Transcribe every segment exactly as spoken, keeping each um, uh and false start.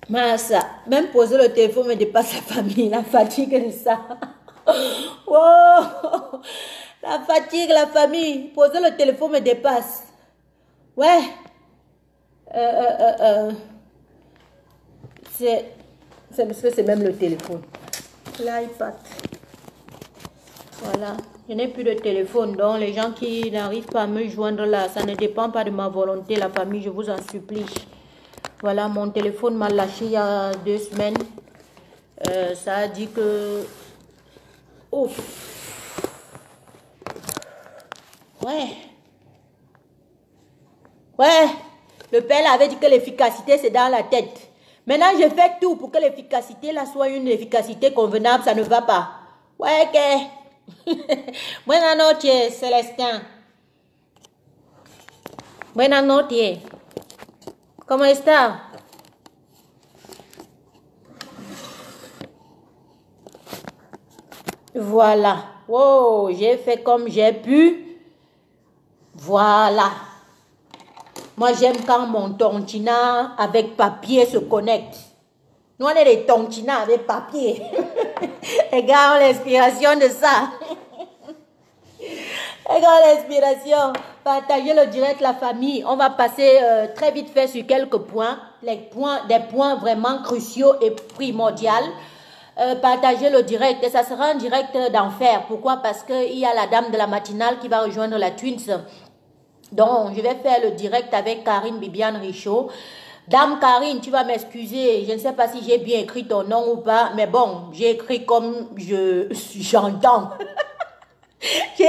Massa, même poser le téléphone me dépasse la famille, la fatigue de ça. Wow! La fatigue, la famille. Poser le téléphone me dépasse. Ouais. Euh, euh, euh, euh. C'est parce que c'est même le téléphone. L'iPad. Voilà. Je n'ai plus de téléphone. Donc, les gens qui n'arrivent pas à me joindre là, ça ne dépend pas de ma volonté, la famille, je vous en supplie. Voilà, mon téléphone m'a lâché il y a deux semaines. Euh, ça a dit que... Ouf. Ouais. Ouais. Le père avait dit que l'efficacité, c'est dans la tête. Maintenant, je fais tout pour que l'efficacité là soit une efficacité convenable. Ça ne va pas. Ouais, ok. Buenas noches, Célestin. Buenas noches. ¿Cómo está? Voilà. Wow, j'ai fait comme j'ai pu. Voilà. Moi, j'aime quand mon tontina avec papier se connecte. Nous, on est des tontinas avec papier. Regarde l'inspiration de ça. Regarde l'inspiration. Partagez le direct, la famille. On va passer euh, très vite fait sur quelques points. Les points, des points vraiment cruciaux et primordiaux. Euh, partagez le direct. Et ça sera un direct d'enfer. Pourquoi? Parce qu'il y a la dame de la matinale qui va rejoindre la Twins. Donc, je vais faire le direct avec Karine Bibiane Richaud. Dame Karine, tu vas m'excuser. Je ne sais pas si j'ai bien écrit ton nom ou pas. Mais bon, j'ai écrit comme je j'entends. Je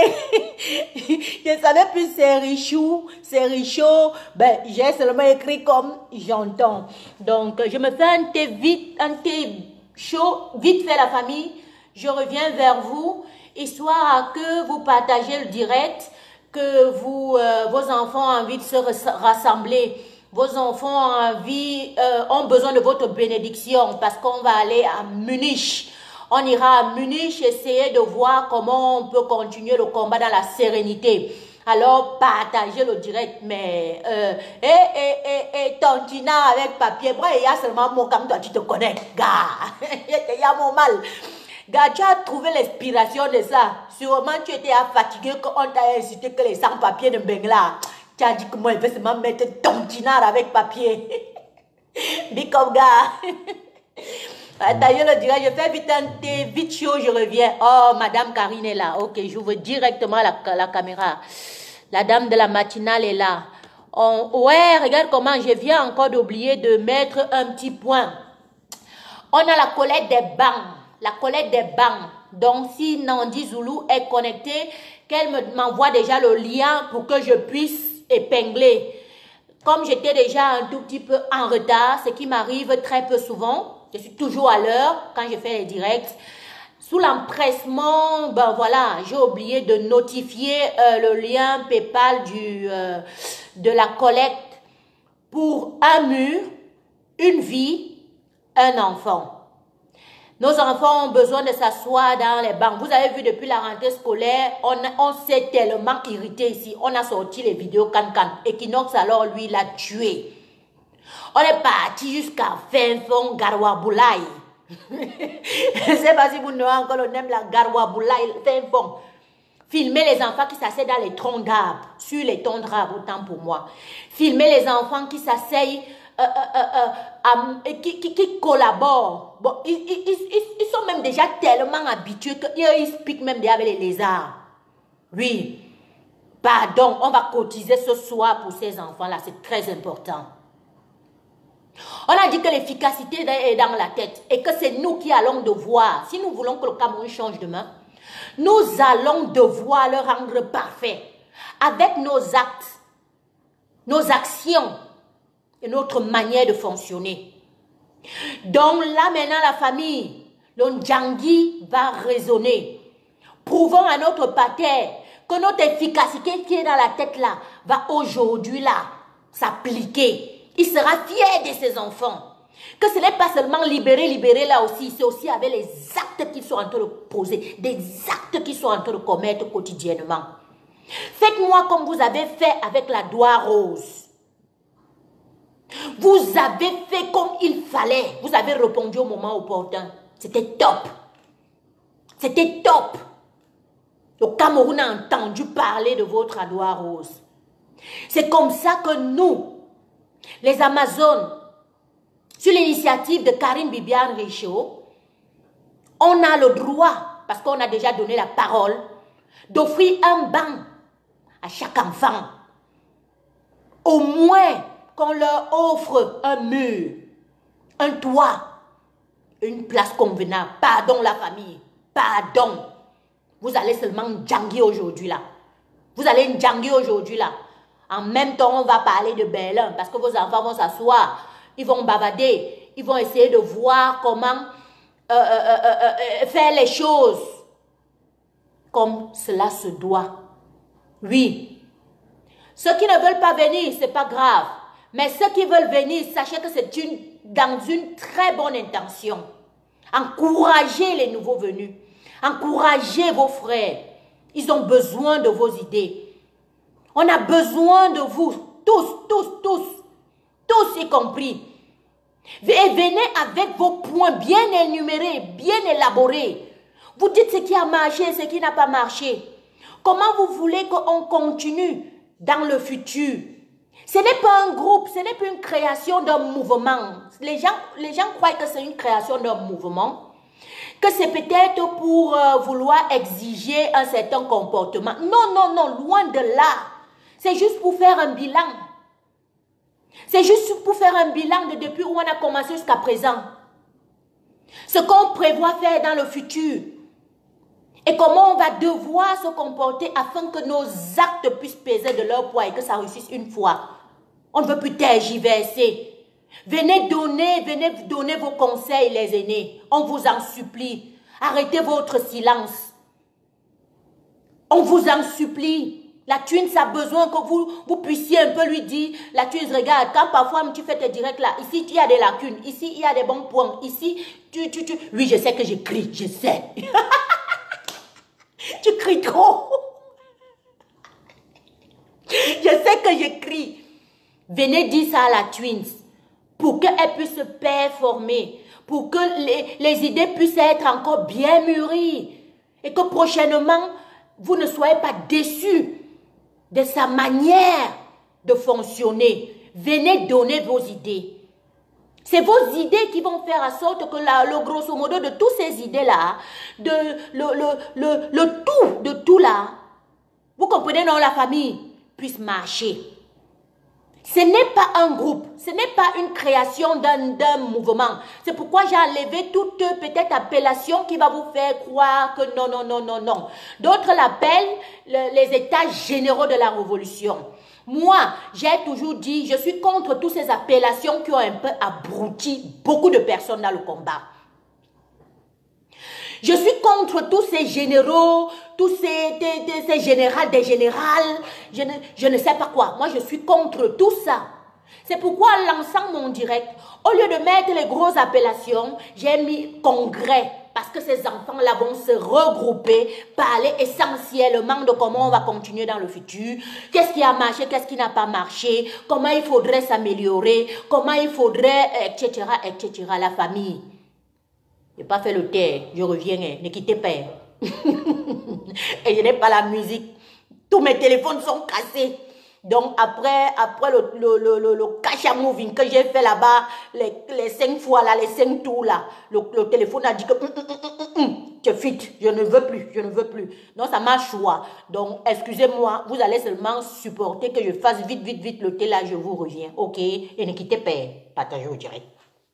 ne savais plus c'est Richou, c'est Richaud. Ben, j'ai seulement écrit comme j'entends. Donc, je me fais un thé vite, un thé chaud, vite fait la famille. Je reviens vers vous, histoire que vous partagez le direct, que vous, euh, vos enfants ont envie de se rassembler. Vos enfants ont, envie, euh, ont besoin de votre bénédiction parce qu'on va aller à Munich. On ira à Munich essayer de voir comment on peut continuer le combat dans la sérénité. Alors, partagez le direct, mais... Euh, et, et, et, et, Tontina avec papier. Moi, il y a seulement mon comme toi, tu te connais, gars. Il y a mon mal. Gars, tu as trouvé l'inspiration de ça. Sûrement, tu étais fatigué qu'on t'a incité que les sans-papiers de Bengla. Tu as dit que moi, il vais seulement mettre Tontina avec papier. Dis comme gars. Attendez le direct, je fais vite un thé, vite chaud, je reviens. Oh, Madame Karine est là. Ok, j'ouvre directement la, la caméra. La dame de la matinale est là. On, ouais, regarde comment je viens encore d'oublier de mettre un petit point. On a la collecte des bancs. La collecte des bancs. Donc, si Nandi Zoulou est connectée, qu'elle m'envoie déjà le lien pour que je puisse épingler. Comme j'étais déjà un tout petit peu en retard, ce qui m'arrive très peu souvent. Je suis toujours à l'heure quand je fais les directs. Sous l'empressement, ben voilà, j'ai oublié de notifier euh, le lien PayPal du, euh, de la collecte pour un mur, une vie, un enfant. Nos enfants ont besoin de s'asseoir dans les bancs. Vous avez vu depuis la rentrée scolaire, on, on s'est tellement irrité ici. On a sorti les vidéos can-can. Equinox alors lui l'a tué. On est parti jusqu'à fin fond Garwaboulaye. Je ne sais pas si vous n'avez encore le nom la Garwaboulaye, fin fond. Filmer les enfants qui s'asseyent dans les troncs d'arbres, sur les troncs d'arbres, autant pour moi. Filmer les enfants qui s'asseyent, euh, euh, euh, euh, qui, qui, qui collaborent. Bon, ils, ils, ils, ils sont même déjà tellement habitués qu'ils se piquent même déjà avec les lézards. Oui. Pardon, on va cotiser ce soir pour ces enfants-là, c'est très important. On a dit que l'efficacité est dans la tête et que c'est nous qui allons devoir, si nous voulons que le Cameroun change demain, nous allons devoir le rendre parfait avec nos actes, nos actions et notre manière de fonctionner. Donc là maintenant la famille, le Ndjangi va résonner. Prouvons à notre pater que notre efficacité qui est dans la tête là va aujourd'hui là s'appliquer. Il sera fier de ses enfants. Que ce n'est pas seulement libérer, libérer là aussi. C'est aussi avec les actes qu'ils sont en train de poser. Des actes qu'ils sont en train de commettre quotidiennement. Faites-moi comme vous avez fait avec la Doigt Rose. Vous avez fait comme il fallait. Vous avez répondu au moment opportun. C'était top. C'était top. Le Cameroun a entendu parler de votre Adoua Rose. C'est comme ça que nous, les Amazones, sur l'initiative de Karine Bibiane Richaud, on a le droit, parce qu'on a déjà donné la parole, d'offrir un banc à chaque enfant. Au moins qu'on leur offre un mur, un toit, une place convenable. Pardon la famille, pardon. Vous allez seulement djangui aujourd'hui là. Vous allez djangui aujourd'hui là. En même temps, on va parler de Berlin parce que vos enfants vont s'asseoir, ils vont bavader, ils vont essayer de voir comment euh, euh, euh, euh, faire les choses comme cela se doit. Oui. Ceux qui ne veulent pas venir, ce n'est pas grave. Mais ceux qui veulent venir, sachez que c'est une, dans une très bonne intention. Encouragez les nouveaux venus. Encouragez vos frères. Ils ont besoin de vos idées. On a besoin de vous, tous, tous, tous, tous y compris. Et venez avec vos points bien énumérés, bien élaborés. Vous dites ce qui a marché, ce qui n'a pas marché. Comment vous voulez qu'on continue dans le futur? Ce n'est pas un groupe, ce n'est pas une création d'un mouvement. Les gens, les gens croient que c'est une création d'un mouvement, que c'est peut-être pour euh, vouloir exiger un certain comportement. Non, non, non, loin de là. C'est juste pour faire un bilan. C'est juste pour faire un bilan de depuis où on a commencé jusqu'à présent. Ce qu'on prévoit faire dans le futur. Et comment on va devoir se comporter afin que nos actes puissent peser de leur poids et que ça réussisse une fois. On ne veut plus tergiverser. Venez donner, venez donner vos conseils, les aînés. On vous en supplie. Arrêtez votre silence. On vous en supplie. La Twins a besoin que vous, vous puissiez un peu lui dire, la Twins, regarde, quand parfois tu fais tes directs là, ici il y a des lacunes, ici il y a des bons points, ici tu, tu, tu. Oui, je sais que je crie, je sais. Tu cries trop. Je sais que je crie. Venez dire ça à la Twins pour qu'elle puisse se performer, pour que les, les idées puissent être encore bien mûries et que prochainement, vous ne soyez pas déçus de sa manière de fonctionner. Venez donner vos idées. C'est vos idées qui vont faire en sorte que la, le grosso modo de toutes ces idées-là, de le, le, le, le tout de tout là, vous comprenez, non, la famille puisse marcher. Ce n'est pas un groupe, ce n'est pas une création d'un mouvement. C'est pourquoi j'ai enlevé toute peut-être appellation qui va vous faire croire que non, non, non, non, non. D'autres l'appellent le, les états généraux de la révolution. Moi, j'ai toujours dit, je suis contre toutes ces appellations qui ont un peu abruti beaucoup de personnes dans le combat. Je suis contre tous ces généraux, tous ces, ces, ces générales, des générales, je ne, je ne sais pas quoi. Moi, je suis contre tout ça. C'est pourquoi, en lançant mon direct, au lieu de mettre les grosses appellations, j'ai mis congrès. Parce que ces enfants-là vont se regrouper, parler essentiellement de comment on va continuer dans le futur, qu'est-ce qui a marché, qu'est-ce qui n'a pas marché, comment il faudrait s'améliorer, comment il faudrait, et cetera, et cetera, la famille. Je n'ai pas fait le terre, je reviens, hein, ne quittez pas. Et je n'ai pas la musique. Tous mes téléphones sont cassés. Donc après, après le, le, le, le, le cash moving que j'ai fait là-bas, les, les cinq fois là, les cinq tours là, le, le téléphone a dit que hum, hum, hum, hum, hum, tu fit, je ne veux plus, je ne veux plus. Donc ça m'a choix. Donc excusez-moi, vous allez seulement supporter que je fasse vite, vite, vite le thé là, je vous reviens. Ok, et ne quittez pas, partagez au direct.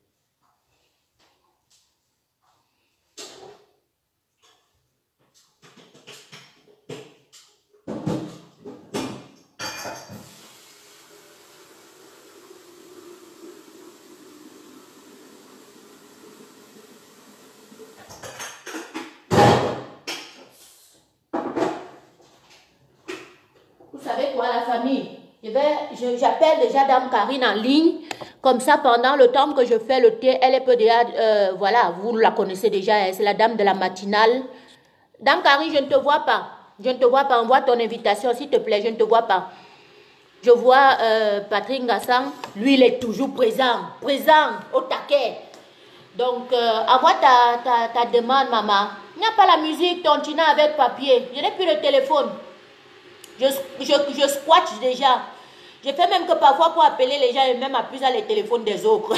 La famille, j'appelle déjà Dame Karine en ligne, comme ça pendant le temps que je fais le thé, elle peut déjà, euh, voilà, vous la connaissez déjà, c'est la dame de la matinale. Dame Karine, je ne te vois pas, je ne te vois pas, envoie ton invitation s'il te plaît, je ne te vois pas. Je vois euh, Patrick Ngassang, lui, il est toujours présent, présent, au taquet. Donc, euh, envoie ta, ta, ta demande, maman. Il n'y a pas la musique, ton tina avec papier. Je n'ai plus le téléphone. Je, je, je squatte déjà. Je fais même que parfois pour appeler les gens, et même appuie à les téléphones des autres.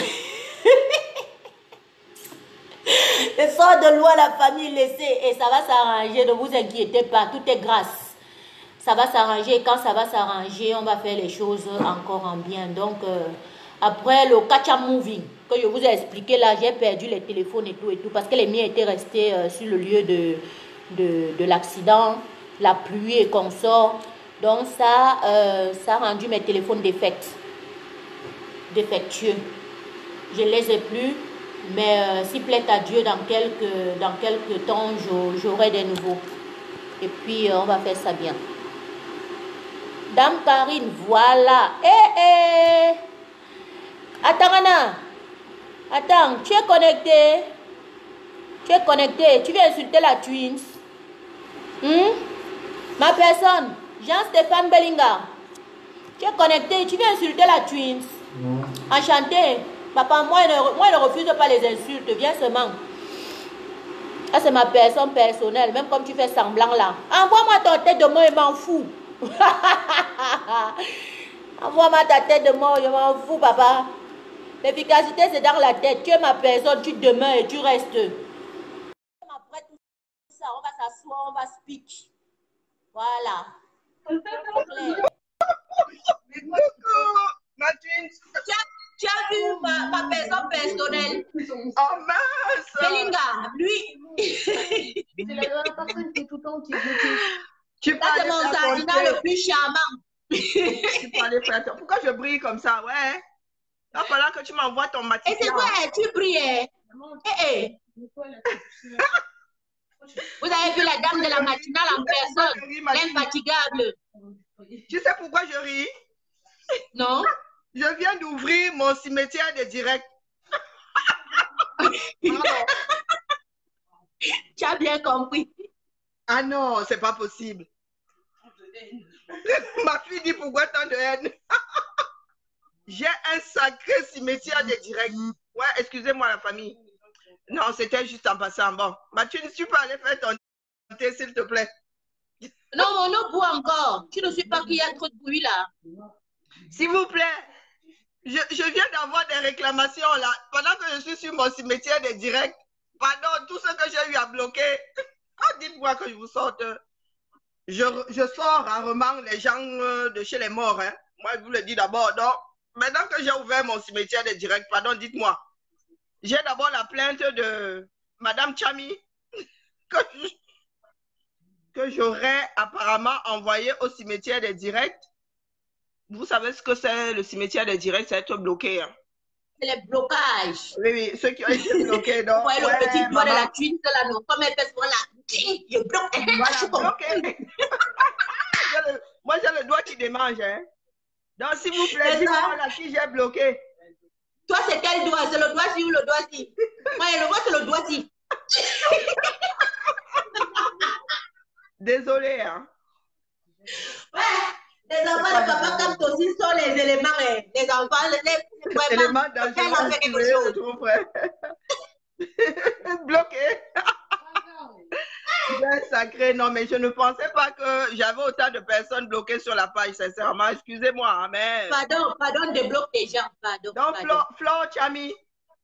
Je sors de loin la famille laissée et ça va s'arranger. Ne vous inquiétez pas, tout est grâce. Ça va s'arranger. Quand ça va s'arranger, on va faire les choses encore en bien. Donc, euh, après le catch-up moving que je vous ai expliqué là, j'ai perdu les téléphones et tout et tout parce que les miens étaient restés euh, sur le lieu de, de, de l'accident, la pluie et consort. Donc, ça, euh, ça a rendu mes téléphones défects, défectueux. Je ne les ai plus. Mais euh, s'il plaît à Dieu, dans quelques, dans quelques temps, j'aurai des nouveaux. Et puis, euh, on va faire ça bien. Dame Karine, voilà. Eh, eh. Attends, Anna. Attends, tu es connecté. Tu es connecté. Tu viens insulter la Twins. Hmm? Ma personne, Jean-Stéphane Bellinga. Tu es connecté. Tu viens insulter la Twins. Non. Enchanté. Papa, moi, je ne, moi, je ne refuse pas les insultes. Viens seulement. Ça, c'est ma personne personnelle. Même comme tu fais semblant là. Envoie-moi ton tête de mort, je m'en fous. Envoie-moi ta tête de mort, je m'en fous, papa. L'efficacité, c'est dans la tête. Tu es ma personne, tu demeures et tu restes. Après tout ça, on va s'asseoir, on va speak. Voilà. Ma twin. Tu as vu ma, ma personne personnelle. Oh mince! Belinga, lui. C'est la personne qui est tout le temps qui est bloquée. Tu Ça, c'est mon sardinat le plus charmant. Tu parlais faire ça. Pourquoi je brille comme ça? Ouais. Il va falloir que tu m'envoies ton matin. Et c'est vrai, tu brillais. Eh, eh. Vous avez vu la dame de la matinale en personne, l'infatigable. Tu sais pourquoi je ris? Non? Je viens d'ouvrir mon cimetière de direct. Tu as bien compris. Ah non, c'est pas possible. Ma fille dit pourquoi tant de haine. J'ai un sacré cimetière de direct. Ouais, excusez-moi la famille. Non, c'était juste en passant. Bon, bah, tu ne suis pas allé faire ton thé, s'il te plaît. Non, mon eau boit encore. Tu ne suis pas qu'il y a trop de bruit là. S'il vous plaît. Je, je viens d'avoir des réclamations là. Pendant que je suis sur mon cimetière de direct, pardon, tout ce que j'ai eu à bloquer. Oh, dites-moi que je vous sorte. Je, je sors rarement les gens de chez les morts. Hein. Moi, je vous le dis d'abord. Donc, maintenant que j'ai ouvert mon cimetière de direct, pardon, dites-moi. J'ai d'abord la plainte de Madame Chami que, que j'aurais apparemment envoyée au cimetière de direct. Vous savez ce que c'est le cimetière des directs, c'est être bloqué. Hein. C'est les blocages. Oui, oui, ceux qui ont été bloqués. Donc, ouais, ouais, le petit doigt maman. de la twin, là, non, comme elle fait souvent là, je bloque. Voilà, bloqué. le, moi, j'ai le doigt qui démange. Hein. Donc, s'il vous plaît, dites-moi là qui j'ai bloqué. Toi, c'est quel doigt? C'est le doigt-ci ou le doigt-ci? Moi, le doigt, c'est le doigt-ci. Désolé, hein. Ouais. Les enfants de papa Camp aussi sont les éléments, les enfants, les, les éléments dangereux. Bloqué. C'est sacré. Non, mais je ne pensais pas que j'avais autant de personnes bloquées sur la page, sincèrement. Excusez-moi, mais... Pardon, pardon, débloque les gens, pardon. Donc, Flore, Flore Chami.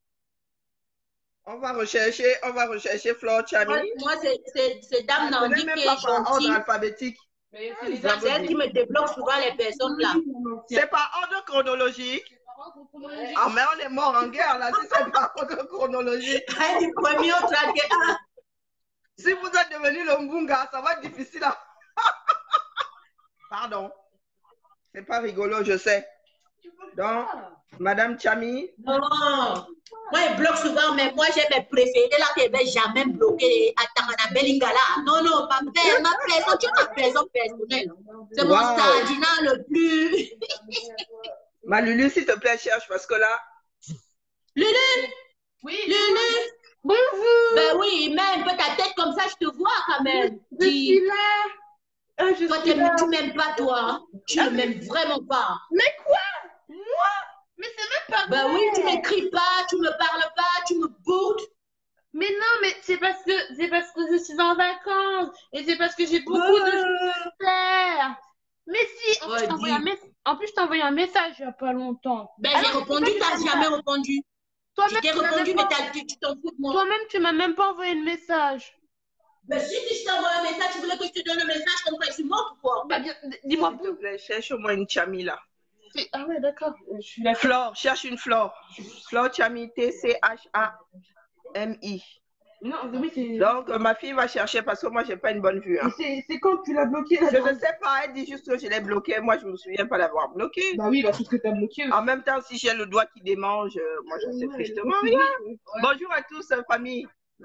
On va rechercher, on va rechercher Flore Chami. Moi, moi c'est Dame Nandi qui est gentille. Ordre alphabétique. C'est elle qui me débloque souvent les personnes là. C'est par ordre chronologique. Ah, mais on est mort en guerre là, si c'est par ordre chronologique. Du premier au trente-et-un. Si vous êtes devenu le Mbunga, ça va être difficile. À... Pardon. C'est pas rigolo, je sais. Donc, Madame Chami. Non, moi je bloque souvent, mais moi j'ai mes préférés là qui ne vais jamais bloquer à Tamana Belingala. Non, non, ma personne, ma personne, tu es ma personne personnelle. C'est wow. Mon sardinat le plus. Ma Lulu, s'il te plaît, cherche parce que là. Lulu? Oui. Lulu? Bonjour. Ben oui, mets un peu ta tête comme ça, je te vois quand même. Je suis là. Ah, je Toi, suis là. tu m'aimes pas, toi. Hein. Tu ne m'aimes vraiment pas. Mais quoi? Moi? Mais c'est même pas Bah vrai. oui, tu m'écris pas, tu me parles pas, tu me bourdes. Mais non, mais c'est parce que c'est parce que je suis en vacances et c'est parce que j'ai beaucoup de choses à faire. Mais si, en plus, je Ouais, t'ai envoyé un dis. mess- en plus, je t'ai envoyé un message il y a pas longtemps. Ben, Alors, j'ai je sais répondu, pas t'as si jamais t'as- répondu. Je Toi-même, t'ai tu m'as répondu, même mais pas... t'as- tu tu t'en fous de moi. Toi-même, tu m'as même pas envoyé de message. Ben, si si je t'envoie un message, tu voulais que je te donne un message comme quoi je suis morte ou quoi? Bah, bien, dis-moi. S'il te plaît, cherche-moi une Chami là. C'est- Ah ouais, d'accord. Je suis là. Flore, cherche une Flore. Flore Chami, T C H A M I. Non, oui, c'est. Donc, euh, ma fille va chercher parce que moi, j'ai pas une bonne vue. Hein. Mais c'est c'est quand tu l'as bloqué là Je ne sais pas, elle dit juste que je l'ai bloqué. Moi, je ne me souviens pas l'avoir bloqué. Bah oui, bah c'est ce que t'as bloqué aussi. En même temps, si j'ai le doigt qui démange, euh, moi, je sais Ouais, tristement le- rien. Ouais. Bonjour à tous, euh, famille.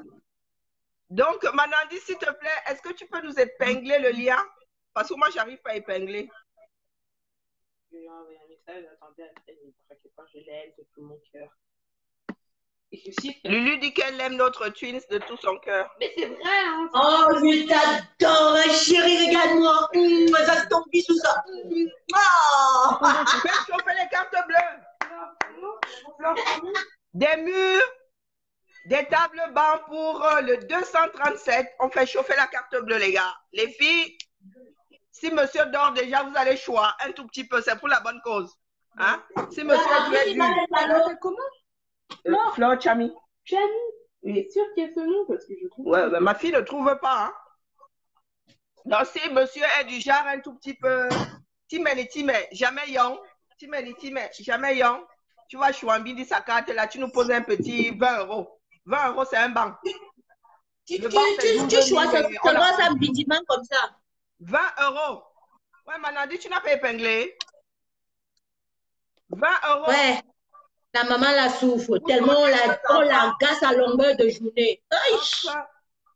Donc, Manandi, s'il te plaît, est-ce que tu peux nous épingler le lien? Parce que moi, j'arrive pas à épingler. Je lui ai envoyé un message, attendez, ne traquez pas, je l'aime de tout mon cœur. Et ceci. Lulu dit qu'elle aime notre twins de tout son cœur. Mais c'est vrai, hein. Oh, je t'adore, chérie, regarde-moi. Mmh, ça c'est ton bisou, ça. Mmh. Oh. Fais chauffer les cartes bleues. Des murs, des tables bancs pour euh, le deux cent trente-sept. On fait chauffer la carte bleue, les gars. Les filles, si monsieur dort déjà, vous allez choisir un tout petit peu. C'est pour la bonne cause. Hein? Si monsieur est très dur. Comment? Euh, Flore Chami. Chami. Il est sûr qu'il y a ce nom parce que je trouve. Ouais, ben, ma fille ne trouve pas. Hein? Donc, si monsieur est du genre un tout petit peu. Timé, timé, jamais yon. Timé, timé, jamais yon. Tu vas choisir dit sa carte là, tu nous poses un petit vingt euros. vingt euros, c'est un banc. Tu, Le tu, banc, c'est tu, douze tu mille, choisis mais on seulement a- ça bidiment comme ça. vingt euros. Ouais, Manandi, tu n'as pas épinglé. vingt euros. Ouais. La maman la souffre tellement on la, on la gasse à longueur de journée. Aïe. Enfin,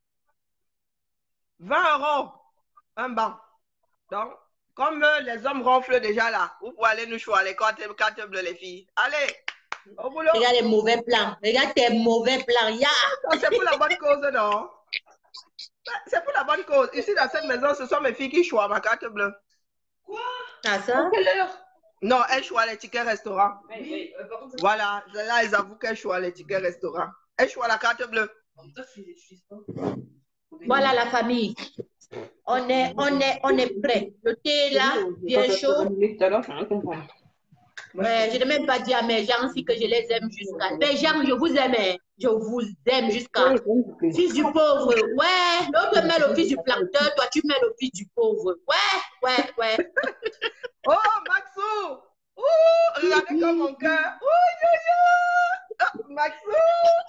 vingt euros. Un banc. Donc, comme euh, les hommes ronflent déjà là, vous pouvez aller nous choisir les cartes, cartes bleues, les filles. Allez, au boulot. Regarde les mauvais plans. Regarde tes mauvais plans. Ya. C'est pour la bonne cause, non? C'est pour la bonne cause. Ici, dans cette maison, ce sont mes filles qui choisissent ma carte bleue. Ah, ça? Quelle heure? Non, elles choisissent les tickets restaurant. Oui, oui. Euh, par contre, ça- Voilà, là, elles avouent qu'elles choisissent les tickets restaurant. Elles choisissent la carte bleue. ça, je suis- je suis pas. Voilà la famille. On est, on est, on est prêt. Le thé là, bien chaud. Tout à l'heure, je rien comprendre. Ouais, je n'ai même pas dit à mes gens si que je les aime jusqu'à. Mes gens, je vous aime. hein. Je vous aime jusqu'à. Fils du pauvre. Ouais, l'autre met le fils du planteur, toi tu mets le fils du pauvre. Ouais, ouais, ouais. Oh, Maxou! Ouh, regardez comme mon cœur. Ouh, yo, yo. Ah, Maxou!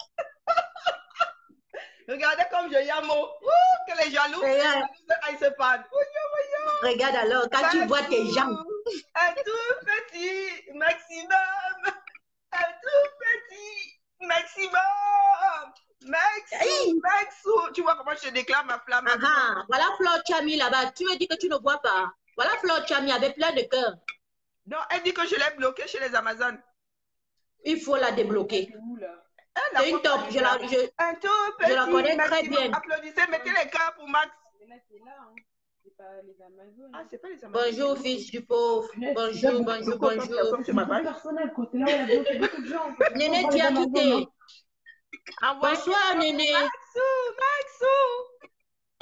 Regardez comme je yamo. Ouh, que les jaloux. Regarde. Ils se parlent. Ouh, yo, yo. Regarde alors, quand tu vois tes gens. Un tout petit maximum. Un tout petit maximum. Maxou, Hey. Maxou. Tu vois comment je déclare ma flamme? Ah, ah, voilà Flore Chami là-bas. Tu me dis que tu ne vois pas. Voilà Flore Chami avec plein de cœur. Non, elle dit que je l'ai bloquée chez les Amazones. Il faut la débloquer. C'est où là? Elle n'a C'est une pas top. fait Je la, ça. je, Un tout je la petit connais très maximum. bien. Applaudissez, mettez les cœurs pour Max. Mais là, c'est là, hein. C'est pas les Amazones. Ah, c'est pas les Amazones. bonjour, fils du pauvre. Bonjour, bonjour, bonjour. C'est ma page. Personnel, quoi. C'est là où il y a bloqué beaucoup de gens. Néné, tu as quitté. Envoyez- Bonsoir, Néné. Maxou, Maxou.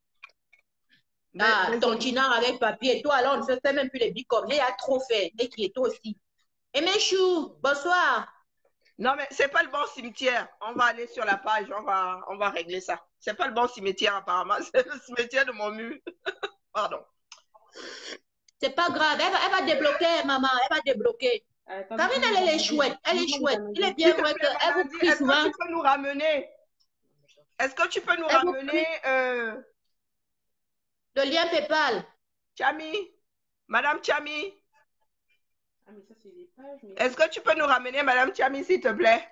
Ah, Mais- ton chinard avec papier. Toi, alors, on ne se fait même plus les bicoms. Il y a trop fait. Et qui est toi aussi. Et Méchou, bonsoir. Non, mais c'est pas le bon cimetière. On va aller sur la page, on va, on va régler ça. C'est pas le bon cimetière, apparemment. C'est le cimetière de mon mur. Pardon. C'est pas grave. Elle va, elle va débloquer, maman. Elle va débloquer. Attends, Karine, elle, elle est chouette. Elle est chouette. Il est S'il bien te vrai plaît, qu'elle vous Mandy, prie est-ce souvent. que tu peux nous ramener? Est-ce que tu peux nous Elle vous ramener, euh, Le lien PayPal. Chami? Madame Chami? Ah, mais ça, c'est des pages. Mais... Est-ce que tu peux nous ramener Madame Chami, s'il te plaît?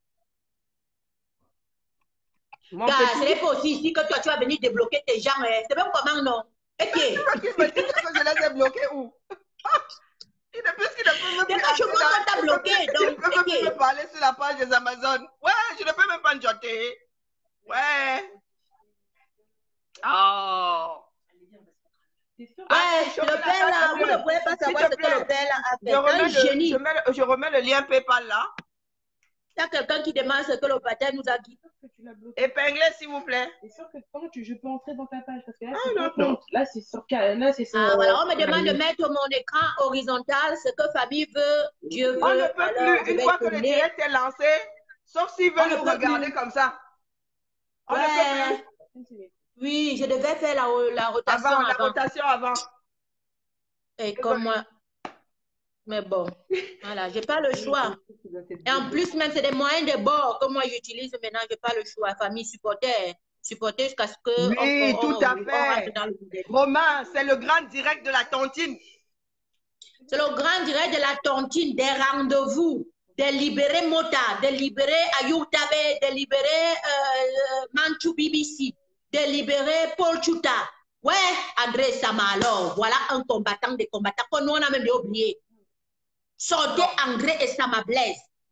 Mon Car petit- ce n'est pas aussi ici que toi, tu vas venir débloquer tes gens. hein. C'est même comment, non? Ok. Quand il me dit que je les ai bloqués où? Il ne peut, il ne peut même C'est plus pas chez moi entrer qu'on t'a dans- bloqué, il ne peut donc, même plus ok. me parler sur la page des Amazones. Ouais, je ne peux même pas me jotter. Ouais. Oh. Allez, chauffer le la père là, carte vous bleue. ne pouvez pas S'il savoir te ce que plaît. le père là a Je fait. remets, Un le, génie. je, mets le- je remets le lien PayPal là. Il y a quelqu'un qui demande ce que le pater nous a dit. Épinglez, s'il vous plaît. C'est sûr que comment tu, je peux entrer dans ta page parce que là, Ah, c'est non, ton non. compte. Là, c'est sur, là, c'est sur. Ah, voilà, on me euh, demande de euh, mettre mon écran horizontal, ce que famille veut, Dieu veut. On ne peut Alors, je plus, une vais fois que le tourner. direct est lancé, sauf s'ils On veulent ne nous peut regarder plus. comme ça. On ne Ouais. peut plus. Oui, je devais faire la, la rotation Avant, la avant. rotation avant. Et comme moi. Mais bon, voilà, j'ai pas le choix. Et en plus, même, c'est des moyens de bord que moi j'utilise maintenant, j'ai pas le choix. Famille supporter, supporter jusqu'à ce que. Oui, on, on, tout on, à on fait. rentre dans le modèle. Romain, c'est le grand direct de la tontine. C'est le grand direct de la tontine, des rendez-vous, de libérer Mota, de libérer Ayurtabe, de libérer euh, Manchu B B C, de libérer Paul Chuta. Ouais, André Sama, alors, voilà un combattant des combattants que nous on a même oublié. Sortez André et Sama Blaise.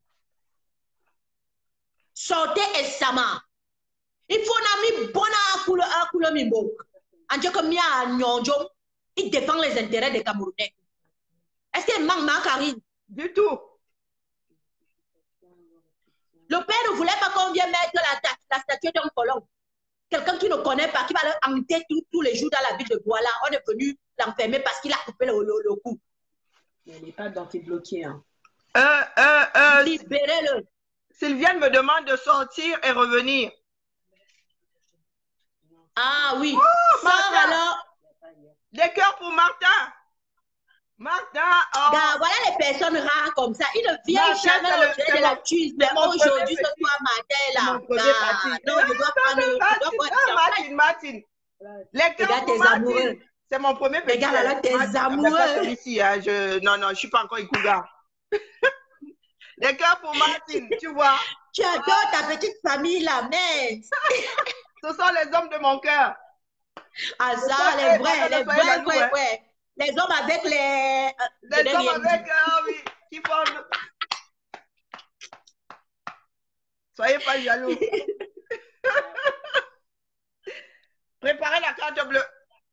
Sortez et Sama. Il faut un ami bon à couler à couler mimbo. En tout cas, Mia Nyonjong, il défend les intérêts des Camerounais. Est-ce qu'il manque ma Karine? Du tout. Le père ne voulait pas qu'on vienne mettre la, la statue d'un colon. Quelqu'un qui ne connaît pas, qui va le hanter tous les jours dans la ville de Douala. On est venu l'enfermer parce qu'il a coupé le, le, le cou. Mais elle n'est pas dans tes bloqués. Hein. Euh, euh, euh, Libérez-le. Sylviane me demande de sortir et revenir. Ah oui. Oh, Sors Martha. alors. Des cœurs pour Martha. Martha. Oh. Gars, voilà les personnes rares comme ça. Ils ne viennent Martha, jamais c'est au le- sujet c'est de la mon- tuile. c'est Mais mon aujourd'hui, premier ce petit- soir, Martin est C'est là. mon premier Gars, parti. non, je dois prendre. Je dois Martine, prendre ah, Martine, Martine. Les cœurs Regarde pour tes Martine. amoureux. C'est mon premier petit. Regarde là, tes Martine, amoureux. mais pas celui-ci, hein, je... Non, non, je ne suis pas encore Ikuga. Les cœurs pour Martine, tu vois. Tu adores ta petite famille là, mais. Ce sont les hommes de mon cœur. Ah ça, soyez- les vrais, attends, les soyez vrais, jaloux, vrais, hein. vrais. Les hommes avec les... euh, je Les n'ai hommes rien dit. avec, ah oui, qui font... Soyez pas jaloux. Préparez la carte bleue.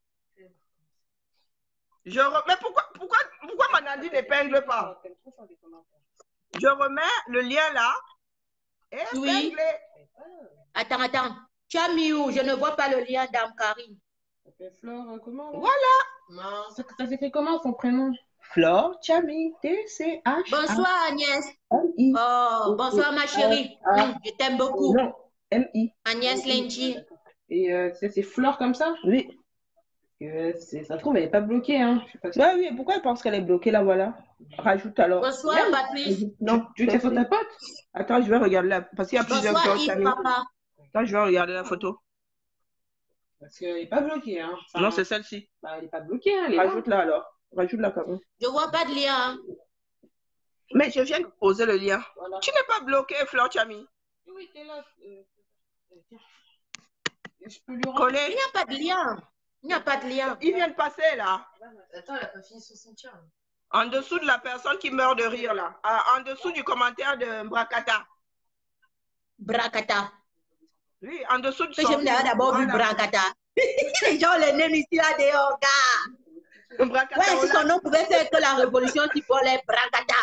Je re... Mais pourquoi, pourquoi, pourquoi Manandi n'épingle pas? Je remets le lien là. Et Oui. épinglé. Attends, attends. Tu as mis où? Je ne vois pas le lien d'Am Karine. Ça fait Flore, euh, comment là? Voilà. Non, ça, ça s'écrit comment son prénom? Flore Chami, T C H. Bonsoir Agnès. M I. Oh, bonsoir ma chérie. Ah, ah. Hum, je t'aime beaucoup. Non, M I. Agnès Lenchi. Et euh, c'est c'est Flore comme ça? Oui. Euh, c'est- ça se trouve, elle n'est pas bloquée. Hein. Je sais pas si- Ouais, oui, pourquoi elle pense qu'elle est bloquée là, voilà? Rajoute alors. Bonsoir Même. Patrice. Non, Tu veux qu'elle soit ta pote? Attends, je vais regarder là, parce qu'il y a plusieurs Bonsoir choses. Yves Camille. Papa. Attends, je vais regarder la photo. Parce qu'elle n'est pas bloquée. Hein. Enfin, Non, c'est celle-ci. bah, elle n'est pas bloquée. Hein, elle est là. Rajoute là alors. Rajoute là quand même. Je vois pas de lien. Mais je viens de poser le lien. Voilà. Tu n'es pas bloqué, Flore Chami. Oui, t'es là. euh, tiens. Je peux lui rendre. Collé. Il n'y a pas de lien. Il n'y a pas de lien. Il vient de passer là. Attends, elle n'a pas fini son cimetière. En dessous de la personne qui meurt de rire là. Ah, en dessous du commentaire de Brakata. Brakata. Oui, en dessous de Que son... je me d'abord vu Voilà. Brakata. Les gens les nomment ici là dehors, gars. Brakata, Ouais, si voilà. son nom pouvait faire que la révolution qui volait Brakata.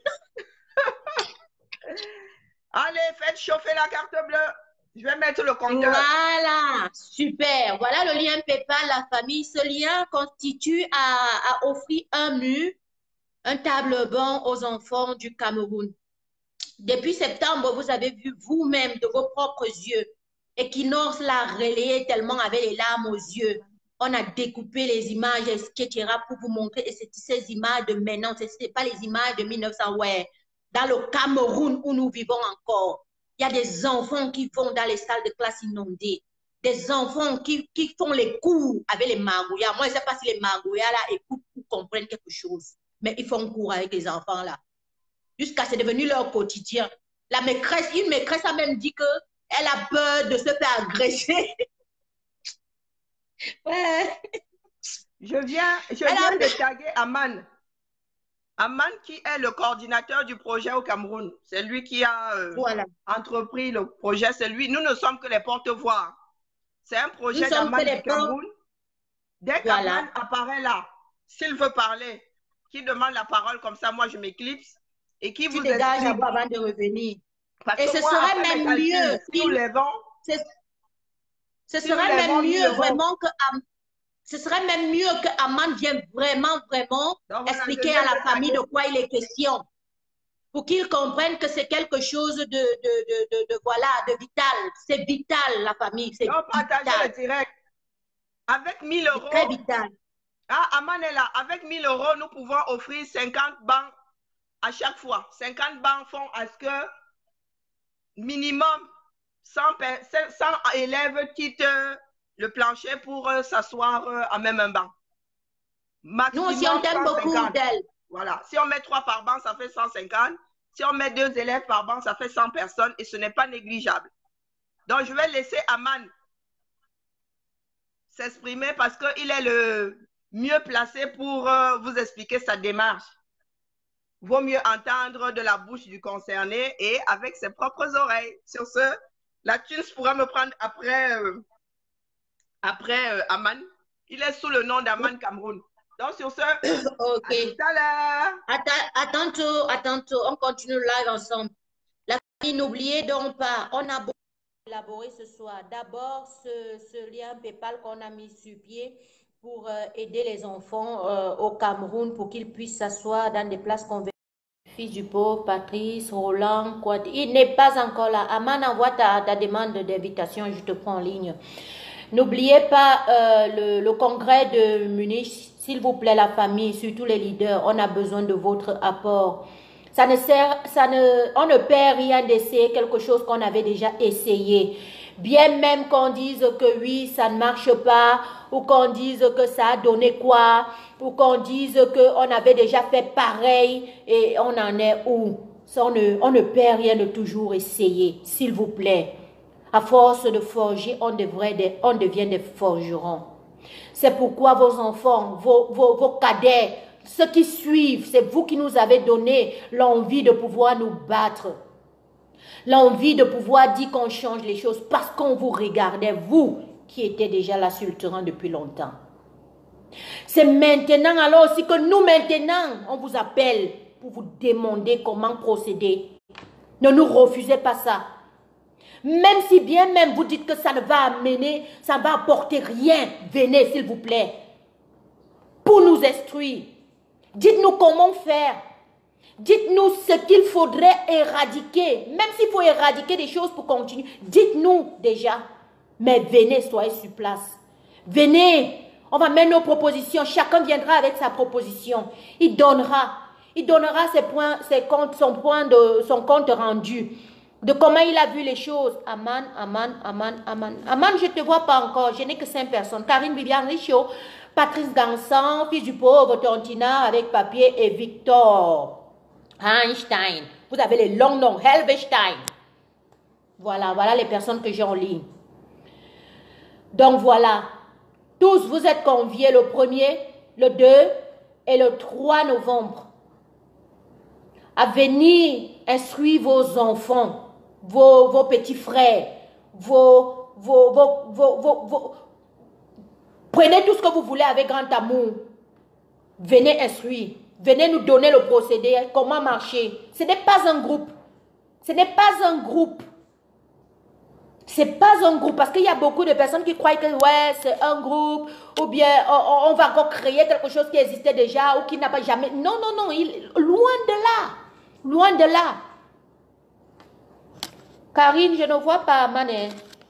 Allez, faites chauffer la carte bleue. Je vais mettre le compteur. Voilà, super. Voilà le lien PayPal, la famille. Ce lien constitue à, à offrir un mur, un table banc aux enfants du Cameroun. Depuis septembre, vous avez vu vous-même de vos propres yeux. Equinox l'a relayé tellement avec les larmes aux yeux. On a découpé les images, et cetera pour vous montrer. Et c'est ces images de maintenant, ce n'est pas les images de mille neuf cents, ouais. Dans le Cameroun où nous vivons encore. Il y a des enfants qui vont dans les salles de classe inondées. Des enfants qui, qui font les cours avec les magouillas. Moi, je ne sais pas si les magouillas là écoutent ou comprennent quelque chose. Mais ils font cours avec les enfants là. Jusqu'à c'est devenu leur quotidien. La maîtresse, une maîtresse a même dit qu'elle a peur de se faire agresser. Ouais. Je viens, je Elle a- viens de taguer Aman. Aman qui est le coordinateur du projet au Cameroun. C'est lui qui a euh, Voilà. entrepris le projet. C'est lui. Nous ne sommes que les porte-voix. C'est un projet Nous sommes d'Aman que les du Cameroun. Dès Voilà. qu'Aman apparaît là, s'il veut parler, qui demande la parole comme ça, moi je m'éclipse et qui Tu vous dégages explique. d'abord avant de revenir. Parce Et que ce moi, serait après mes même calculs, mieux. si nous qu'il- levons, Ce ce si nous serait levons même mille mieux euros, vraiment que Am- ce serait même mieux que Aman vienne vraiment, vraiment donc voilà, je expliquer viens à la de famille de taguer. quoi il est question. Pour qu'ils comprennent que c'est quelque chose de, de, de, de, de- voilà, de vital. C'est vital, la famille. C'est Donc partagez vital. le direct. Avec mille C'est très euros, vital. ah, Aman est là. Avec mille euros, nous pouvons offrir cinquante bancs à chaque fois. cinquante bancs font à ce que minimum cent, per- cent élèves quittent euh, le plancher pour euh, s'asseoir euh, à même un banc. Nous aussi, on Maximum t'aime cent beaucoup cinquante. d'elle. Voilà. Si on met trois par banc, ça fait cent cinquante. Si on met deux élèves par banc, ça fait cent personnes et ce n'est pas négligeable. Donc, je vais laisser Aman s'exprimer parce qu'il est le mieux placé pour euh, vous expliquer sa démarche. Vaut mieux entendre de la bouche du concerné et avec ses propres oreilles. Sur ce, la Tunes pourra me prendre après, euh, après euh, Aman. Il est sous le nom d'Aman Cameroun. Donc, sur ce, Ok. à tout à l'heure. Attends, à tantôt, à tantôt. On continue live ensemble. La famille, n'oubliez donc pas, on a beaucoup élaboré ce soir. D'abord, ce, ce lien PayPal qu'on a mis sur pied pour euh, aider les enfants euh, au Cameroun pour qu'ils puissent s'asseoir dans des places convenables. Fils du pauvre, Patrice, Roland, quoi. Il n'est pas encore là. Aman, envoie ta, ta demande d'invitation, je te prends en ligne. N'oubliez pas euh, le, le congrès de Munich, s'il vous plaît, la famille, surtout les leaders, on a besoin de votre apport. Ça ne sert, ça ne, on ne perd rien d'essayer quelque chose qu'on avait déjà essayé. Bien même qu'on dise que oui, ça ne marche pas, ou qu'on dise que ça a donné quoi, ou qu'on dise qu'on avait déjà fait pareil et on en est où. Ça, on, ne, on ne perd rien de toujours essayer, s'il vous plaît. À force de forger, on, devrait des, on devient des forgerons. C'est pourquoi vos enfants, vos, vos, vos cadets, ceux qui suivent, c'est vous qui nous avez donné l'envie de pouvoir nous battre. L'envie de pouvoir dire qu'on change les choses parce qu'on vous regardait, vous qui étiez déjà là sur le terrain depuis longtemps. C'est maintenant alors aussi que nous maintenant, on vous appelle pour vous demander comment procéder. Ne nous refusez pas ça. Même si bien même vous dites que ça ne va amener, ça ne va apporter rien, venez s'il vous plaît. Pour nous instruire, dites-nous comment faire. Dites-nous ce qu'il faudrait éradiquer. Même s'il faut éradiquer des choses pour continuer, dites-nous déjà. Mais venez, soyez sur place. Venez, on va mettre nos propositions. Chacun viendra avec sa proposition. Il donnera. Il donnera ses points, ses comptes, son, point de, son compte rendu. De comment il a vu les choses. Aman, Aman, Aman, Aman. Aman, je ne te vois pas encore. Je n'ai que cinq personnes. Karine Viviane Richaud, Patrice Gansan, fils du pauvre Tontina avec papier et Victor Einstein. Vous avez les longs noms. Helvestein. Voilà, voilà les personnes que j'ai en ligne. Donc voilà. Tous, vous êtes conviés le premier, le deux et le trois novembre à venir instruire vos enfants, vos, vos petits frères, vos, vos, vos, vos, vos, vos... Prenez tout ce que vous voulez avec grand amour. Venez instruire. Venez nous donner le procédé, comment marcher. Ce n'est pas un groupe. Ce n'est pas un groupe. Ce n'est pas un groupe. Parce qu'il y a beaucoup de personnes qui croient que ouais, c'est un groupe. Ou bien on, on va encore créer quelque chose qui existait déjà ou qui n'a pas jamais. Non, non, non. Il, loin de là. Loin de là. Karine, je ne vois pas Mané.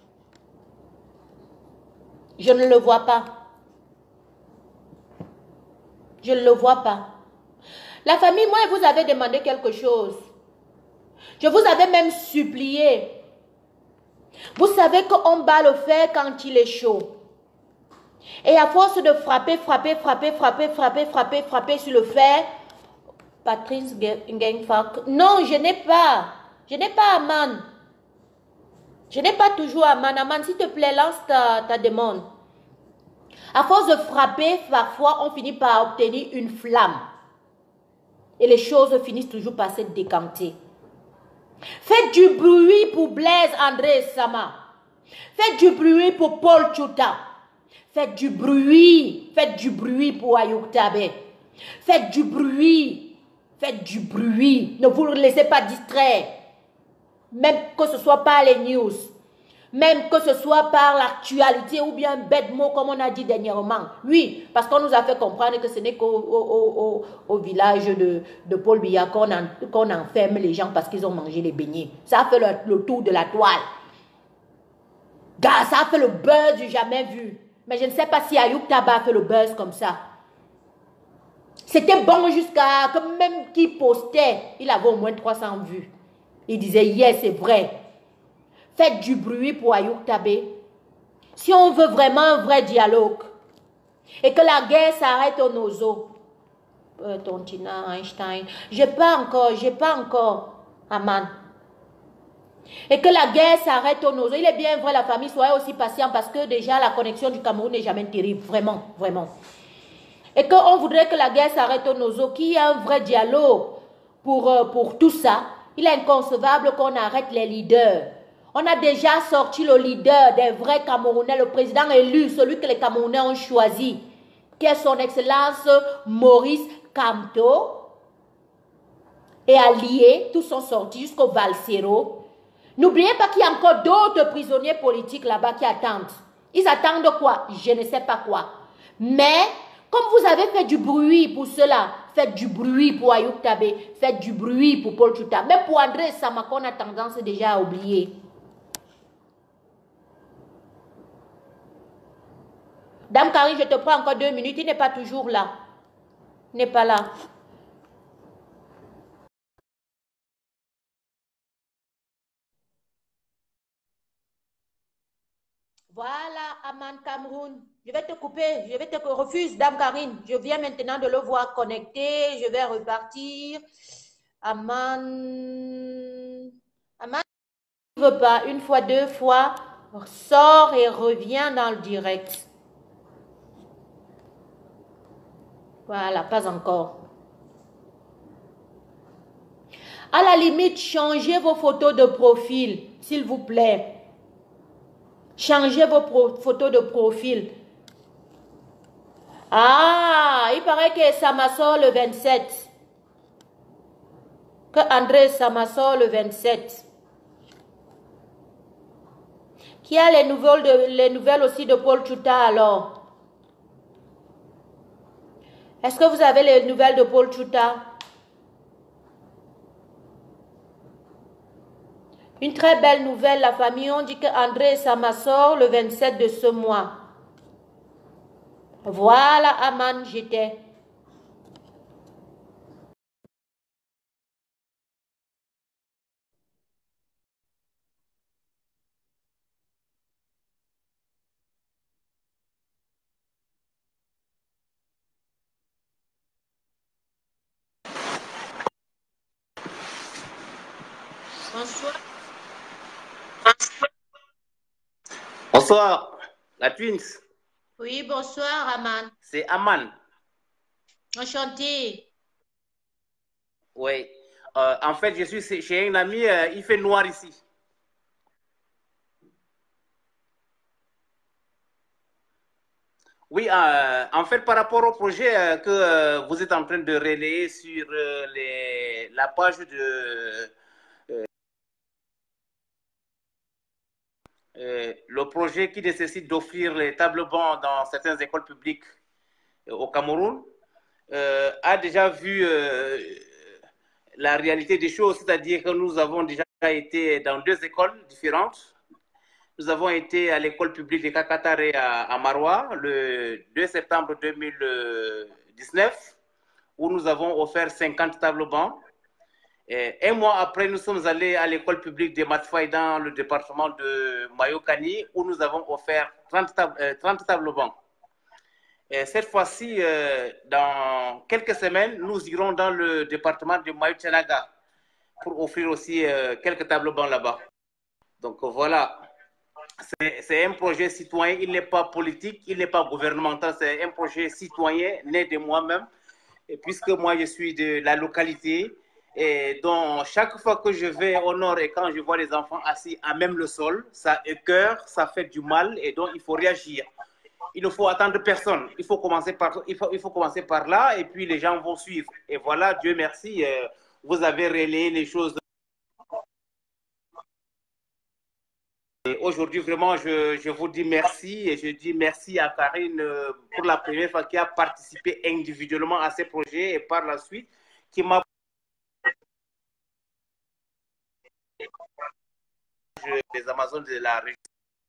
Je ne le vois pas. Je ne le vois pas. La famille, moi, vous avez demandé quelque chose. Je vous avais même supplié. Vous savez qu'on bat le fer quand il est chaud. Et à force de frapper, frapper, frapper, frapper, frapper, frapper, frapper sur le fer, Patrice Ngengfak, non, je n'ai pas. Je n'ai pas Aman. Je n'ai pas toujours Aman. Aman, s'il te plaît, lance ta, ta demande. À force de frapper, parfois, on finit par obtenir une flamme. Et les choses finissent toujours par se décanter. Faites du bruit pour Blaise André Sama. Faites du bruit pour Paul Chouta. Faites du bruit. Faites du bruit pour Ayoub Tabé. Faites du bruit. Faites du bruit. Ne vous laissez pas distraire. Même que ce soit par les news. Même que ce soit par l'actualité ou bien bête mot comme on a dit dernièrement. Oui, parce qu'on nous a fait comprendre que ce n'est qu'au au, au, au, au village de, de Paul Biya qu'on qu'on enferme les gens parce qu'ils ont mangé les beignets. Ça a fait le, le tour de la toile. Gars, ça a fait le buzz du jamais vu. Mais je ne sais pas si Ayoub Taba a fait le buzz comme ça. C'était bon jusqu'à que même qui postait, il avait au moins trois cents vues. Il disait, yes, c'est vrai. Faites du bruit pour Ayoub Tabé. Si on veut vraiment un vrai dialogue et que la guerre s'arrête au nozo. Euh, Tontina, Einstein. J'ai pas encore, j'ai pas encore, Aman. Et que la guerre s'arrête au nozo. Il est bien vrai, la famille, soyez aussi patient parce que déjà la connexion du Cameroun n'est jamais terrible. Vraiment, vraiment. Et qu'on voudrait que la guerre s'arrête au nozo, qu'il y ait un vrai dialogue pour, euh, pour tout ça. Il est inconcevable qu'on arrête les leaders. On a déjà sorti le leader des vrais Camerounais, le président élu, celui que les Camerounais ont choisi, qui est son Excellence Maurice Kamto et alliés. Tous sont sortis jusqu'au Valsero. N'oubliez pas qu'il y a encore d'autres prisonniers politiques là-bas qui attendent. Ils attendent quoi? Je ne sais pas quoi. Mais, comme vous avez fait du bruit pour cela, faites du bruit pour Ayoub Tabé, faites du bruit pour Paul Tchouta. Même pour André Samako, on a tendance déjà à oublier. Dame Karine, je te prends encore deux minutes. Il n'est pas toujours là. Il n'est pas là. Voilà, Aman Cameroun. Je vais te couper. Je vais te refuser, Dame Karine. Je viens maintenant de le voir connecté. Je vais repartir. Aman. Aman ne veut pas. Une fois, deux fois. Sors et reviens dans le direct. Voilà, pas encore. À la limite, changez vos photos de profil, s'il vous plaît. Changez vos pro photos de profil. Ah, il paraît que Samassor le vingt-sept. Que André Samassor le vingt-sept. Qui a les nouvelles, de, les nouvelles aussi de Paul Tchouta alors? Est-ce que vous avez les nouvelles de Paul Tchouta? Une très belle nouvelle, la famille. On dit que André Samassor le vingt-sept de ce mois. Voilà, Aman, j'étais. Bonsoir. Bonsoir, la Twins. Oui, bonsoir, Aman. C'est Aman. Enchanté. Oui. Euh, en fait, je suis chez un ami, euh, il fait noir ici. Oui, euh, en fait, par rapport au projet euh, que euh, vous êtes en train de relayer sur euh, les, la page de... Euh, euh, le projet qui nécessite d'offrir les tables bancs dans certaines écoles publiques euh, au Cameroun, euh, a déjà vu euh, la réalité des choses, c'est-à-dire que nous avons déjà été dans deux écoles différentes. Nous avons été à l'école publique de Kakatare à, à Maroua le deux septembre deux mille dix-neuf, où nous avons offert cinquante tables bancs. Et un mois après, nous sommes allés à l'école publique de Matfaï dans le département de Mayokani, où nous avons offert trente tables, euh, trente tables bancs. Et cette fois-ci, euh, dans quelques semaines, nous irons dans le département de Mayo-Tchanaga pour offrir aussi euh, quelques tables bancs là-bas. Donc voilà, c'est un projet citoyen, il n'est pas politique, il n'est pas gouvernemental, c'est un projet citoyen né de moi-même. Et puisque moi je suis de la localité, et donc chaque fois que je vais au nord et quand je vois les enfants assis à même le sol, ça écoeure, ça fait du mal et donc il faut réagir. il ne faut attendre personne. Il faut commencer par, il faut, il faut commencer par là et puis les gens vont suivre. Et voilà, Dieu merci, euh, vous avez relayé les choses. Et aujourd'hui, vraiment, je, je vous dis merci et je dis merci à Karine euh, pour la première fois qui a participé individuellement à ces projets et par la suite qui m'a les Amazones de la région.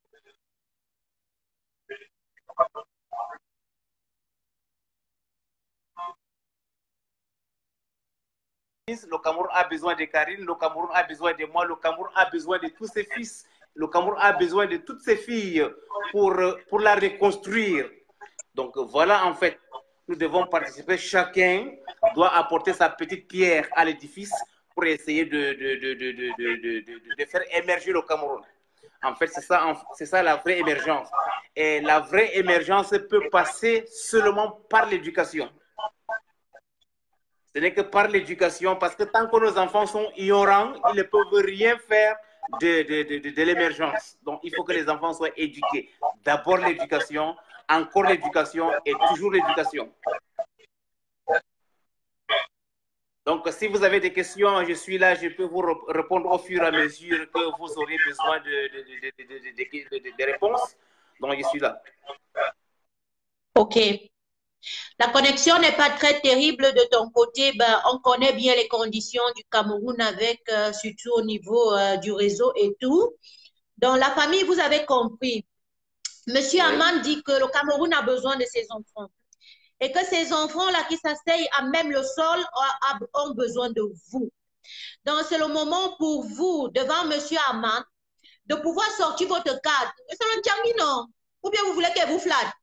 Le Cameroun a besoin de Karine, le Cameroun a besoin de moi, le Cameroun a besoin de tous ses fils, le Cameroun a besoin de toutes ses filles pour, pour la reconstruire. Donc voilà, en fait, nous devons participer, chacun doit apporter sa petite pierre à l'édifice pour essayer de, de, de, de, de, de, de, de faire émerger le Cameroun. En fait, c'est ça, c'est ça la vraie émergence. Et la vraie émergence peut passer seulement par l'éducation. Ce n'est que par l'éducation, parce que tant que nos enfants sont ignorants, ils ne peuvent rien faire de, de, de, de l'émergence. Donc, il faut que les enfants soient éduqués. D'abord l'éducation, encore l'éducation et toujours l'éducation. Donc, si vous avez des questions, je suis là, je peux vous répondre au fur et à mesure que vous aurez besoin de, de, de, de, de, de, de réponses. Donc, je suis là. OK. La connexion n'est pas très terrible de ton côté. Ben, on connaît bien les conditions du Cameroun avec, euh, surtout au niveau euh, du réseau et tout. Dans la famille, vous avez compris. Monsieur oui. Aman dit que le Cameroun a besoin de ses enfants. Et que ces enfants-là qui s'asseyent à même le sol ont besoin de vous. Donc, c'est le moment pour vous, devant Monsieur Aman, de pouvoir sortir votre carte. C'est un tchangi, non? Ou bien vous voulez qu'elle vous flatte?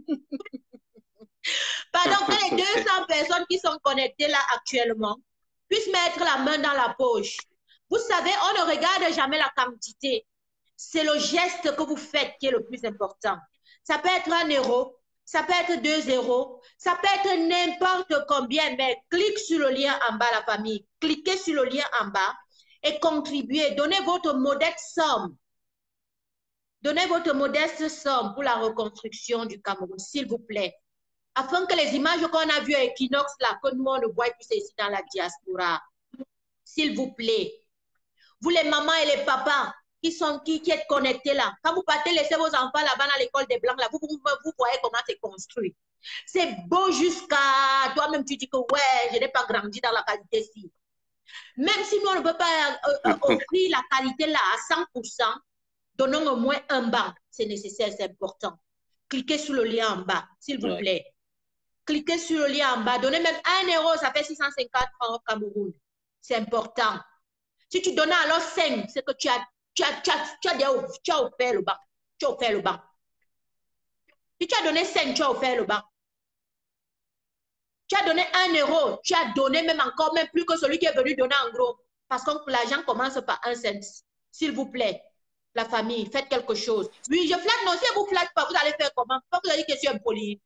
Pardon, que les deux cents personnes qui sont connectées là actuellement puissent mettre la main dans la poche. Vous savez, on ne regarde jamais la quantité. C'est le geste que vous faites qui est le plus important. Ça peut être un euro, ça peut être deux zéros, ça peut être n'importe combien, mais clique sur le lien en bas, la famille. Cliquez sur le lien en bas et contribuez. Donnez votre modeste somme. Donnez votre modeste somme pour la reconstruction du Cameroun, s'il vous plaît. Afin que les images qu'on a vues à Equinox, là, que nous, on ne voit plus ici dans la diaspora. S'il vous plaît. Vous, les mamans et les papas qui sont qui, qui êtes connectés là, quand vous partez laisser vos enfants là-bas dans l'école des Blancs, là, vous, vous, vous voyez comment c'est construit. C'est beau jusqu'à... Toi-même, tu dis que ouais, je n'ai pas grandi dans la qualité-ci. Même si nous, on ne peut pas euh, euh, offrir la qualité là à cent pour cent, donnons au moins un banc. C'est nécessaire, c'est important. Cliquez sur le lien en bas, s'il vous ouais. plaît. Cliquez sur le lien en bas. Donnez même un euro, ça fait six cent cinquante francs au Cameroun. C'est important. Si tu donnes alors cinq, c'est que tu as, tu as, tu as, tu as, tu as offert le banc. Tu as offert le banc. Si tu as donné cinq, tu as offert le banc. Tu as donné un euro, tu as donné même encore même plus que celui qui est venu donner en gros. Parce que l'argent commence par un cent. S'il vous plaît, la famille, faites quelque chose. Oui, je flatte, non, si vous ne flattez pas, vous allez faire comment? Pas que vous allez dire que je suis impoli.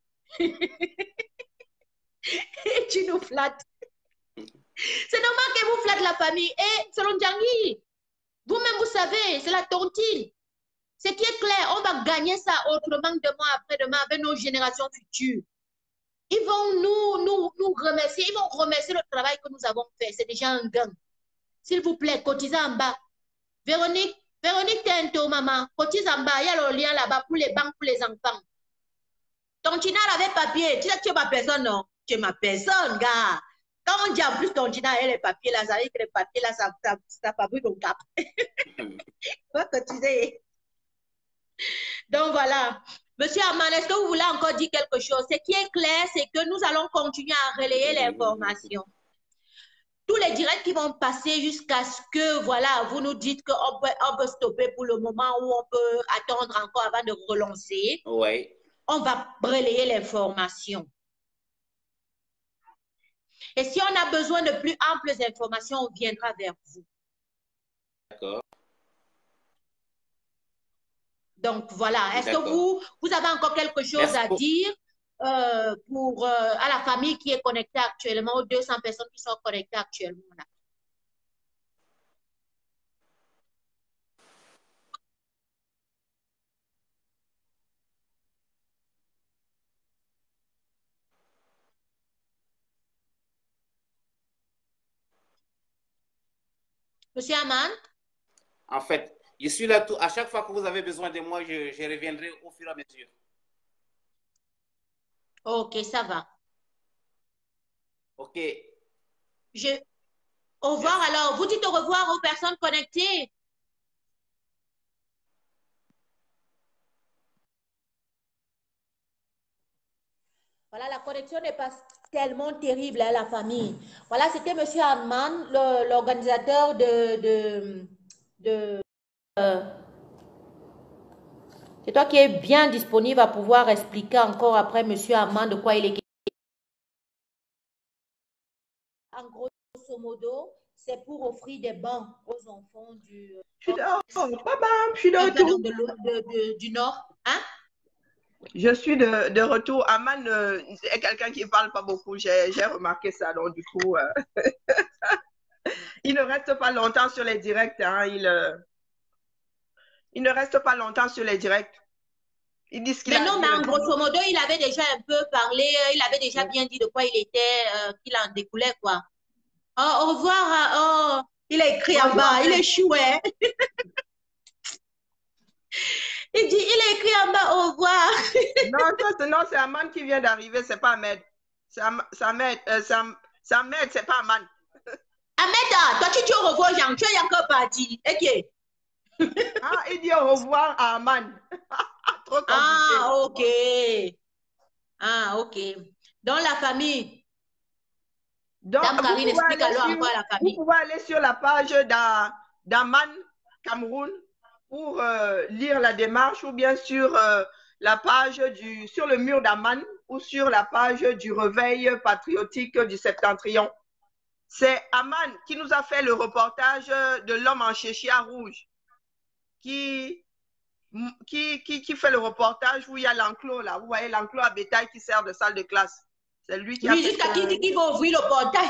Et tu nous flattes. C'est normal que vous flattez la famille. Et selon Djangui, vous-même vous savez, c'est la tontine. Ce qui est clair, on va gagner ça autrement demain, après-demain, avec nos générations futures. Ils vont nous, nous, nous remercier, ils vont remercier le travail que nous avons fait. C'est déjà un gain. S'il vous plaît, cotisez en bas. Véronique, Véronique Tento, maman, cotise en bas. Il y a le lien là-bas pour les banques, pour les enfants. Ton Tina avait papier. Tu sais que tu es ma personne, non? Tu es ma personne, gars. Quand on dit en plus ton Tina et les papiers là, ça veut dire que les papiers là, ça, ça, ça fabrique ton cap. Va cotiser. Donc voilà. Monsieur Aman, est-ce que vous voulez encore dire quelque chose? Ce qui est clair, c'est que nous allons continuer à relayer l'information. Tous les directs qui vont passer jusqu'à ce que, voilà, vous nous dites qu'on peut, on peut stopper pour le moment où on peut attendre encore avant de relancer. Oui. On va relayer l'information. Et si on a besoin de plus amples informations, on viendra vers vous. D'accord. Donc, voilà. Est-ce que vous, vous avez encore quelque chose Merci à pour... dire euh, pour, euh, à la famille qui est connectée actuellement, aux deux cents personnes qui sont connectées actuellement là? Monsieur Aman? En fait, je suis là tout, à chaque fois que vous avez besoin de moi, je, je reviendrai au fur et à mesure. Ok, ça va. Ok. Je... Au revoir Merci. alors. Vous dites au revoir aux personnes connectées. Voilà, la connexion n'est pas tellement terrible à la famille. Voilà, c'était Monsieur Aman, l'organisateur de... de, de euh, c'est toi qui es bien disponible à pouvoir expliquer encore après Monsieur Aman de quoi il est question. En grosso modo, c'est pour offrir des bancs aux enfants du... Je suis dehors. Bye je suis de de, retour. de, de, de, du Nord. Hein? Je suis de, de retour. Aman euh, est quelqu'un qui ne parle pas beaucoup. J'ai remarqué ça. Donc, du coup, euh, il ne reste pas longtemps sur les directs. Hein. Il, euh, il ne reste pas longtemps sur les directs. Il dit ce qu'il a Mais non, dit. mais en grosso modo, il avait déjà un peu parlé. Il avait déjà bien dit de quoi il était, euh, qu'il en découlait, quoi. Oh, au revoir. Oh, il a écrit en bas. Il est chouette. Il dit, il a écrit en bas, au revoir. Non, non, c'est Aman qui vient d'arriver, c'est pas Ahmed. C'est Ahmed, euh, c'est Ahmed, c'est pas Aman. Ahmed, toi tu dis au revoir, Jean, tu es encore parti. Ok. Ah, il dit au revoir à Aman. Trop compliqué. Ah, ok. Ah, ok. Dans la famille. Donc, Dame Karine, explique alors encore à la famille. Vous pouvez aller sur la page d'Aman Cameroun pour euh, lire la démarche, ou bien sur euh, la page du, sur le mur d'Aman, ou sur la page du réveil patriotique du Septentrion. C'est Aman qui nous a fait le reportage de l'homme en chéchia rouge, qui, qui, qui, qui fait le reportage où il y a l'enclos là. Vous voyez l'enclos à bétail qui sert de salle de classe. C'est lui qui oui, a fait jusqu'à ce... qui dit qu'il va ouvrir le portail.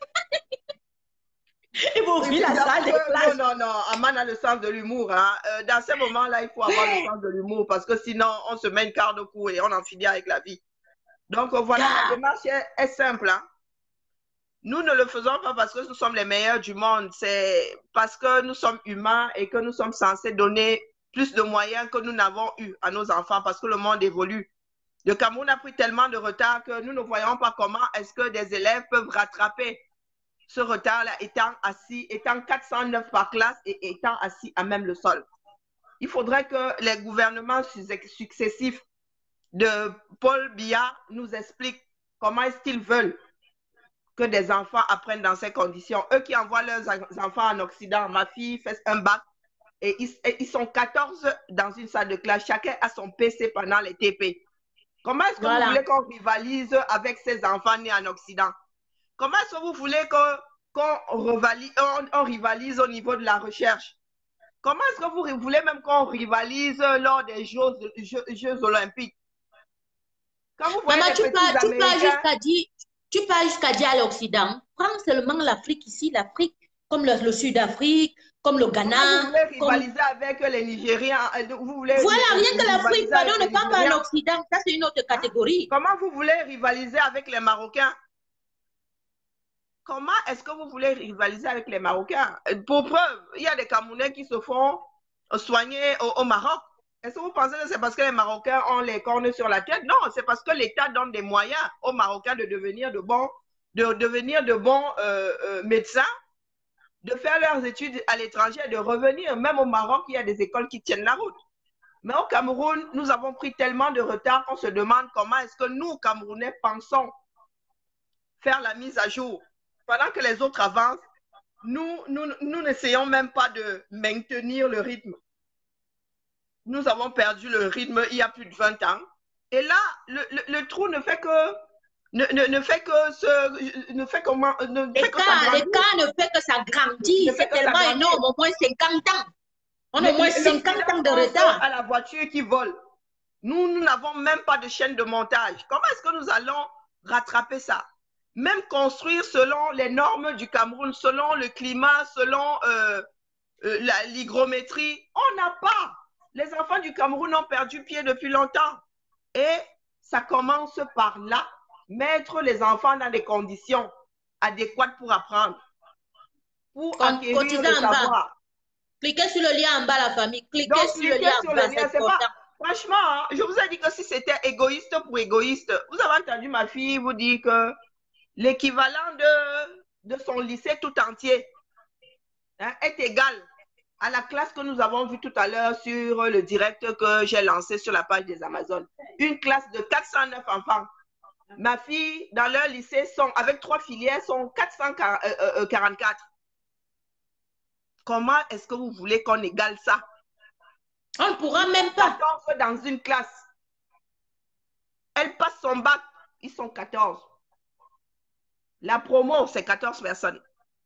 Il va ouvrir la salle de classe. Non, non, non. Aman a le sens de l'humour. Hein. Euh, dans ces moments-là, il faut avoir le sens de l'humour parce que sinon, on se met une carte au cou et on en finit avec la vie. Donc, voilà, ah. la démarche est, est simple. Hein. Nous ne le faisons pas parce que nous sommes les meilleurs du monde. C'est parce que nous sommes humains et que nous sommes censés donner plus de moyens que nous n'avons eu à nos enfants parce que le monde évolue. Le Cameroun a pris tellement de retard que nous ne voyons pas comment est-ce que des élèves peuvent rattraper ce retard-là étant assis, étant quatre cent neuf par classe et étant assis à même le sol. Il faudrait que les gouvernements successifs de Paul Biya nous expliquent comment est-ce qu'ils veulent que des enfants apprennent dans ces conditions. Eux qui envoient leurs enfants en Occident, ma fille fait un bac et ils, et ils sont quatorze dans une salle de classe, chacun a son P C pendant les T P. Comment est-ce que voilà. vous voulez qu'on rivalise avec ces enfants nés en Occident? Comment est-ce que vous voulez qu'on qu'on rivalise, on, on rivalise au niveau de la recherche? Comment est-ce que vous voulez même qu'on rivalise lors des Jeux, Jeux, Jeux olympiques? Quand vous voyez Maman, tu parles, tu parles jusqu'à dire, tu parles jusqu'à dire à l'Occident. Prends seulement l'Afrique ici, l'Afrique, comme le, le Sud-Afrique, comme le Ghana. Comment vous voulez rivaliser comme... avec les Nigériens? Vous voulez voilà, rien que l'Afrique, pardon, ne parle pas à l'Occident. Ça, c'est une autre catégorie. Comment vous voulez rivaliser avec les Marocains? Comment est-ce que vous voulez rivaliser avec les Marocains? Pour preuve, il y a des Camerounais qui se font soigner au, au Maroc. Est-ce que vous pensez que c'est parce que les Marocains ont les cornes sur la tête? Non, c'est parce que l'État donne des moyens aux Marocains de devenir de bons, de devenir de bons euh, euh, médecins, de faire leurs études à l'étranger et de revenir. Même au Maroc, il y a des écoles qui tiennent la route. Mais au Cameroun, nous avons pris tellement de retard qu'on se demande comment est-ce que nous, Camerounais, pensons faire la mise à jour. Pendant que les autres avancent, nous, nous, nous n'essayons même pas de maintenir le rythme. Nous avons perdu le rythme il y a plus de vingt ans. Et là, le, le, le trou ne fait que ne, ne, ne fait que ce ne fait comment ne fait que ça les cas ne fait que ça grandit. C'est tellement énorme, au moins cinquante ans. On a au moins cinquante ans de retard. À la voiture qui vole. Nous, nous n'avons même pas de chaîne de montage. Comment est-ce que nous allons rattraper ça? Même construire selon les normes du Cameroun, selon le climat, selon euh, euh, l'hygrométrie, on n'a pas. Les enfants du Cameroun ont perdu pied depuis longtemps. Et ça commence par là, mettre les enfants dans des conditions adéquates pour apprendre. pour Con- acquérir cotisez le en bas. savoir. Cliquez sur le lien en bas, la famille. Cliquez Donc, sur le cliquez lien sur en le bas, lien. c'est C'est important. pas... Franchement, hein, je vous ai dit que si c'était égoïste pour égoïste, vous avez entendu ma fille vous dire que l'équivalent de, de son lycée tout entier hein, est égal à la classe que nous avons vue tout à l'heure sur le direct que j'ai lancé sur la page des Amazones. Une classe de quatre cent neuf enfants. Ma fille, dans leur lycée, sont, avec trois filières, sont quatre cent quarante-quatre. Comment est-ce que vous voulez qu'on égale ça? On ne pourra même pas. quatorze dans une classe. Elle passe son bac, ils sont quatorze. La promo, c'est quatorze personnes.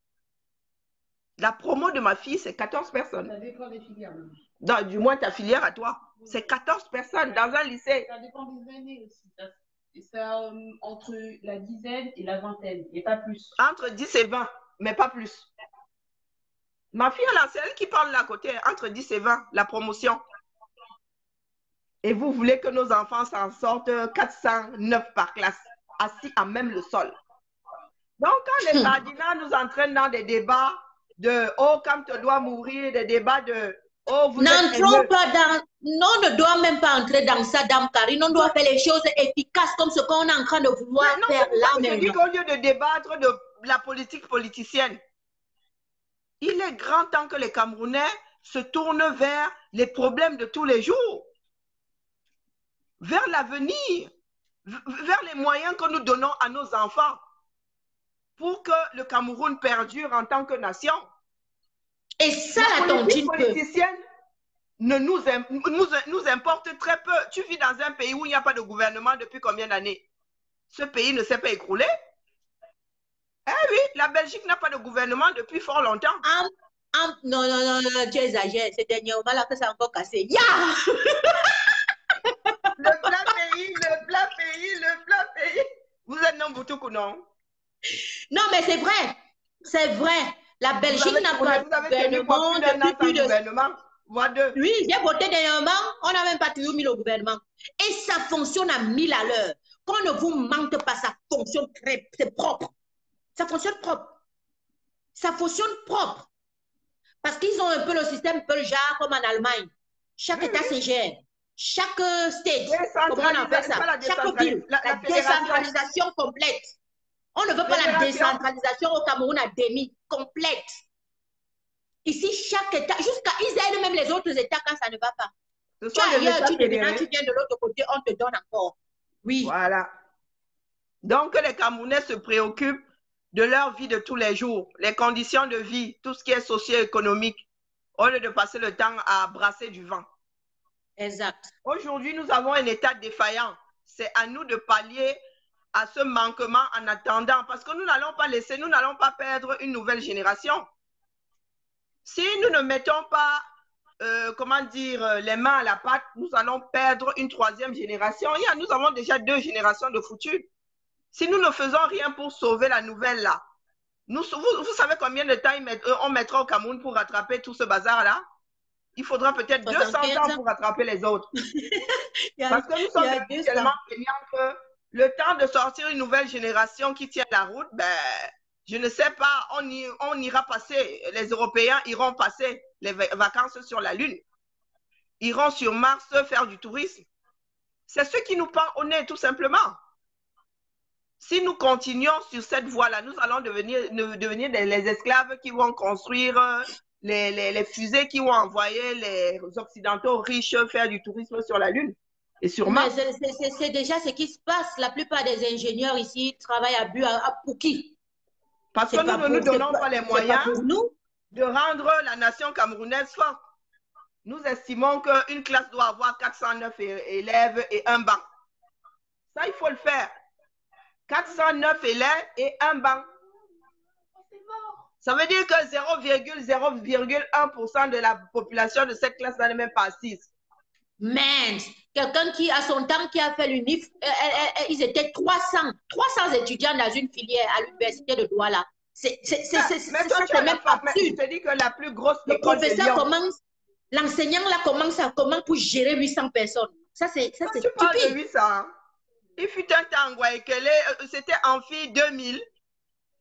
La promo de ma fille, c'est quatorze personnes. Ça dépend des filières. même. Non, du moins ta filière à toi. C'est quatorze personnes dans un lycée. Ça dépend des années aussi. Ça, et ça, euh, entre la dizaine et la vingtaine, et pas plus. Entre dix et vingt, mais pas plus. Ma fille, là, c'est elle qui parle là à côté, entre dix et vingt, la promotion. Et vous voulez que nos enfants s'en sortent quatre cent neuf par classe, assis à même le sol. Donc, quand les cardinals nous entraînent dans des débats de « Oh, quand tu dois mourir », des débats de « Oh, vous êtes N'entrons haineux. pas dans... Non, on ne doit même pas entrer dans ça, Dame Karine. On doit faire les choses efficaces comme ce qu'on est en train de vouloir Mais non, faire c'est là pour ça que je dis maintenant. qu'au lieu de débattre de la politique politicienne, il est grand temps que les Camerounais se tournent vers les problèmes de tous les jours, vers l'avenir, vers les moyens que nous donnons à nos enfants pour que le Cameroun perdure en tant que nation. Et ça, La la politique tontine peut. politicienne ne nous, nous, nous importe très peu. Tu vis dans un pays où il n'y a pas de gouvernement depuis combien d'années? Ce pays ne s'est pas écroulé? Eh oui, la Belgique n'a pas de gouvernement depuis fort longtemps. Am- am- non, non, non, non, tu exagères. C'est dernièrement là que ça a encore cassé. Ya! Le plat pays, le plat pays, le plat pays. Vous êtes non Boutoukou, non? Non, mais c'est vrai. C'est vrai. La Vous Belgique avez, n'a vous pas avez, de vous avez tenu quoi, gouvernement plus d'un depuis an plus sans de... gouvernement? Voire deux. Oui, j'ai voté dernièrement. On n'a même pas toujours mis le gouvernement. Et ça fonctionne à mille à l'heure. Qu'on ne vous mente pas, ça fonctionne très... C'est propre. Ça fonctionne propre. Ça fonctionne propre. Parce qu'ils ont un peu le système Belgique comme en Allemagne. Chaque État se gère. Chaque state, comment on appelle ça? Pas la Chaque décentralisation. ville. La, La la fédération. décentralisation complète. On ne veut pas la Fédération. décentralisation au Cameroun à demi, complète. Ici, chaque État, jusqu'à ils aident même les autres États quand ça ne va pas. Ce Tu sont as les ailleurs, États tu deviens, fédérés. tu viens de l'autre côté, on te donne encore. Oui. Voilà. Donc, les Camerounais se préoccupent de leur vie de tous les jours, les conditions de vie, tout ce qui est socio-économique, au lieu de passer le temps à brasser du vent. Exact. Aujourd'hui, nous avons un État défaillant. C'est à nous de pallier à ce manquement en attendant, parce que nous n'allons pas laisser, nous n'allons pas perdre une nouvelle génération. Si nous ne mettons pas, euh, comment dire, les mains à la pâte, nous allons perdre une troisième génération. Il y a, nous avons déjà deux générations de foutus. Si nous ne faisons rien pour sauver la nouvelle là, nous, vous, vous savez combien de temps met, euh, on mettra au Cameroun pour rattraper tout ce bazar-là? Il faudra peut-être deux cents ans pour rattraper les autres. a, Parce que nous sommes tellement plaignants que le temps de sortir une nouvelle génération qui tient la route, ben, je ne sais pas, on, y, on ira passer, les Européens iront passer les vacances sur la Lune, iront sur Mars faire du tourisme. C'est ce qui nous pend au nez, tout simplement. Si nous continuons sur cette voie-là, nous allons devenir, devenir des, les esclaves qui vont construire les, les, les fusées, qui vont envoyer les Occidentaux riches faire du tourisme sur la Lune et sur Mars. C'est déjà ce qui se passe. La plupart des ingénieurs ici travaillent à but à, à pour qui? Parce que nous ne nous donnons pas, pas les moyens pas nous. de rendre la nation camerounaise forte. Nous estimons qu'une classe doit avoir quatre cent neuf élèves et un banc. Ça, il faut le faire. quatre cent neuf élèves et un banc. Ça veut dire que zéro virgule zéro un pour cent de la population de cette classe n'est même pas assise. Man, quelqu'un qui, à son temps, qui a fait l'UNIF, euh, euh, euh, ils étaient trois cents, trois cents étudiants dans une filière à l'université de Douala. C'est même pas absurde. Je te dis que la plus grosse Le professeur commence, l'enseignant là commence à comment pour gérer huit cents personnes. Ça, c'est stupide. Tu parles de huit cents. Il fut un temps, c'était Amphi deux mille.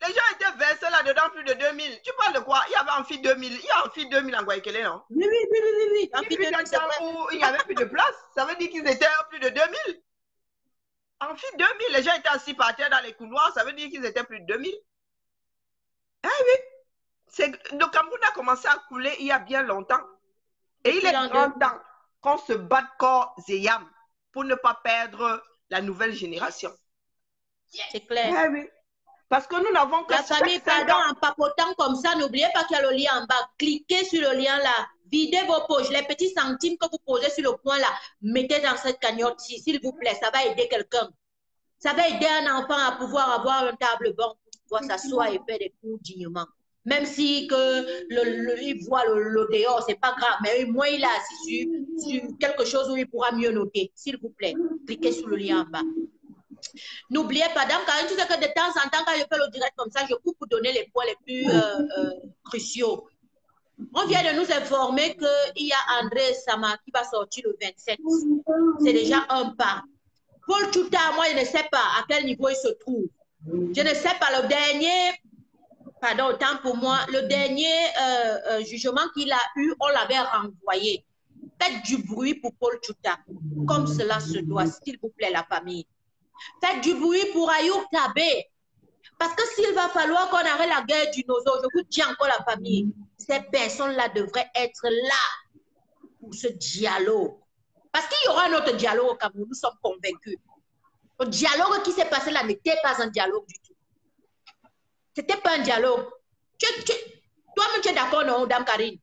les gens étaient versés là-dedans plus de deux mille. Tu parles de quoi? Il y avait Amphi deux mille. Il y a Amphi deux mille en Guayaquil, non? Oui, oui, oui, oui, oui. oui. Il Amphi y a eu deux mille, c'est un vrai. temps où il n'y avait plus de place. Ça veut dire qu'ils étaient plus de deux mille. Amphi deux mille, les gens étaient assis par terre dans les couloirs. Ça veut dire qu'ils étaient plus de deux mille. Ah oui. Le Cameroun a commencé à couler il y a bien longtemps. Et il est grand temps qu'on se batte corps et âme pour ne pas perdre la nouvelle génération. C'est clair. Ah oui. Parce que nous n'avons que La famille, pardon, ans. en papotant comme ça, n'oubliez pas qu'il y a le lien en bas. Cliquez sur le lien là. Videz vos poches. Les petits centimes que vous posez sur le point là, mettez dans cette cagnotte-ci, s'il vous plaît. Ça va aider quelqu'un. Ça va aider un enfant à pouvoir avoir un table bon pour pouvoir s'asseoir et faire des cours dignement. Même si que le, le, il voit le, le dehors, c'est pas grave. Mais au moins, il est assis sur, sur quelque chose où il pourra mieux noter. S'il vous plaît, cliquez sur le lien en bas. N'oubliez pas, Dame Karine, tu sais que de temps en temps, quand je fais le direct comme ça, je coupe pour donner les points les plus euh, euh, cruciaux. On vient de nous informer qu'il y a André Sama qui va sortir le vingt-sept. C'est déjà un pas. Paul Tchouta, moi, je ne sais pas à quel niveau il se trouve. Je ne sais pas, le dernier, pardon, autant pour moi, le dernier euh, euh, jugement qu'il a eu, on l'avait renvoyé. Faites du bruit pour Paul Tchouta, comme cela se doit, s'il vous plaît, la famille. Faites du bruit pour Ayoub Tabé. Parce que s'il va falloir qu'on arrête la guerre du Nozo, je vous dis encore la famille, ces personnes-là devraient être là pour ce dialogue. Parce qu'il y aura un autre dialogue au Cameroun, nous sommes convaincus. Le dialogue qui s'est passé là n'était pas un dialogue du tout. Ce n'était pas un dialogue. Toi-même, tu es d'accord, non, Dame Karine?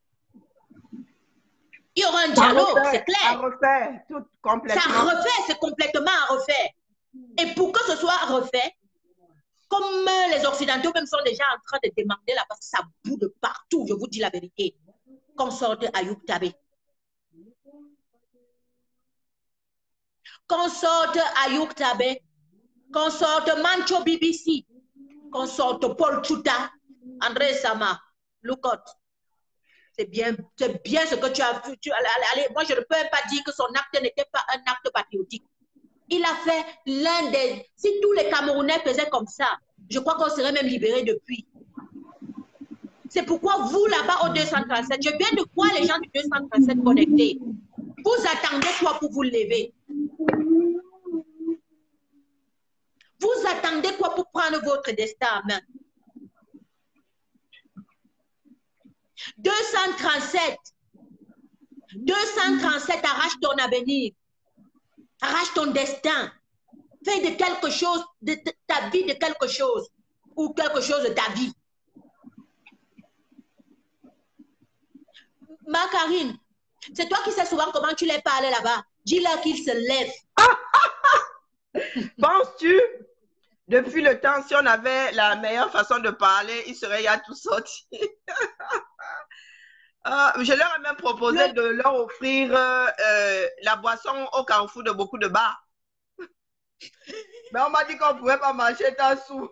Il y aura un dialogue, c'est clair. À refaire, tout complètement. Ça refait, c'est complètement à refaire. Et pour que ce soit refait, comme les Occidentaux même sont déjà en train de demander là, parce que ça boue de partout, je vous dis la vérité, qu'on sorte Ayoub Tabé. Qu'on sorte Ayoub Tabé, qu'on sorte Mancho B B C, qu'on sorte Paul Tchouta, André Sama, Loukot. C'est bien, c'est bien ce que tu as vu. Tu, allez, moi, je ne peux pas dire que son acte n'était pas un acte patriotique. Il a fait l'un des... Si tous les Camerounais faisaient comme ça, je crois qu'on serait même libérés depuis. C'est pourquoi vous, là-bas, au deux cent trente-sept, je viens de voir les gens du deux cent trente-sept connectés. Vous attendez quoi pour vous lever? Vous attendez quoi pour prendre votre destin en main? deux cent trente-sept. deux cent trente-sept, arrache ton avenir. Arrache ton destin. Fais de quelque chose, de ta vie, de quelque chose. Ou quelque chose de ta vie. Ma Karine, c'est toi qui sais souvent comment tu les parles là-bas. Dis-leur qu'ils se lèvent. Penses-tu, depuis le temps, si on avait la meilleure façon de parler, ils seraient à tout sorti. euh, je leur ai même proposé le... de leur offrir euh, la boisson au carrefour de beaucoup de bars. Mais on m'a dit qu'on ne pouvait pas marcher tant sous.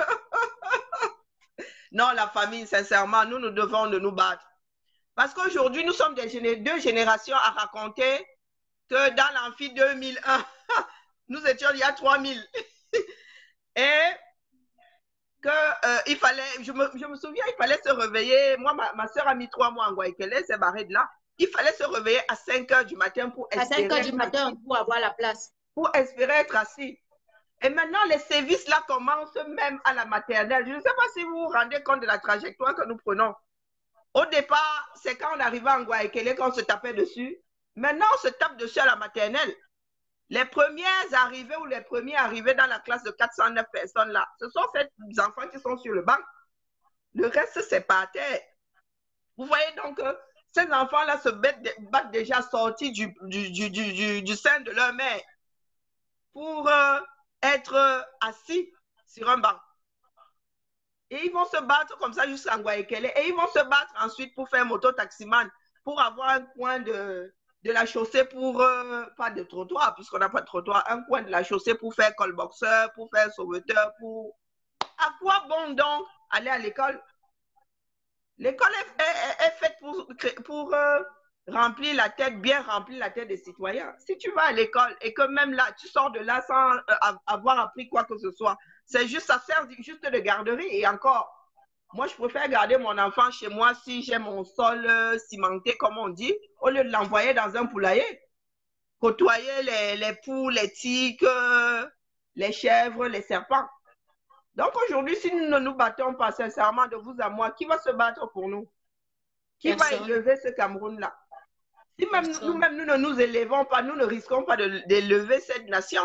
Non, la famille, sincèrement, nous, nous devons de nous battre. Parce qu'aujourd'hui, nous sommes des géné deux générations à raconter que dans l'amphi deux mille un, nous étions il y a trois mille. Et que euh, il fallait, je me, je me souviens, il fallait se réveiller. Moi, ma, ma soeur a mis trois mois en Guayaquil, elle s'est barrée de là. Il fallait se réveiller à cinq heures du matin pour espérer. À cinq heures du matin pour avoir la place. Pour espérer être assis. Et maintenant, les services là commencent même à la maternelle. Je ne sais pas si vous vous rendez compte de la trajectoire que nous prenons. Au départ, c'est quand on arrivait en Guayaquil qu'on se tapait dessus. Maintenant, on se tape dessus à la maternelle. Les premières arrivées ou les premiers arrivés dans la classe de quatre cent neuf personnes là, ce sont ces enfants qui sont sur le banc. Le reste, c'est par terre. Vous voyez donc que ces enfants-là se battent déjà sortis du, du, du, du, du sein de leur mère pour euh, être assis sur un banc. Et ils vont se battre comme ça jusqu'à Guayaquil. Et ils vont se battre ensuite pour faire moto-taximan, pour avoir un coin de, de la chaussée pour, euh, pas de trottoir, puisqu'on n'a pas de trottoir, un coin de la chaussée pour faire colboxeur, pour faire sauveteur, pour... À quoi bon donc aller à l'école? L'école est, est, est faite pour, pour euh, remplir la tête, bien remplir la tête des citoyens. Si tu vas à l'école et que même là, tu sors de là sans euh, avoir appris quoi que ce soit, C'est juste, ça sert juste de garderie. Et encore, moi, je préfère garder mon enfant chez moi si j'ai mon sol euh, cimenté, comme on dit, au lieu de l'envoyer dans un poulailler. Côtoyer les, les poules, les tigres, euh, les chèvres, les serpents. Donc aujourd'hui, si nous ne nous battons pas sincèrement de vous à moi, qui va se battre pour nous? Qui Personne. va élever ce Cameroun-là? Si même nous-mêmes, nous ne nous élevons pas, nous ne risquons pas d'élever cette nation.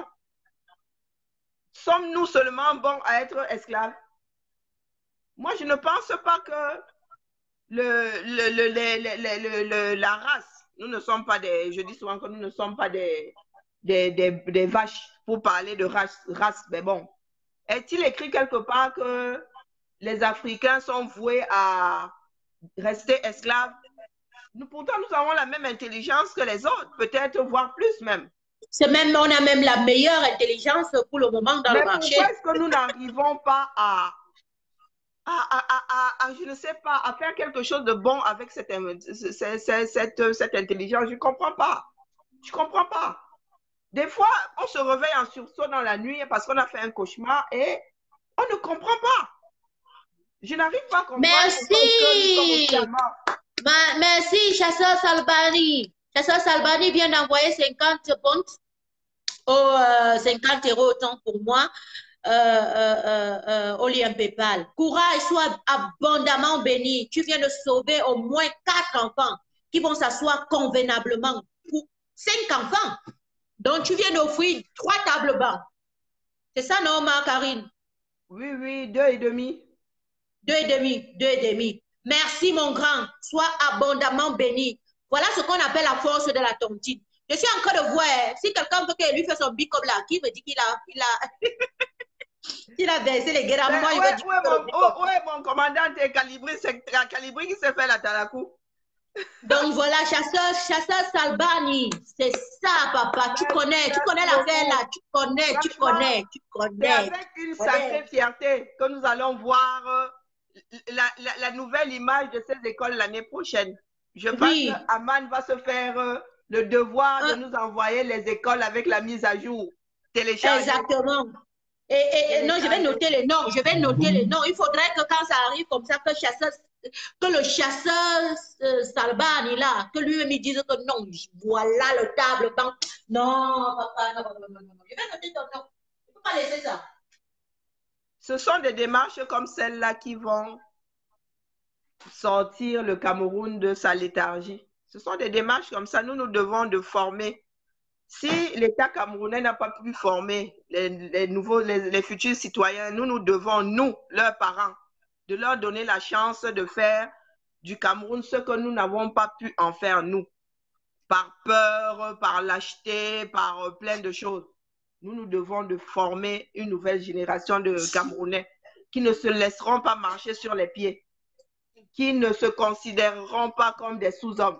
Sommes-nous seulement bons à être esclaves? Moi, je ne pense pas que le, le, le, le, le, le, la race, nous ne sommes pas des, je dis souvent que nous ne sommes pas des, des, des, des vaches pour parler de race, race, mais bon. Est-il écrit quelque part que les Africains sont voués à rester esclaves? Nous, pourtant, nous avons la même intelligence que les autres, peut-être voire plus même. C'est même, on a même la meilleure intelligence pour le moment dans mais le marché. Pourquoi est-ce que nous n'arrivons pas à À, à, à, à, je ne sais pas, à faire quelque chose de bon avec cette, cette, cette, cette intelligence? Je ne comprends pas. Je ne comprends pas. Des fois, on se réveille en sursaut dans la nuit parce qu'on a fait un cauchemar et on ne comprend pas. Je n'arrive pas à comprendre. Merci. Ma, merci, chasseur Salbani. Chasseur Salbani vient d'envoyer cinquante ponts au euh, cinquante euros autant pour moi. Euh, euh, euh, euh, au lien PayPal. Courage, sois abondamment béni. Tu viens de sauver au moins quatre enfants qui vont s'asseoir convenablement pour cinq enfants. Donc, tu viens d'offrir trois tables bancs. C'est ça, non, ma Karine? Oui, oui, deux et demi. Deux et demi, deux et demi. Merci, mon grand. Sois abondamment béni. Voilà ce qu'on appelle la force de la tontine. Je suis en train de voir, si quelqu'un veut qu'il lui fasse son bic comme là, qui me dit qu'il a... Il a... Il a baissé les grammes. Où est mon, ouais, mon commandant est calibré, c'est calibré qui s'est fait la talakou. Donc voilà, chasseur, chasseur Salbani, c'est ça, papa. Tu connais, tu connais l'affaire là, tu connais, tu connais, tu connais. C'est avec une sacrée fierté que nous allons voir la, la, la nouvelle image de ces écoles l'année prochaine. Je pense oui. que Aman va se faire le devoir de nous envoyer les écoles avec la mise à jour téléchargée. Exactement. Et, et, et non, je vais noter les noms, je vais noter les noms. Il faudrait que quand ça arrive comme ça, que, chasseur, que le chasseur euh, Salbani là, que lui-même il dise que non, voilà le table banc. Non, papa, non, non, non, non, je vais noter ton nom. Il ne faut pas laisser ça. Ce sont des démarches comme celle-là qui vont sortir le Cameroun de sa léthargie. Ce sont des démarches comme ça. Nous, nous devons de former. Si l'État camerounais n'a pas pu former les, les nouveaux, les, les futurs citoyens, nous, nous devons, nous, leurs parents, de leur donner la chance de faire du Cameroun ce que nous n'avons pas pu en faire, nous, par peur, par lâcheté, par plein de choses. Nous, nous devons de former une nouvelle génération de Camerounais qui ne se laisseront pas marcher sur les pieds, qui ne se considéreront pas comme des sous-hommes,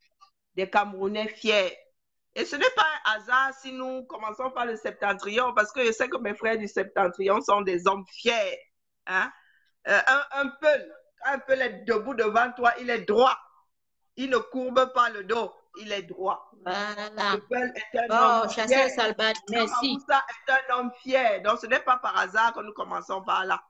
des Camerounais fiers. Et ce n'est pas un hasard si nous commençons par le septentrion, parce que je sais que mes frères du septentrion sont des hommes fiers. Hein? Euh, un, un Peul, un Peul est debout devant toi, il est droit. Il ne courbe pas le dos, il est droit. Voilà. Le Peul est un oh, homme chasseur fier. Salbani, merci. Ça est un homme fier. Donc ce n'est pas par hasard que nous commençons par là.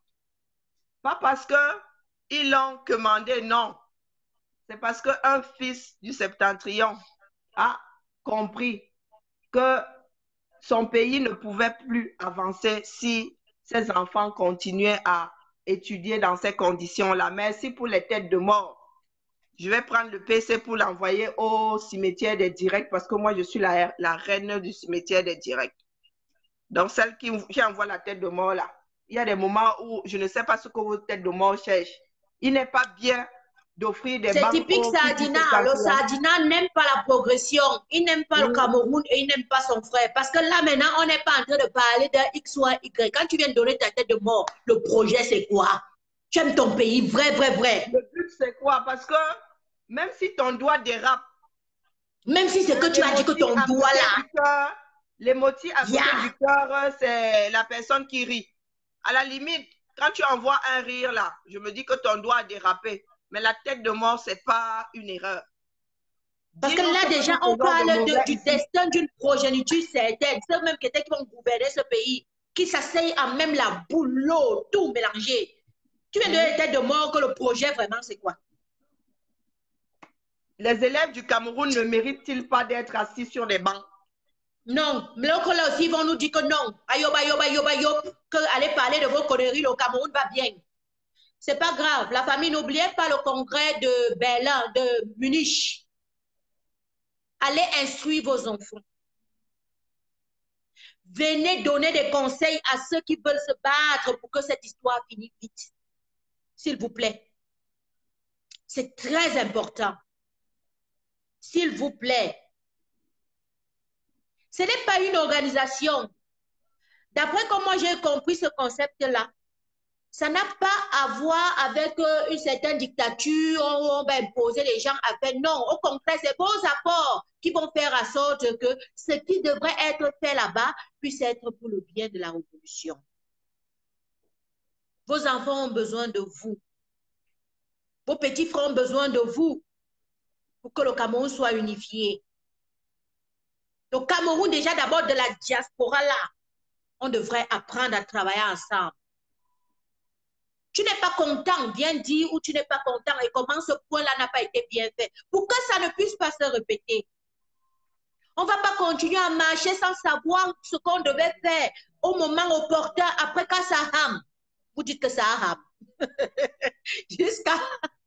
Pas parce qu'ils l'ont commandé, non. C'est parce qu'un fils du septentrion a compris que son pays ne pouvait plus avancer si ses enfants continuaient à étudier dans ces conditions-là. Merci pour les têtes de mort. Je vais prendre le P C pour l'envoyer au cimetière des directs parce que moi, je suis la, la reine du cimetière des directs. Donc, celle qui, qui envoie la tête de mort là, il y a des moments où je ne sais pas ce que vos têtes de mort cherchent. Il n'est pas bien d'offrir des c'est typique Sardina. Le Sardina n'aime pas la progression. Il n'aime pas mmh. le Cameroun et il n'aime pas son frère. Parce que là, maintenant, on n'est pas en train de parler d'un X ou un Y. Quand tu viens de donner ta tête de mort, le projet, c'est quoi? Tu aimes ton pays, vrai, vrai, vrai. Le but, c'est quoi? Parce que même si ton doigt dérape, même si c'est que tu as dit que ton doigt là... Les motifs à côté yeah. du cœur, c'est la personne qui rit. À la limite, quand tu envoies un rire là, je me dis que ton doigt a dérapé. Mais la tête de mort, ce n'est pas une erreur. Parce que là, déjà, on parle de, du destin d'une progéniture certaine. C'est eux-mêmes qui vont gouverner ce pays. qui s'asseyent à même la boule, l'eau, tout mélangé. Tu viens de donner tête de mort que le projet vraiment c'est quoi? Les élèves du Cameroun ne méritent-ils pas d'être assis sur des bancs? Non, mais là aussi ils vont nous dire que non. Ayob, ayob, ayob, ayob, que allez parler de vos conneries, le Cameroun va bien. C'est pas grave. La famille, n'oubliez pas le congrès de Berlin, de Munich. Allez instruire vos enfants. Venez donner des conseils à ceux qui veulent se battre pour que cette histoire finisse vite. S'il vous plaît. C'est très important. S'il vous plaît. Ce n'est pas une organisation. D'après comment j'ai compris ce concept-là, ça n'a pas à voir avec euh, une certaine dictature où on va imposer les gens à faire. Non, au contraire, c'est vos apports qui vont faire en sorte que ce qui devrait être fait là-bas puisse être pour le bien de la révolution. Vos enfants ont besoin de vous. Vos petits frères ont besoin de vous pour que le Cameroun soit unifié. Le Cameroun, déjà d'abord de la diaspora là, on devrait apprendre à travailler ensemble. Tu n'es pas content, viens dire où tu n'es pas content et comment ce point-là n'a pas été bien fait. Pour que ça ne puisse pas se répéter. On ne va pas continuer à marcher sans savoir ce qu'on devait faire au moment opportun, après quand ça rame. Vous dites que ça rame. Jusqu'à...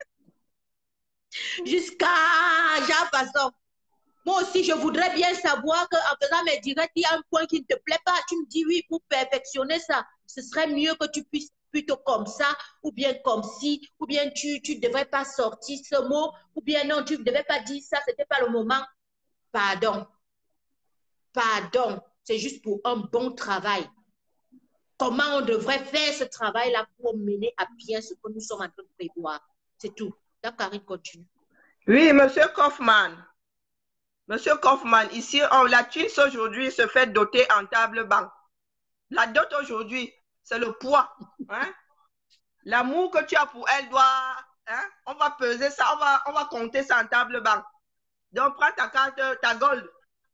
Jusqu'à... Jean Fasson. Moi aussi, je voudrais bien savoir qu'en faisant mes directs, il y a un point qui ne te plaît pas. Tu me dis oui, pour perfectionner ça, ce serait mieux que tu puisses plutôt comme ça, ou bien comme si, ou bien tu ne devrais pas sortir ce mot, ou bien non, tu ne devais pas dire ça, ce n'était pas le moment. Pardon. Pardon. C'est juste pour un bon travail. Comment on devrait faire ce travail-là pour mener à bien ce que nous sommes en train de prévoir. C'est tout. La Karine continue. Oui, monsieur Kaufmann. Monsieur Kaufmann, ici, on, la Tunis aujourd'hui se fait doter en table-banc. La dot aujourd'hui, c'est le poids. Hein? L'amour que tu as pour elle doit... Hein? On va peser ça, on va, on va compter ça en table-banc. Donc, prends ta carte, ta gold.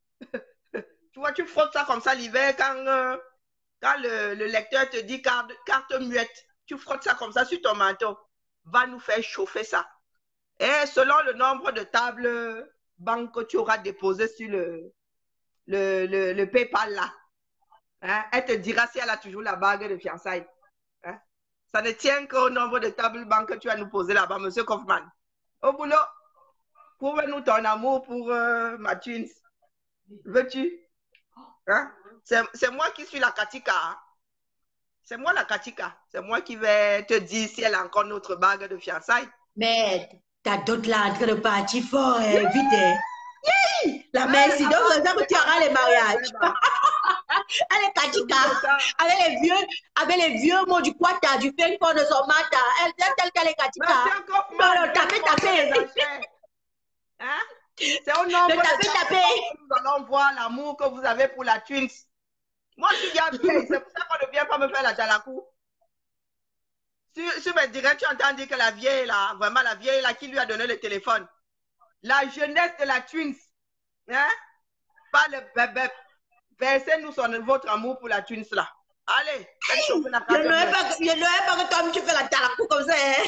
Tu vois, tu frottes ça comme ça l'hiver quand, euh, quand le, le lecteur te dit carte, carte muette. Tu frottes ça comme ça sur ton manteau. Va nous faire chauffer ça. Et selon le nombre de tables banques que tu auras déposées sur le, le, le, le PayPal là, hein, elle te dira si elle a toujours la bague de fiançailles. Hein. Ça ne tient qu'au nombre de tables banques que tu vas nous poser là-bas, monsieur Kaufmann. Au boulot, prouve-nous ton amour pour euh, ma Tunis. Veux-tu? Hein? C'est moi qui suis la Katika. Hein? C'est moi la Katika. C'est moi qui vais te dire si elle a encore notre bague de fiançailles. Mais ta dot là en train de partir fort, hein, vite. Hein? Yeah! La merci. Donc, ça, tu auras les mariages. Elle est Katika. Avec les vieux, avec les vieux mots du Kwata, du fait fort de son matin. Elle est telle qu'elle est Katika. Non, non, tapez, tapez. Hein? C'est au nombre de tapez, tapez. Que nous allons voir l'amour que vous avez pour la Tunis. Moi, je suis bien vieille. C'est pour ça qu'on ne vient pas me faire la jalakou. Sur, sur mes directs, tu entends dire que la vieille, là, vraiment la vieille, là, qui lui a donné le téléphone. La jeunesse de la Tunis. Hein? Pas le bébé. Versez-nous votre amour pour la Tunis, là. Allez, faites chauffer la carte. Je ne veux pas que toi, tu fais la jalakou comme ça. Hein?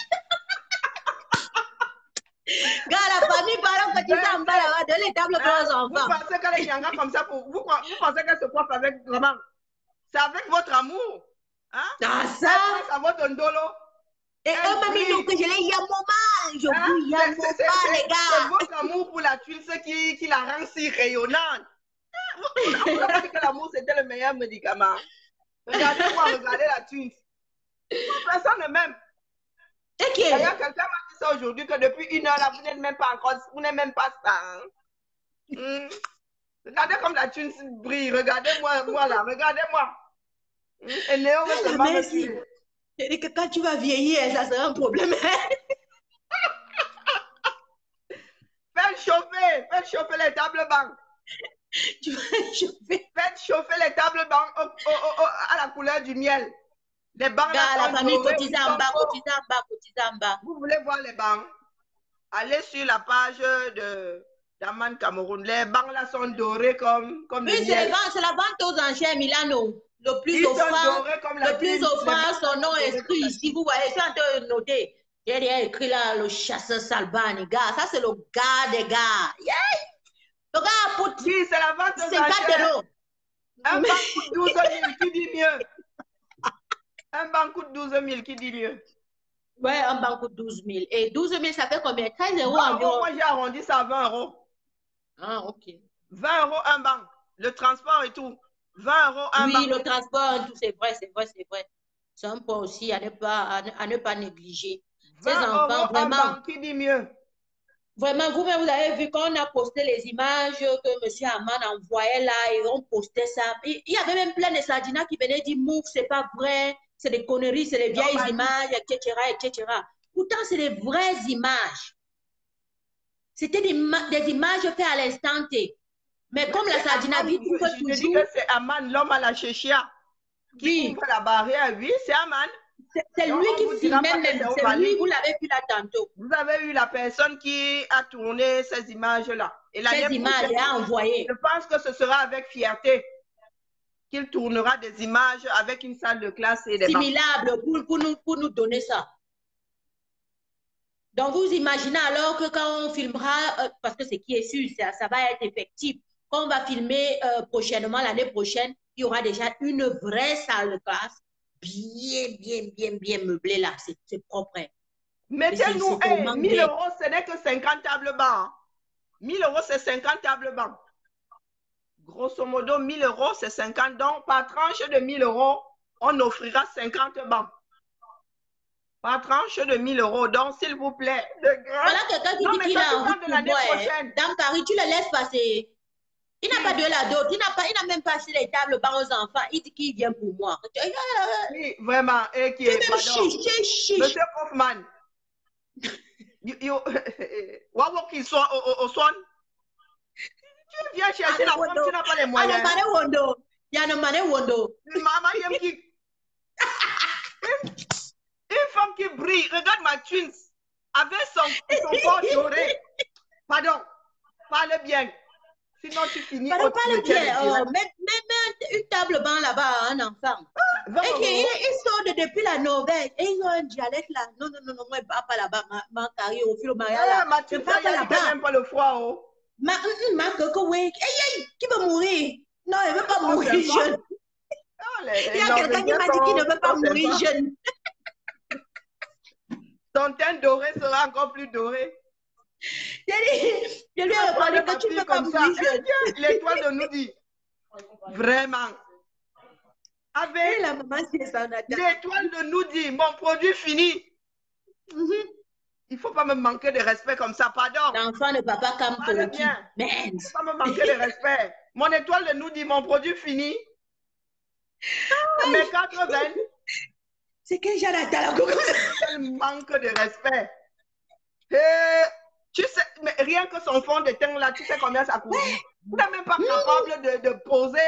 Gars, la famille, par exemple, petit en bas là-bas, donne les tables aux enfants. Vous pensez qu'elle est yanga comme ça pour vous, vous pensez qu'elle se coiffe avec vraiment. C'est avec votre amour. Hein? Ah, ça. Ça va ton dolo. Et eux, même ils que je l'ai yamo mal. Je vous yamo mal, les gars. C'est votre amour pour la tuile, ce qui, qui la rend si rayonnante. Vous n'avez pas dit que l'amour c'était le meilleur médicament. Regardez-moi, regardez la tuile. Personne ne m'aime. Okay. D'ailleurs, quelqu'un m'a dit ça aujourd'hui que depuis une heure là, vous n'êtes même pas encore, vous n'êtes même pas ça. Hein? Mm. Regardez comme la thune brille, regardez-moi, moi là, regardez-moi. Mm. Et Léo va se mais si. Et que quand tu vas vieillir, ça sera un problème. Faites chauffer, faites chauffer les tables bancs. Tu vas chauffer. Faites chauffer les tables bancs au, au, au, à la couleur du miel. Les bancs là, la famille cotise en bas, cotise en bas, cotise en bas. Vous voulez voir les bancs? Allez sur la page de d'Aman Cameroun. Les bancs là sont dorés comme, comme oui, c'est la vente aux enchères Milano. Le plus Ils sont offrant, dorés comme la le plus Bible. offrant, son nom est dorés comme écrit la ici. Vous voyez, je suis en train de noter. J'ai rien écrit là, le chasseur Salban, les gars. Ça, c'est le gars des gars. Yeah! Le gars a pour Oui, c'est la vente aux cinquante enchères. euros. Un banc coûte douze mille, qui dit mieux? Un banc coûte douze mille, qui dit mieux? Ouais, un banc coûte douze mille. Et douze mille, ça fait combien? treize euros vingt euros, environ. moi j'ai arrondi ça à vingt euros. Ah, ok. vingt euros un banc. Le transport et tout. vingt euros un banc. Oui, le transport et tout, c'est vrai, c'est vrai, c'est vrai. C'est un point aussi à ne pas, à ne, à ne pas négliger. Ces vingt enfants, euros un vraiment, banc, qui dit mieux? vraiment, vous-même, vous avez vu quand on a posté les images que M. Aman envoyait là et on postait ça. Il il y avait même plein de sardinats qui venaient dire Mouf, c'est pas vrai, c'est des conneries, c'est des vieilles bah, images, et cetera, et cetera. Pourtant, c'est des vraies images. C'était des, des images faites à l'instant T. Mais comme la sardinavie Aman, trouve je, je te dis toujours. que c'est Aman, l'homme à la chéchia, qui Oui. ouvre la barrière. Oui, c'est Aman. C'est c'est Donc, lui on vous qui dira filmait pas que même. c'est au C'est Mali. lui, vous l'avez vu là tantôt. Vous avez eu la personne qui a tourné ces images-là. Et l'année Ces images, prochaine, il a envoyé. je pense que ce sera avec fierté qu'il tournera des images avec une salle de classe et des bancs. Similable pour, pour, nous, pour nous donner ça. Donc, vous imaginez alors que quand on filmera, euh, parce que ce qui est sûr, ça, ça va être effectif, quand on va filmer euh, prochainement, l'année prochaine, il y aura déjà une vraie salle de classe, bien, bien, bien, bien meublée là. C'est propre. Hein. Mettez-nous, c'est hey, vraiment mille bien. euros, ce n'est que cinquante tables bancs. mille euros, c'est cinquante tables bancs. Grosso modo, mille euros, c'est cinquante. Donc, par tranche de mille euros, on offrira cinquante bancs. Par tranche de mille euros. Donc, s'il vous plaît, de grâce. Voilà quelqu'un qui Non, dit mais qu'il ça a dépend envie de pour l'année moi. prochaine. Hein. Dans Paris, tu le laisses passer. Il n'a pas de la dot. Il n'a pas, il n'a même pas acheté les tables bancs aux enfants. Il dit qu'il vient pour moi. Oui, vraiment. Et qui Tu est, même pardon, chiche, chiche, chiche. Monsieur Kaufman. You, you, Wawo qui soit au, au, au son. Tu viens chercher la femme, tu n'as pas les moyens. Il y a un mané wondo. Maman, il qui... Une femme qui brille, regarde ma twins, avec son, son corps doré. Pardon, parle bien. Sinon, tu finis Parle, au parle bien. Oh, mets, mets une table banc là-bas, un enfant. Ah, et qui, ils, ils sont de, depuis la Norvège et ils ont un dialecte là. Non, non, non, non, moi, je ne pars pas là-bas. Ma, ma carrière au fil Maria là. Ah, ma Je ne twins, pars pas il là-bas. même pas le froid. Oh. Ma, ma, coco, oui. Hey, hey, qui va mourir? Non, il ne veut pas Oh, mourir jeune. Oh, les, il y a quelqu'un qui m'a dit qu'il ne veut pas mourir jeune. Ton teint doré sera encore plus doré. Je lui ai répondu que tu ne peux pas mourir jeune. L'étoile de nous dit. Vraiment. Avec la maman, l'étoile de nous dit, mon produit fini. Mm-hmm. Il ne faut pas me manquer de respect comme ça, pardon. L'enfant de papa comme Parle bien. Il ne faut pas me manquer de respect. Mon étoile de nous dit, mon produit fini. Ah, mes quatre-vingts. C'est que j'ai la talago. Quel manque de respect. Et, tu sais, mais rien que son fond de teint là, tu sais combien ça coûte. Vous n'êtes même pas capable de, de poser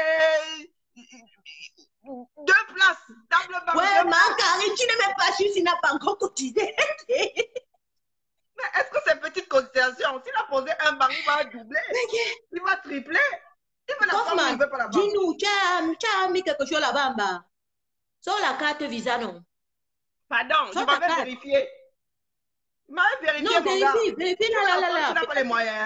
deux places. Table banc. Ouais, ma Karine, tu n'es même pas sûr s'il n'a pas encore cotisé. Mais est-ce que c'est petite cotisation? S'il a posé un banc, il va doubler. Il va tripler. Il veut la femme, il veut pas la banque. Dis-nous, tu as mis quelque chose là-bas. Sur la carte Visa, non? Pardon, je m'avais vérifié. Je m'avais vérifié, non, mon vérifie, gars. Vérifie, là, là, là, là. Tu n'as pas les moyens.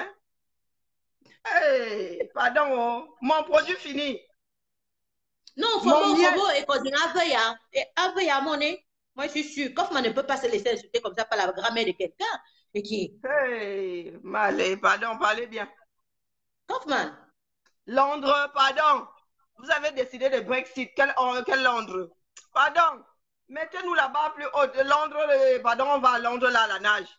Hey, pardon, oh. Mon produit fini. Non, faut bon, faut bon, et quand il y a un peu, il y a mon nez. Moi, je suis sûre. Kaufman ne peut pas se laisser insulter comme ça par la grand-mère de quelqu'un. Et qui? Hey, Malé, pardon, parlez bien. Kaufman. Londres, pardon. Vous avez décidé de Brexit. Quel, oh, quel Londres? Pardon. Mettez-nous là-bas plus haut. De Londres, pardon, on va à Londres là, à la nage.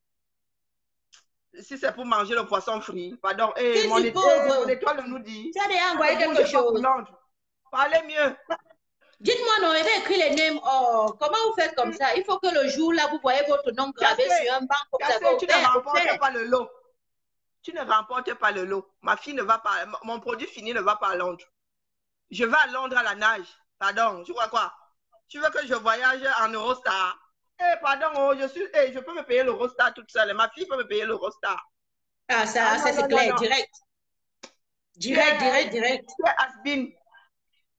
Si c'est pour manger le poisson frit, pardon. Hey, si mon, étoile, étoile, mon étoile nous dit. Tu as déjà envoyé quelque chose. Parlez mieux. Dites-moi, non, il va écrire les noms. Oh, comment vous faites comme ça? Il faut que le jour là, vous voyez votre nom gravé Cassé, sur un banc comme Cassé, ça. Tu ne remportes pas le lot. Tu ne remportes pas le lot. Ma fille ne va pas, mon produit fini ne va pas à Londres. Je vais à Londres à la nage. Pardon, tu vois quoi? Tu veux que je voyage en Eurostar? Eh, hey, pardon, oh, je suis, hey, je peux me payer l'Eurostar toute seule. Ma fille peut me payer l'Eurostar. Ah, ça, ah, ça c'est clair, non. direct. Direct, direct, direct. C'est Asbin.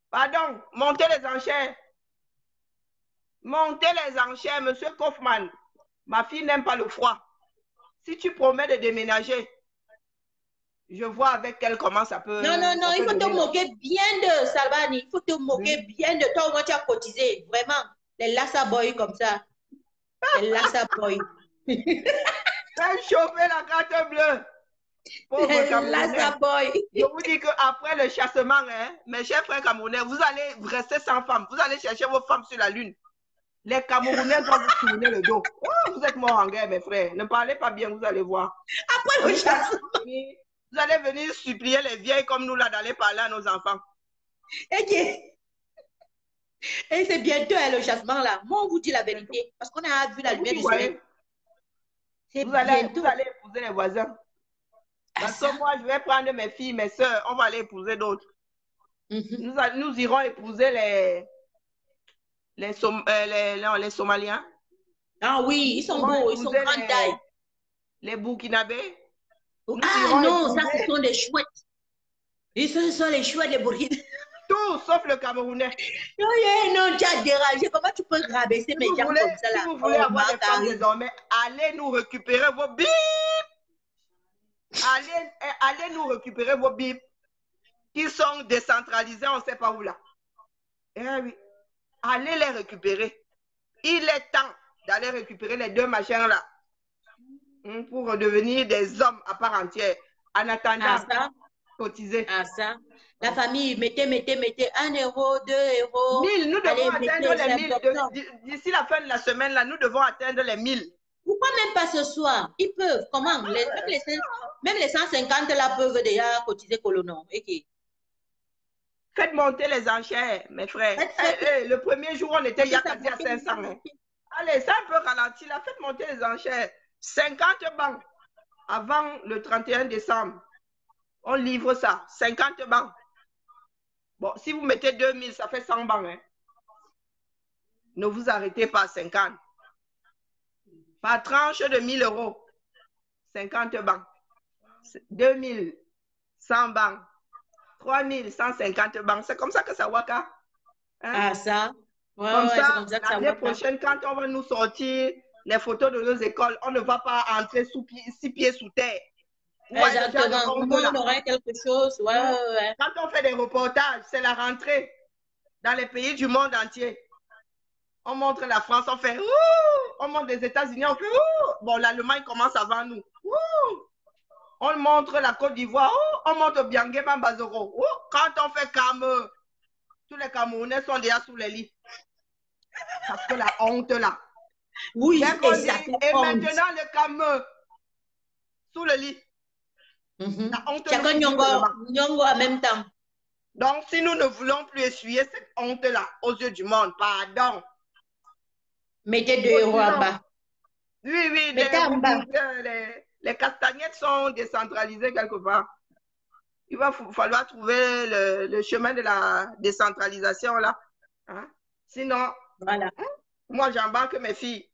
Pardon, montez les enchères. Montez les enchères, monsieur Kaufmann. Ma fille n'aime pas le froid. Si tu promets de déménager, je vois avec elle comment ça peut... Non, non, non, il faut te donner, moquer bien de Salvani. Il faut te moquer oui. bien de toi. Moi, tu as cotisé. Vraiment. Les Lassa Boy comme ça. Les Lassa Boy. Fais chauffer la carte bleue. Les Lassa Boy. Je vous dis qu'après le chassement, hein, mes chers frères camerounais, vous allez rester sans femmes. Vous allez chercher vos femmes sur la lune. Les Camerounais doivent vous tourner le dos. Oh, vous êtes morts en guerre, mes frères. Ne parlez pas bien, vous allez voir. Après le chassement. Vous allez venir supplier les vieilles comme nous là d'aller parler à nos enfants. Et, et c'est bientôt hein, le chassement là. Moi, on vous dit la vérité. Parce qu'on a vu la lumière du soleil. Vous allez, vous allez épouser les voisins. Parce que moi, je vais prendre mes filles, mes soeurs, on va aller épouser d'autres. Mm-hmm. nous, nous irons épouser les, les, Som euh, les, non, les Somaliens. Ah oui, ils sont beaux, ils sont grande taille. Les Burkinabés. Nous ah non, épouser... ça, ce sont des chouettes. Ils sont, ce sont les chouettes, les Burkinabés. Tout, sauf le Camerounais. Non, non, tu as dérangé. Comment tu peux rabaisser mes gens comme ça là? Si vous voulez oh, avoir des femmes désormais, allez nous récupérer vos bips. Allez, allez nous récupérer vos bips qui sont décentralisés, on ne sait pas où là. Eh oui. Allez les récupérer. Il est temps d'aller récupérer les deux machins là pour devenir des hommes à part entière. En attendant, ah, ça? cotiser. Ah, ça. La famille, mettez, mettez, mettez un euro, deux euros. Mille, nous devons allez, atteindre les mille. D'ici la fin de la semaine, là, nous devons atteindre les mille. Pourquoi même pas ce soir? Ils peuvent. Comment? Les, même, les, même les cent cinquante là peuvent déjà cotiser colonon. Okay. Faites monter les enchères, mes frères. Hey, hey, le premier jour, on était à cinq cents. Hein. Allez, ça un peu ralenti là. Faites monter les enchères. cinquante bancs avant le trente et un décembre. On livre ça. cinquante bancs. Bon, si vous mettez deux mille, ça fait cent bancs. Hein. Ne vous arrêtez pas à cinquante. Par tranche de mille euros. cinquante bancs. deux mille, cent bancs. trois mille cent cinquante bancs. C'est comme ça que ça waka. Hein? Ah, ça. Ouais, comme, ouais, ça, comme ça, l'année prochaine, quand on va nous sortir les photos de nos écoles, on ne va pas entrer sous pied, six pieds sous terre. Ouais, exactement. On aurait quelque chose. Ouais, ouais, ouais. Quand on fait des reportages, c'est la rentrée dans les pays du monde entier. On montre la France, on fait ouh! On montre les États-Unis, on fait ouh! Bon, l'Allemagne commence avant nous. Ouh! On montre la Côte d'Ivoire, on montre Biangé Bambazoro. Quand on fait Cameroun, tous les Camerounais sont déjà sous les lits. Parce que la honte là. Oui, et, ça et maintenant le Cameroun sous le lit. Mm-hmm. La honte là. Nyongo, Nyongo en même temps. Donc, si nous ne voulons plus essuyer cette honte là aux yeux du monde, pardon. Mettez deux euros en bas. Oui, oui, mettez en bas. Les, les castagnettes sont décentralisées quelque part. Il va falloir trouver le, le chemin de la décentralisation là. Hein? Sinon, voilà. Hein? Moi j'embarque mes filles.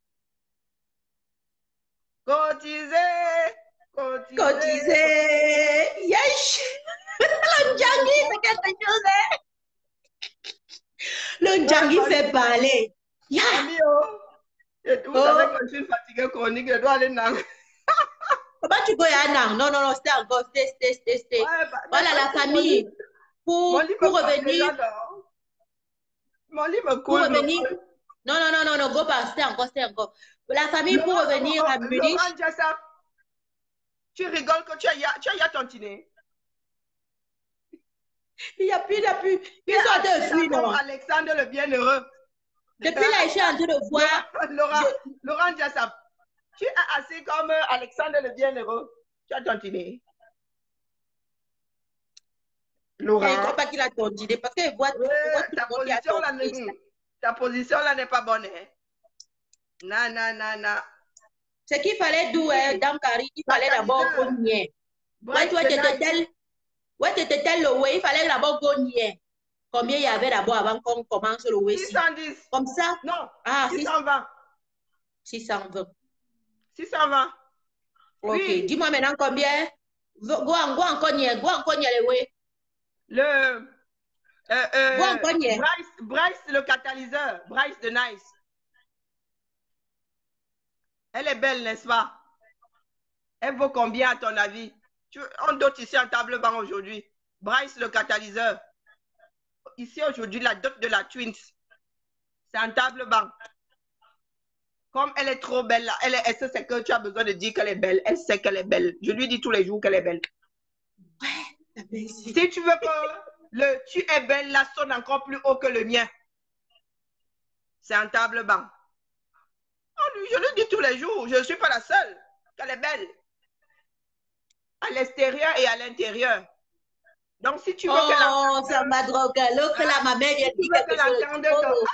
Cotiser, cotiser. Cotiser. Yes! Le Ndjangi, c'est quelque chose. Hein? Le Ndjangi ouais, fait parler. Yeah. Vous oh. savez que je suis fatiguée chronique, je dois aller dans. Comment tu peux y aller? Non, non, non, c'était encore, c'était, c'était, c'était. Ouais, bah, voilà la famille. Pour, pour revenir. Mon lit me pour revenir. Non, non, non, non, non, go pas, c'était encore, c'était encore. La famille pour revenir à Munich. Tu rigoles que tu as, tu as tontiné. Il n'y a plus, il n'y a plus. Ils sont de fuir, non? Alexandre le Bienheureux. Depuis là, je suis en train de voir. Laurent, je... Laurent Diassap, tu es assis comme Alexandre le Bienheureux. Tu as tontiné. Laurent. Je ne crois pas qu'il a tontiné parce que voit, ouais, voit ta, position là, ta position là n'est pas bonne. Hein? Non, non, non, non. Ce qu'il fallait d'où, hein, Dame Carrie, il fallait d'abord gagner. Ouais, toi, tu étais tel. Ouais, tu étais tel le way, il fallait d'abord gagner. Combien il y avait d'abord avant qu'on commence le way? six cent dix. Comme ça? Non. Ah, six cent vingt. six cent vingt. six cent vingt. Ok. Oui. Dis-moi maintenant combien? Go en go en cogne, go en cogne le way. Le, Euh, euh, Bon, Bonnier. Bryce, Bryce, le catalyseur. Bryce de Nice. Elle est belle, n'est-ce pas? Elle vaut combien à ton avis? Tu, on dote ici en table banc aujourd'hui. Bryce, le catalyseur. Ici aujourd'hui, la dot de la Twins. C'est un table banc. Comme elle est trop belle, là, elle, est, elle sait que tu as besoin de dire qu'elle est belle. Elle sait qu'elle est belle. Je lui dis tous les jours qu'elle est belle. Si tu veux que le tu es belle, là sonne encore plus haut que le mien. C'est un table banc. Oh, je lui dis tous les jours, je ne suis pas la seule, qu'elle est belle. À l'extérieur et à l'intérieur. Donc, si tu veux oh, que la... Oh, ça m'a drogué. L'autre, là, ma mère, elle dit quelque chose. Oh.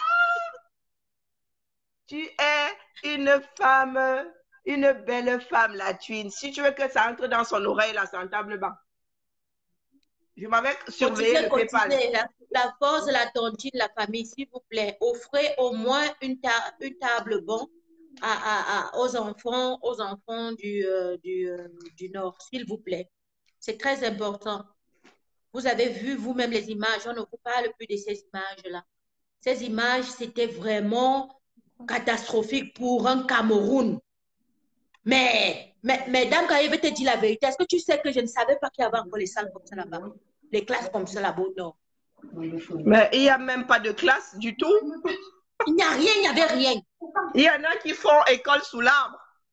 Tu es une femme, une belle femme, la Twin. Si tu veux que ça entre dans son oreille, là, c'est un table banc. Je m'avais surveillé le PayPal. La, la force de la tontine, la famille, s'il vous plaît, offrez au moins une, ta une table bon à, à, à, aux enfants, aux enfants du, euh, du, euh, du Nord, s'il vous plaît. C'est très important. Vous avez vu vous-même les images, on ne vous parle plus de ces images-là. Ces images, c'était vraiment catastrophique pour un Cameroun. Mais, mais, mais Dame Kaye, je vais te dire la vérité. Est-ce que tu sais que je ne savais pas qu'il y avait encore les salles comme ça là-bas? Les classes comme ça là-bas au Nord. Mais il n'y a même pas de classe du tout. Il n'y a rien, il n'y avait rien. Il y en a qui font école sous l'arbre.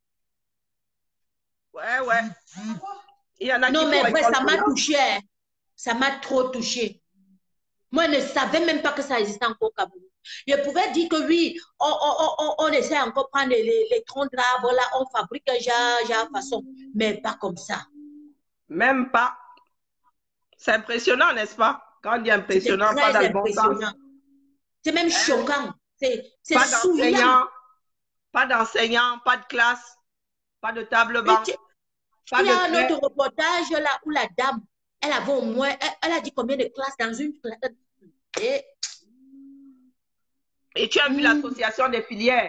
Ouais, ouais. Il y en a non, qui mais font vrai, école ça sous m'a l'arbre. touché. Ça m'a trop touché. Moi, je ne savais même pas que ça existait encore au Cameroun. Je pouvais dire que oui, on, on, on, on essaie encore de prendre les, les troncs d'arbres, là, on fabrique genre, genre façon, mais pas comme ça. Même pas. C'est impressionnant, n'est-ce pas? Quand on dit impressionnant, pas dans le bon sens. C'est même choquant. C'est pas d'enseignants, pas d'enseignants, pas de classe, pas de table banc. Il y a un autre reportage là où la dame, elle avait au moins, elle, elle a dit combien de classes dans une classe. Et, Et tu as vu mmh. l'association des filières.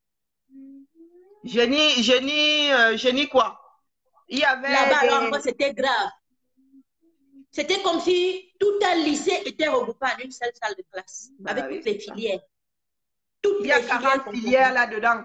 Génie, génie, euh, génie quoi? Il y avait. Là-bas, des... alors, c'était grave. C'était comme si tout un lycée était regroupé en une seule salle de classe, bah, avec oui, toutes les filières. Toutes Il y a quarante filières là-dedans.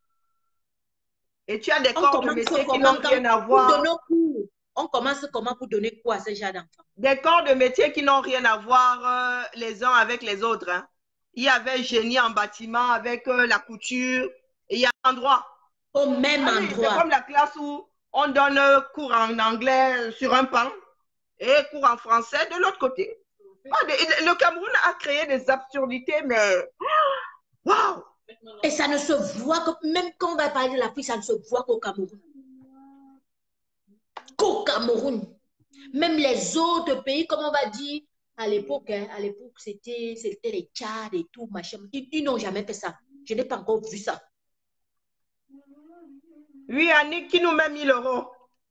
Et tu as des corps de métiers qui n'ont rien à voir. On commence comment pour donner quoi à ces gens d'enfants? Des corps de métiers qui n'ont rien à voir euh, les uns avec les autres. Hein. Il y avait génie en bâtiment avec euh, la couture. Et il y a un endroit. Au même ah, endroit. C'est comme la classe où on donne cours en anglais sur un pan et cours en français de l'autre côté. Ah, le Cameroun a créé des absurdités, mais waouh! Et ça ne se voit que, même quand on va parler de l'Afrique, ça ne se voit qu'au Cameroun. Qu'au Cameroun. Même les autres pays, comme on va dire, à l'époque, hein, à l'époque, c'était les Tchad et tout, machin. Ils, ils n'ont jamais fait ça. Je n'ai pas encore vu ça. Oui, Annick, qui nous met mille euros.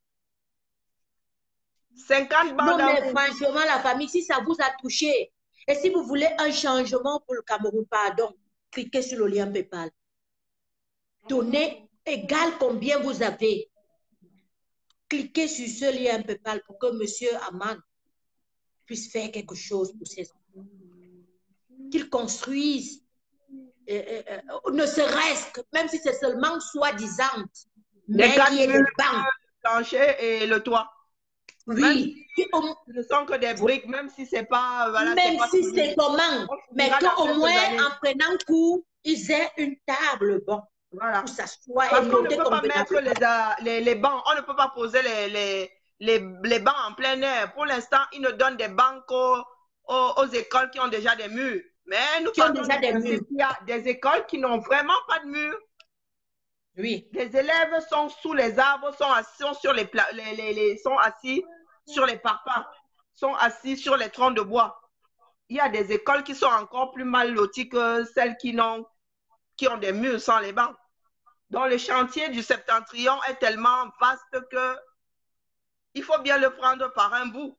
cinquante balles. Non, mais franchement, la famille, si ça vous a touché, et si vous voulez un changement pour le Cameroun, pardon, cliquez sur le lien PayPal. Donnez égal combien vous avez. Cliquez sur ce lien PayPal pour que M. Aman puisse faire quelque chose pour ses enfants. Qu'il construise, euh, euh, euh, ne serait-ce que, même si c'est seulement soi-disant, mais qu'il y ait des bancs. Le plancher et le toit. Oui. Même, ce ne sont que des briques, même si c'est pas... Voilà, même pas si c'est comment, mais qu'au moins, en prenant cours, ils aient une table, bon. Voilà. Pour s'asseoir Parce et qu'on ne noter peut pas mettre les, les, les bancs, on ne peut pas poser les, les, les, les bancs en plein air. Pour l'instant, ils nous donnent des bancs aux, aux, aux écoles qui ont déjà des murs. Mais nous qui ont déjà des murs. Il y a des écoles qui n'ont vraiment pas de murs. Oui. Les élèves sont sous les arbres, sont assis, sont sur les, les, les, les, sont assis sur les parpaings, sont assis sur les troncs de bois. Il y a des écoles qui sont encore plus mal loties que celles qui, n'ont, qui ont des murs sans les bancs. Donc, le chantier du septentrion est tellement vaste que il faut bien le prendre par un bout.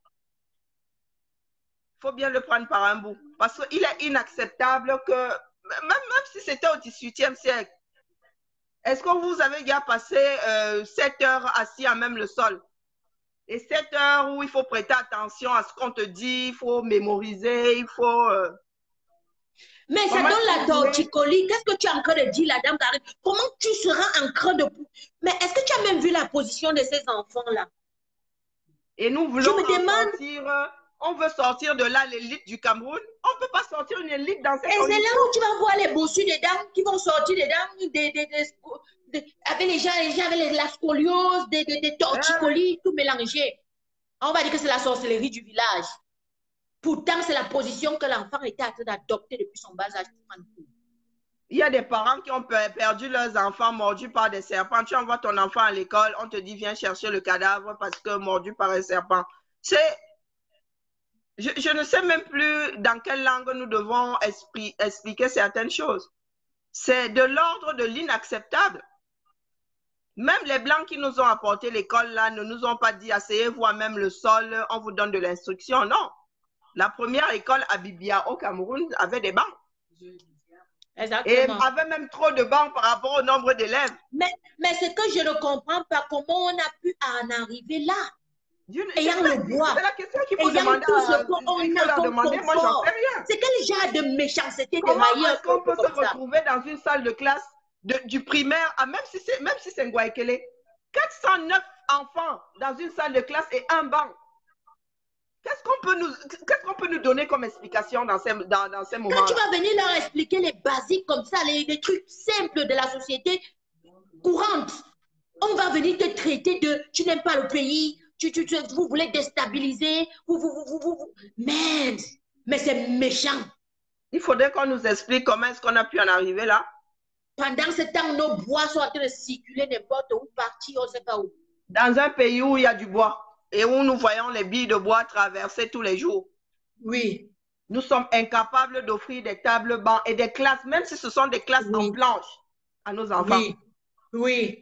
Il faut bien le prendre par un bout. Parce qu'il est inacceptable que, même, même si c'était au dix-huitième siècle, est-ce que vous avez déjà passé euh, sept heures assis à même le sol? et sept heures où il faut prêter attention à ce qu'on te dit, il faut mémoriser, il faut... Euh... Mais ça Comment donne la tu voulais- torticolis. Qu'est-ce que tu es en train de dire, la dame Karine? Comment tu seras en train de... Mais est-ce que tu as même vu la position de ces enfants-là? Et nous voulons Je me en demande- sortir, euh, on veut sortir de là l'élite du Cameroun. On ne peut pas sortir une élite dans ces Et c'est conditions. là où tu vas voir les bossus des dames qui vont sortir des dames des, des, des, des- avec les gens, les gens avec les- la scoliose, des, des, des torticolis, tout mélangé. On va dire que c'est la sorcellerie du village. Pourtant, c'est la position que l'enfant était en train d'adopter depuis son bas âge. Il y a des parents qui ont per- perdu leurs enfants mordus par des serpents. Tu envoies ton enfant à l'école, on te dit viens chercher le cadavre parce que mordu par un serpent. C'est... Je, je ne sais même plus dans quelle langue nous devons expli- expliquer certaines choses. C'est de l'ordre de l'inacceptable. Même les Blancs qui nous ont apporté l'école là ne nous ont pas dit asseyez-vous à même le sol, on vous donne de l'instruction. Non. La première école à Bibia au Cameroun avait des bancs. Et Exactement. avait même trop de bancs par rapport au nombre d'élèves. Mais, mais ce que je ne comprends pas, comment on a pu en arriver là? Dieu- Ayant c'est le la- bois, C'est la question qu'il faut ayant demander tout à, ce qu'on il faut a leur comme demander. Moi, j'en confort. sais rien. C'est quel genre de méchanceté de Comment maillot est-ce qu'on peut se comme ça? retrouver dans une salle de classe de- du primaire, à, même si c'est même si c'est Ngwaekele, quatre cent neuf enfants dans une salle de classe et un banc. Qu'est-ce qu'on peut nous, qu'est-ce qu'on peut nous donner comme explication dans ces, dans, dans ces Quand moments-là? tu vas venir leur expliquer les basiques comme ça, les, les trucs simples de la société courante, on va venir te traiter de tu n'aimes pas le pays, tu, tu, tu- vous voulez déstabiliser, vous, vous, vous, vous, vous, vous. Merde, mais c'est méchant. Il faudrait qu'on nous explique comment est-ce qu'on a pu en arriver là. Pendant ce temps, nos bois sont en train de circuler n'importe où, partir, on ne sait pas où. Dans un pays où il y a du bois et où nous voyons les billes de bois traverser tous les jours. Oui, Nous sommes incapables d'offrir des tables bancs et des classes, même si ce sont des classes Oui. en planche, à nos enfants. oui, oui.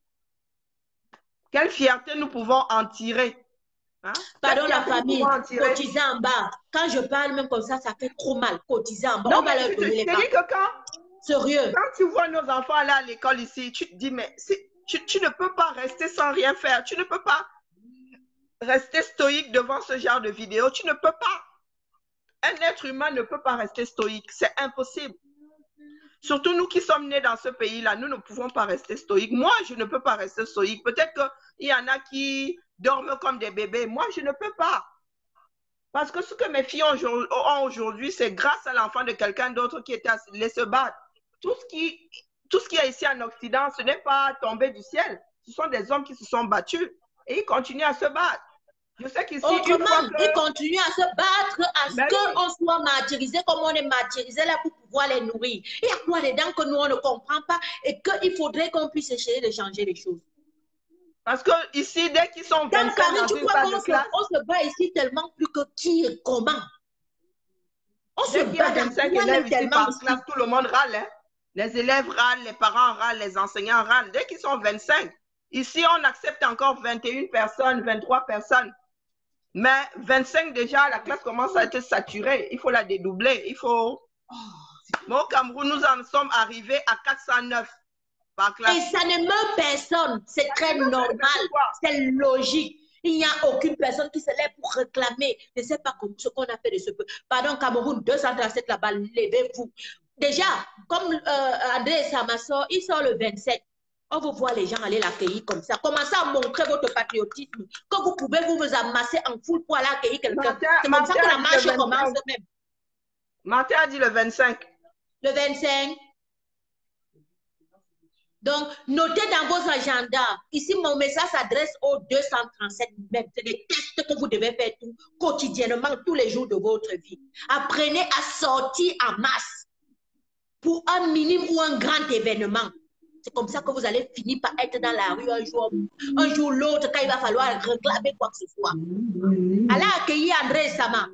Quelle fierté nous pouvons en tirer? Hein? Pardon Quelle la fierté nous famille, pouvons en tirer? cotiser en bas. Quand je parle même comme ça, ça fait trop mal. Cotiser en bas, Non, on va mais leur je te donner les dis bancs. que quand, Sérieux. quand tu vois nos enfants aller à l'école ici, tu te dis, mais c'est- tu, tu ne peux pas rester sans rien faire. Tu ne peux pas rester stoïque devant ce genre de vidéo. Tu ne peux pas. Un être humain ne peut pas rester stoïque. C'est impossible. Surtout nous qui sommes nés dans ce pays-là, nous ne pouvons pas rester stoïques. Moi, je ne peux pas rester stoïque. Peut-être qu'il y en a qui dorment comme des bébés. Moi, je ne peux pas. Parce que ce que mes filles ont aujourd'hui- ont aujourd'hui, c'est grâce à l'enfant de quelqu'un d'autre qui était allé se battre. Tout ce qui, tout ce qui est ici en Occident, ce n'est pas tombé du ciel. Ce sont des hommes qui se sont battus et ils continuent à se battre. Je sais qu'ici, une Autrement, fois que... ils continuent à se battre, à ce Ben qu'on soit martyrisé comme on est martyrisé là pour pouvoir les nourrir. Il y a quoi dedans que nous, on ne comprend pas et qu'il faudrait qu'on puisse essayer de changer les choses. Parce que ici, dès qu'ils sont Dans vingt-cinq Paris, dans tu une crois salle qu'on de se, classe, on se bat ici tellement plus que qui et comment? On se dès qu'il y a bat dans vingt-cinq moi-même élèves ici tellement par ici. classe, tout le monde râle. Hein? Les élèves râlent, les parents râlent, les enseignants râlent. Dès qu'ils sont vingt-cinq, ici, on accepte encore vingt et une personnes, vingt-trois personnes. Mais vingt-cinq déjà, la classe commence à être saturée. Il faut la dédoubler. Il faut... Mais au Cameroun, nous en sommes arrivés à quatre cent neuf par classe. Et ça ne meurt personne. C'est très ne meurt normal. pourquoi? C'est logique. Il n'y a aucune personne qui se lève pour réclamer. Je ne sais pas comme ce qu'on a fait de ce peuple. Pardon, Cameroun, deux cent trente-sept là-bas, levez-vous. Déjà, comme euh, André Samasso, il sort le vingt-sept. On vous voit les gens aller l'accueillir comme ça. Commencez à montrer votre patriotisme. Que vous pouvez vous, vous amasser en foule pour aller accueillir quelqu'un. Martin- C'est comme ça Martin que la a dit marche le vingt-cinq. commence même. Martin a dit le vingt-cinq. Le vingt-cinq. Donc, notez dans vos agendas. Ici, mon message s'adresse aux deux cent trente-sept même. C'est des tests que vous devez faire tout, quotidiennement, tous les jours de votre vie. Apprenez à sortir en masse pour un minime ou un grand événement. C'est comme ça que vous allez finir par être dans la rue un jour, un jour l'autre, quand il va falloir réclamer quoi que ce soit. Allez accueillir André Sama.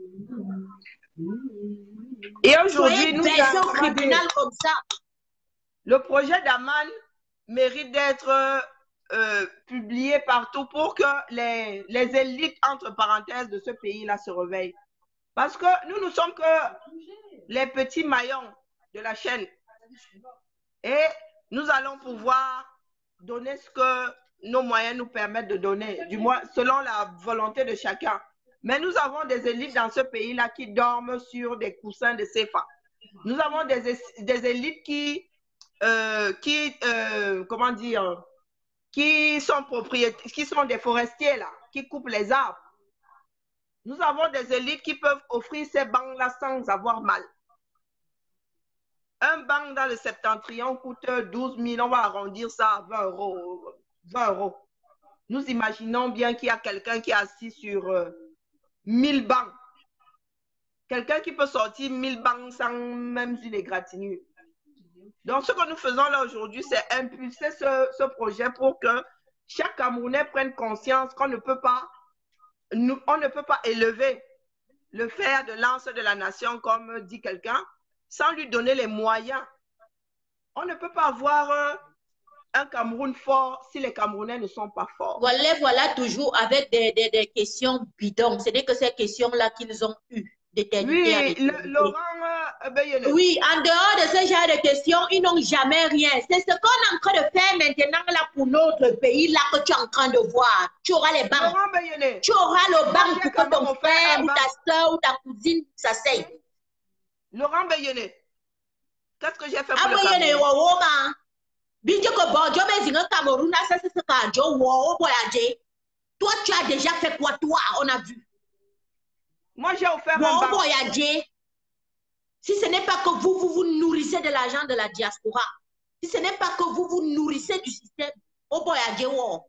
Et aujourd'hui, Soyez nous versé au avons- tribunal comme ça. Le projet d'Aman mérite d'être euh, publié partout pour que les, les élites, entre parenthèses, de ce pays-là se réveillent. Parce que nous ne sommes que les petits maillons de la chaîne. Et nous allons pouvoir donner ce que nos moyens nous permettent de donner, du moins selon la volonté de chacun. Mais nous avons des élites dans ce pays-là qui dorment sur des coussins de C F A. Nous avons des, des élites qui, euh, qui euh, comment dire, qui sont propriétaires, qui sont des forestiers là, qui coupent les arbres. Nous avons des élites qui peuvent offrir ces bancs-là sans avoir mal. Un banc dans le septentrion coûte douze mille, on va arrondir ça à vingt euros. vingt euros. Nous imaginons bien qu'il y a quelqu'un qui est assis sur euh, mille bancs. Quelqu'un qui peut sortir mille bancs sans même une égratignure. Donc, ce que nous faisons là aujourd'hui, c'est impulser ce, ce projet pour que chaque Camerounais prenne conscience qu'on ne peut pas, nous, on ne peut pas élever le fer de lance de la nation, comme dit quelqu'un, sans lui donner les moyens. On ne peut pas avoir un, un Cameroun fort si les Camerounais ne sont pas forts. Voilà, voilà toujours avec des, des, des questions bidons. Ce n'est que ces questions-là qu'ils ont eues. Oui, le, Laurent euh, ben, oui, en dehors de ce genre de questions, ils n'ont jamais rien. C'est ce qu'on est en train de faire maintenant là pour notre pays, là que tu es en train de voir. Tu auras les bancs. Laurent ben, tu auras le banc pour que ton frère ou ta soeur ou ta cousine s'asseye. Laurent Beyene, qu'est-ce que j'ai fait pour ah, le Cameroun? Toi, tu as déjà fait quoi, toi? On a vu. Moi, j'ai offert un banc. Si ce n'est pas que vous, vous vous nourrissez de l'argent de la diaspora, si ce n'est pas que vous vous nourrissez du système, oh boy, oh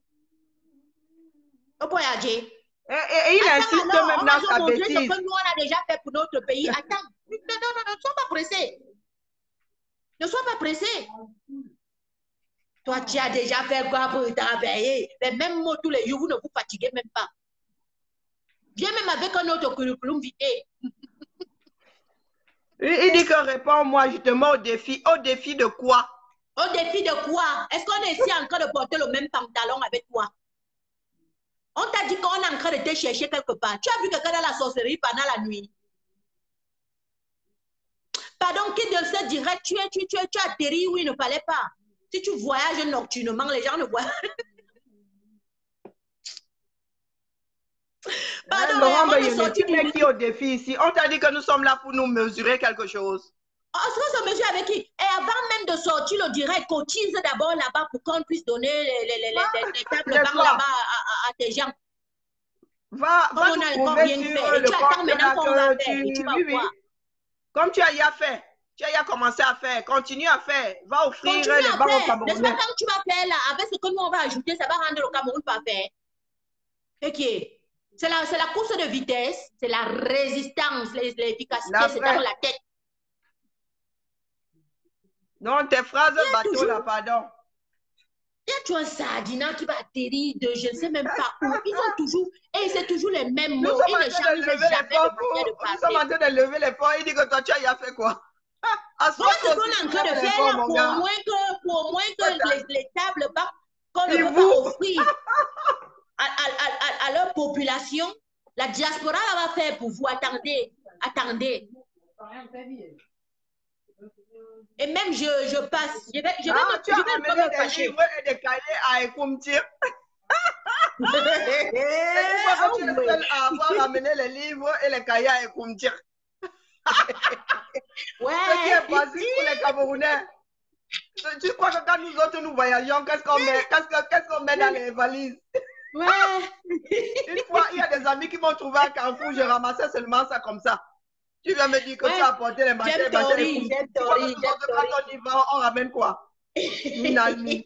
boy, et, et, et il insiste alors, même dans sa bêtise. Ce que nous, on a déjà fait pour notre pays. Attends, non, non, non, ne sois pas pressé. Ne sois pas pressé. Toi, tu as déjà fait quoi pour travailler? Mais même moi, tous les jours, vous ne vous fatiguez même pas. Viens même avec un autre curriculum vitae. Il dit que réponds-moi justement au défi. Au défi de quoi? Au défi de quoi? Est-ce qu'on est ici en train de porter le même pantalon avec toi? On t'a dit qu'on est en train de te chercher quelque part. Tu as vu quelqu'un dans la sorcellerie pendant la nuit? Pardon, qui de ce dirait tu, es, tu, tu, tu as atterri où il ne fallait pas? Si tu voyages nocturnement, les gens ne voient. Pardon, Laurent, mais il y a qui, qui au défi ici. On t'a dit que nous sommes là pour nous mesurer quelque chose. Oh, est-ce qu'on se mesure avec qui? Et avant même de sortir le direct, cotise d'abord là-bas pour qu'on puisse donner les, les, les, ah, les, les tables là-bas à, à, à tes gens. Va, va nous prouver sur le compte que tu... tu oui, oui. Comme tu as y fait. Tu as y commencé à faire. Continue à faire. Va offrir Continue les bancs au Cameroun. N'est-ce pas quand tu vas faire là, avec ce que nous on va ajouter, ça va rendre le Cameroun parfait. Ok. C'est la, la course de vitesse, c'est la résistance, l'efficacité, c'est dans la tête. Non, tes phrases bateau toujours... là, pardon. Il y a toujours un sardinat qui va atterrir de je ne sais même pas où. Ils ont toujours, et c'est toujours les mêmes mots. Nous sommes en train de lever les fonds. Nous sommes en train de lever les fonds. Il dit que toi, tu as y fait quoi? Moi, ce qu'on est en train de faire là, pour au moins que, pour au moins que les, les tables qu'on ne peut pas offrir à, à, à, à leur population, la diaspora va faire pour vous. Attendez, attendez. Et même je, je passe, je vais, je vais ah, me, tu je as vais ramené me des fâcher. livres et des cahiers à Ekumtir. Et pourquoi tu es le seul à avoir ramené les livres et les cahiers à Ekumtir? Ouais. Ce qui est basique pour les Camerounais. Tu crois que quand nous autres nous voyageons, qu'est-ce qu'on met, qu'est-ce qu'est-ce qu'on met dans les valises? Ouais. Une fois, il y a des amis qui m'ont trouvé à Carrefour, je ramassais seulement ça comme ça. Tu viens me dire que ouais. tu as apporté les machins, les machins, les j'aime Tori, j'aime Tori. Quand on y va, on ramène quoi? Une almi.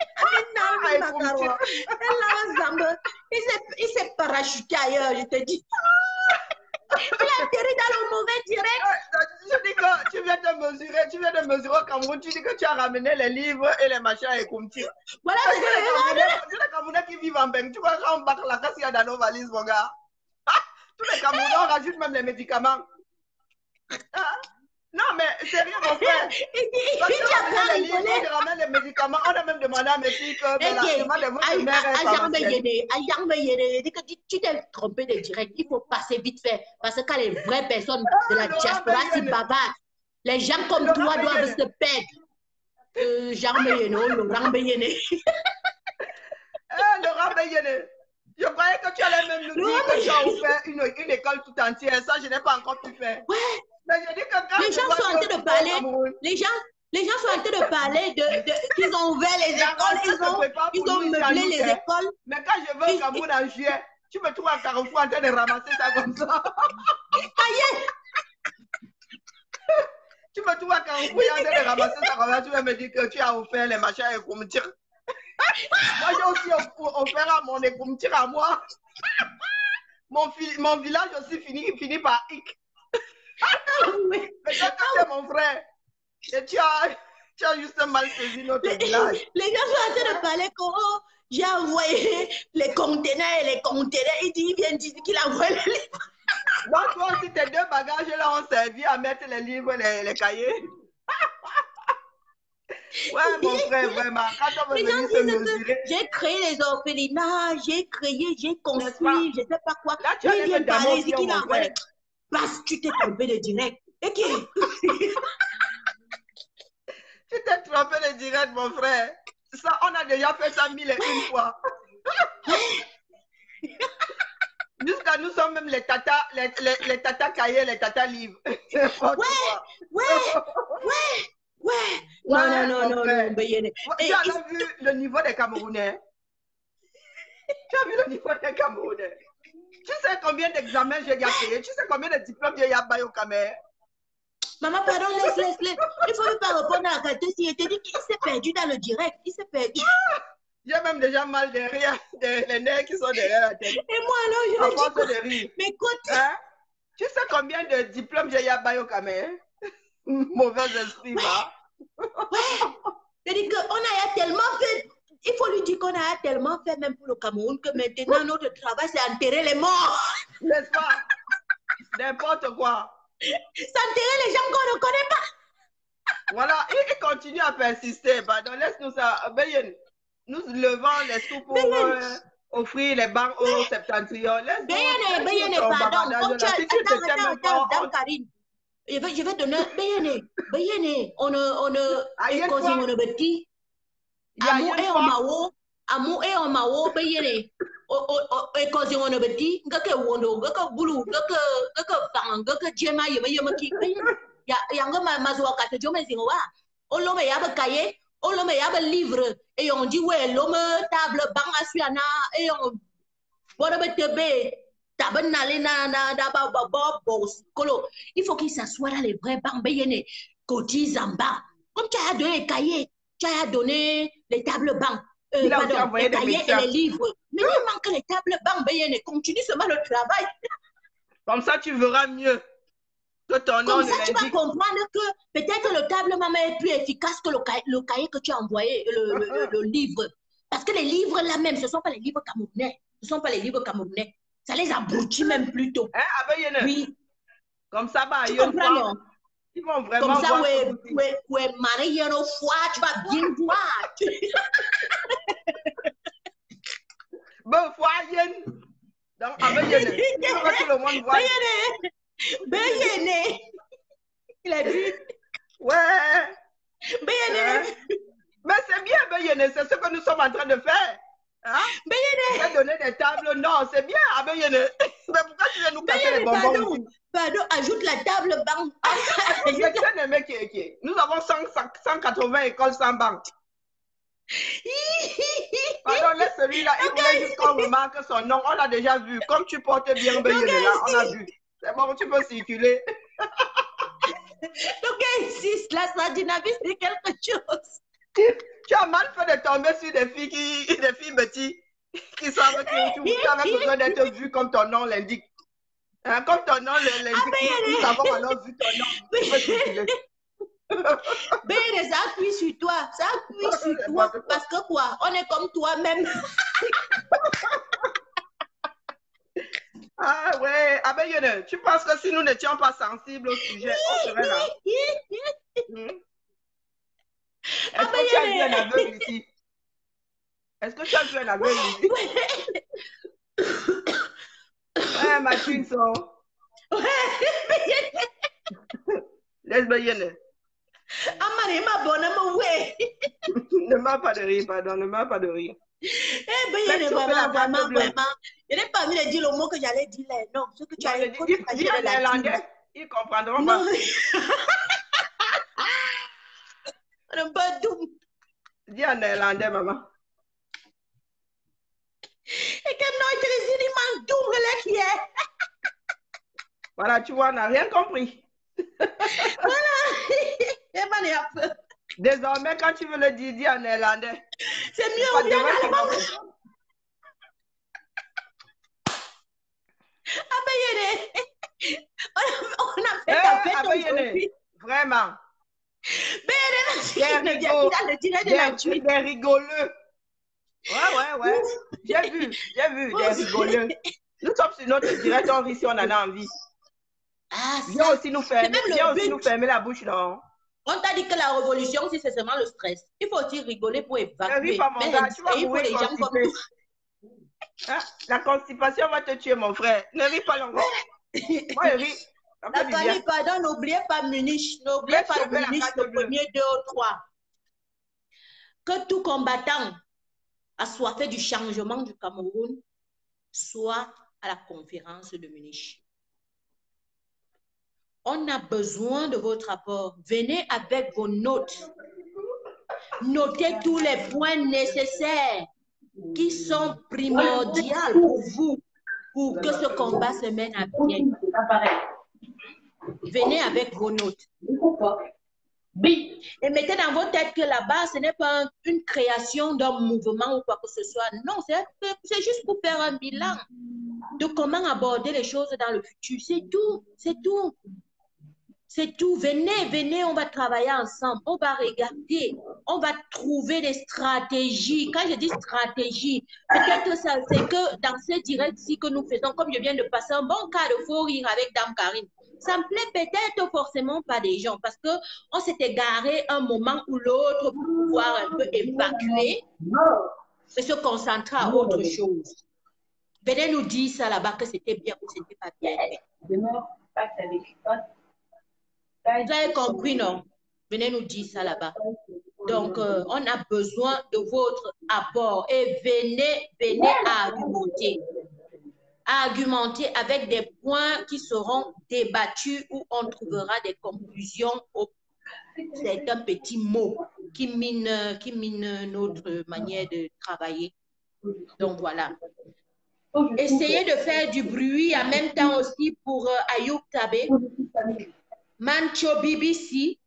Il s'est parachuté ailleurs, je te dis. Il a atterri dans le mauvais direct. Je dis que tu viens de mesurer, tu viens de mesurer au Cameroun, tu dis que tu as ramené les livres et les machins et comme tu. Voilà, c'est les Camerounais qui vivent en Beng. Tu vois quand on bat la casse, il y a dans nos valises, mon gars. Tous les Camerounais, on rajoute même les médicaments. Non, mais c'est rien, mon frère. Parce que on ramène les livres, on ramène les médicaments. On a même demandé à mes filles que la demande de votre mère est pharmacienne. Tu t'es trompé de direct. Il faut passer vite fait. Parce que quand les vraies personnes de la diaspora s'y bavardent, les gens comme toi doivent se perdre. Jean Meyeno, Laurent Beyene. Abeyene, je croyais que tu allais même nous dire que tu as ouvert une, une école tout entière. Ça, je n'ai pas encore pu faire. Ouais. Mais je dis que quand Les je gens vois sont en que train de tu parler. es au Cameroun, Les gens, les gens sont en train de parler de, de qu'ils ont ouvert les la écoles, rentrée ils se ont, prépare ils pour ont nous ici en meublé août, les hein. écoles. Mais quand je vais au Cameroun en juillet, tu me trouves à Carrefour en train de ramasser ça comme ça. Aïe, Tu me trouves à Carrefour en train de ramasser ça comme ça. Tu vas me dire que tu as offert les machins et pour me dire. Moi, j'ai aussi offert à mon écoumtir à moi. Mon, mon village aussi finit, finit par hic. Mais quand tu es mon frère, et tu as, tu as juste mal saisi notre village. les gens sont en train de parler que oh, j'ai envoyé les conteneurs et les conteneurs. Il dit, il vient dire qu'il a envoyé les livres. Donc, toi aussi, tes deux bagages là ont servi à mettre les livres, les, les cahiers. Ouais, mon frère, vraiment. Quand on veut venir se mesurer. J'ai créé les orphelinats, j'ai créé, j'ai construit, je ne sais pas quoi. Là, tu il vient parler ici qu'il a envoyé. Parce que tu t'es trompé de direct. Et qui Tu t'es trompé de direct, mon frère. Ça, on a déjà fait ça mille et une fois. Jusqu'à nous sommes même les tata, les, les, les tata cahiers, les tata livres. Ouais, ouais, ouais, ouais. Non, Ouais, non, non, non, non, Bayene. Tu as vu le niveau des Camerounais? Tu as vu le niveau des Camerounais? Tu sais combien d'examens j'ai déjà payé? Tu sais combien de diplômes j'ai déjà payé au Cameroun? Maman, pardon, laisse, laisse, laisse. Il ne faut même pas répondre à la question. Il t'a dit qu'il s'est perdu dans le direct. Il s'est perdu. J'ai même déjà mal derrière, des, les nerfs qui sont derrière la tête. Et moi, non, je vais dire quoi? De rire. Mais écoute. Hein? Tu sais combien de diplômes j'ai déjà payé au Cameroun? Mauvais esprit, va. Ouais. C'est-à-dire qu'on a tellement fait. Il faut lui dire qu'on a tellement fait même pour le Cameroun que maintenant notre travail c'est enterrer les morts. N'est-ce pas? N'importe quoi. C'est enterrer les gens qu'on ne connaît pas. Voilà, il, il continue à persister. Pardon, laisse-nous ça. Bayene, nous levons les sous pour euh, offrir les banques au septentrion. Bayene, Bayene, pardon. Comme tu as... Attends, attends, attends, attends, Karine. Je vais, je vais donner. Bayene, Bayene, on ne. On ne. On ne bâtit. Amu e o mawo, amu e o mawo bayene. O o e kozi wono beti, ngake wondo, ngake bulu, ngake ngake bang, ngake jema yema yema ki bayene. Ya yanga ma mazwa kata joma zinwa. O lome ya ba kaye, o lome ya ba livre et on dit ouais, l'homme table bang asuana et on wona betebe tabanale na na da ba ba ba boss kolo. Il faut qu'il s'assoie dans les vrais bancs bayene. Koti zamba. Comme tu as donné cahier, tu as donné les tables bancs, euh, pardon, les cahiers et les livres. Mais il manque les tables bancs, Bayene. Continue seulement le travail. Comme ça, tu verras mieux que ton nom. Comme ça, tu vas comprendre que peut-être le table maman est plus efficace que le cahier, le cahier que tu as envoyé, le, le, le, le livre. Parce que les livres là même, ce ne sont pas les livres camerounais. Ce ne sont pas les livres camerounais. Ça les abrutit même plutôt. Hein, Bayene? Oui. Comme ça, bah, tu comprends, non? Ils vont vraiment comme ça, voir ouais, ouais, ouais, Marie, au foie, tu vas bien voir. Bon, foie, yen. Donc, avec yen, il faut que tout le monde voit. Bayene, Bayene. Il a dit. Ouais. Bayene. Mais c'est bien, Bayene, c'est ce que nous sommes en train de faire. Hein? Bayene. Donner des tables, non, c'est bien, Bayene. Mais pourquoi tu viens nous casser les bonbons pardon, ici? Pardon, ajoute la table banque. Nous avons cent quatre-vingts écoles sans banque. Pardon, laisse celui-là, il voulait juste qu'on remarque son nom. On l'a déjà vu. Comme tu portes bien Bayene là, on a vu. C'est bon, tu peux circuler. Donc, insiste, là, ça dynamise quelque chose. Tu as mal fait de tomber sur des filles qui, des filles petits, qui savent que tu, tu avais besoin d'être vu comme ton nom l'indique. Hein, comme ton nom l'indique, ah, nous avons alors vu ton nom. Ben, ça appuie sur toi, ça appuie sur toi, parce que quoi, on est comme toi-même. Ah ouais, ah ben Yone, tu penses que si nous n'étions pas sensibles au sujet, on serait là. Hmm? Est-ce que tu as vu un aveugle ici? Est-ce que tu as vu un aveugle ici? Ouais, ma chine son. Laisse Bayene. Amari, ma bonne, ma ouais. Ne m'a pas de rire, pardon, ne m'a pas de rire. Eh ben, Même il est si on fait vraiment, la carte vraiment, bleue. vraiment. Je n'ai pas envie de dire le mot que j'allais dire là. Non, ce que tu Non, as je dit. dis, dis, dis en néerlandais, ils comprendront pas. Non. On n'est pas doux. Dis en néerlandais, maman. Et que non, il te dit, man, doux, là qui est. Voilà, tu vois, on n'a rien compris. Voilà. Et man, il a peur. Désormais, quand tu veux le dire, dis en néerlandais. C'est mieux, Pas on vient demain, dans tu le vas monde. comprendre. Ah ben, il y a des... On a fait Eh, ta fête ah ben, il y en a. aujourd'hui. Vraiment. Mais il y a Des des rigolos. dans le direct de la Des, tuile. des rigoleux. Ouais, ouais, ouais. J'ai vu, j'ai vu, des rigoleux. Nous sommes sur notre direct, on rit si on en a envie. Ah, Viens ça. aussi nous fermer, même le viens aussi but. nous fermer la bouche, non? On t'a dit que la révolution, si c'est seulement le stress. Il faut aussi rigoler pour Ne évacuer. ris pas, mon Mais gars, tu vas il faut mourir les gens comme constipé. tout. Hein? La constipation va te tuer, mon frère. Ne ris pas longtemps. Moi, je ris. Ça fait du bien. Nathalie, pardon, n'oubliez pas Munich. N'oubliez Mais pas sauver la Munich, carte le bleue. premier, deux ou trois. Que tout combattant assoiffé du changement du Cameroun soit à la conférence de Munich. On a besoin de votre apport. Venez avec vos notes. Notez tous les points nécessaires qui sont primordiaux pour vous, pour que ce combat se mène à bien. Venez avec vos notes. Et mettez dans vos têtes que là-bas, ce n'est pas une création d'un mouvement ou quoi que ce soit. Non, c'est juste pour faire un bilan de comment aborder les choses dans le futur. C'est tout, c'est tout. C'est tout. Venez, venez, on va travailler ensemble. On va regarder. On va trouver des stratégies. Quand je dis stratégie, peut-être ça, c'est que dans ce direct-ci que nous faisons, comme je viens de passer un bon cas de faux rire avec Dame Karine, ça me plaît peut-être forcément pas des gens parce qu'on s'est égaré un moment ou l'autre pour pouvoir un peu évacuer et se concentrer à autre chose. Venez nous dire ça là-bas que c'était bien ou c'était pas bien. Vous avez compris, non? Venez nous dire ça là-bas. Donc, euh, on a besoin de votre apport et venez, venez argumenter. Argumenter avec des points qui seront débattus où on trouvera des conclusions. C'est un petit mot qui mine, qui mine notre manière de travailler. Donc, voilà. Essayez de faire du bruit en même temps aussi pour euh, Ayoub Tabé. Mancho B B C,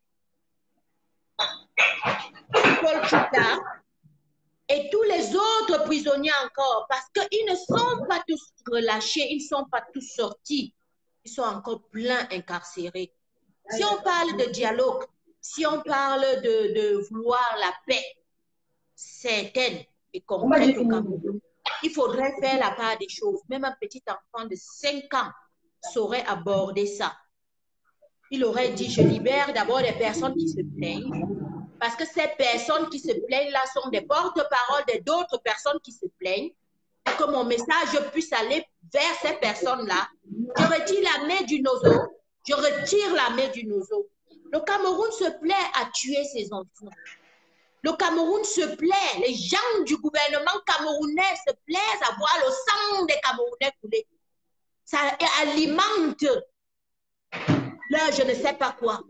Paul Chouta et tous les autres prisonniers encore, parce qu'ils ne sont pas tous relâchés, ils ne sont pas tous sortis, ils sont encore plein incarcérés. Si on parle de dialogue, si on parle de, de vouloir la paix certaine et concrète au Cameroun, il faudrait faire la part des choses. Même un petit enfant de cinq ans saurait aborder ça. Il aurait dit, je libère d'abord les personnes qui se plaignent, parce que ces personnes qui se plaignent-là sont des porte-paroles d'autres personnes qui se plaignent, et que mon message puisse aller vers ces personnes-là. Je retire la main du nozo, je retire la main du nozo. Le Cameroun se plaît à tuer ses enfants. Le Cameroun se plaît, les gens du gouvernement camerounais se plaisent à voir le sang des Camerounais couler. Ça alimente là, je ne sais pas quoi.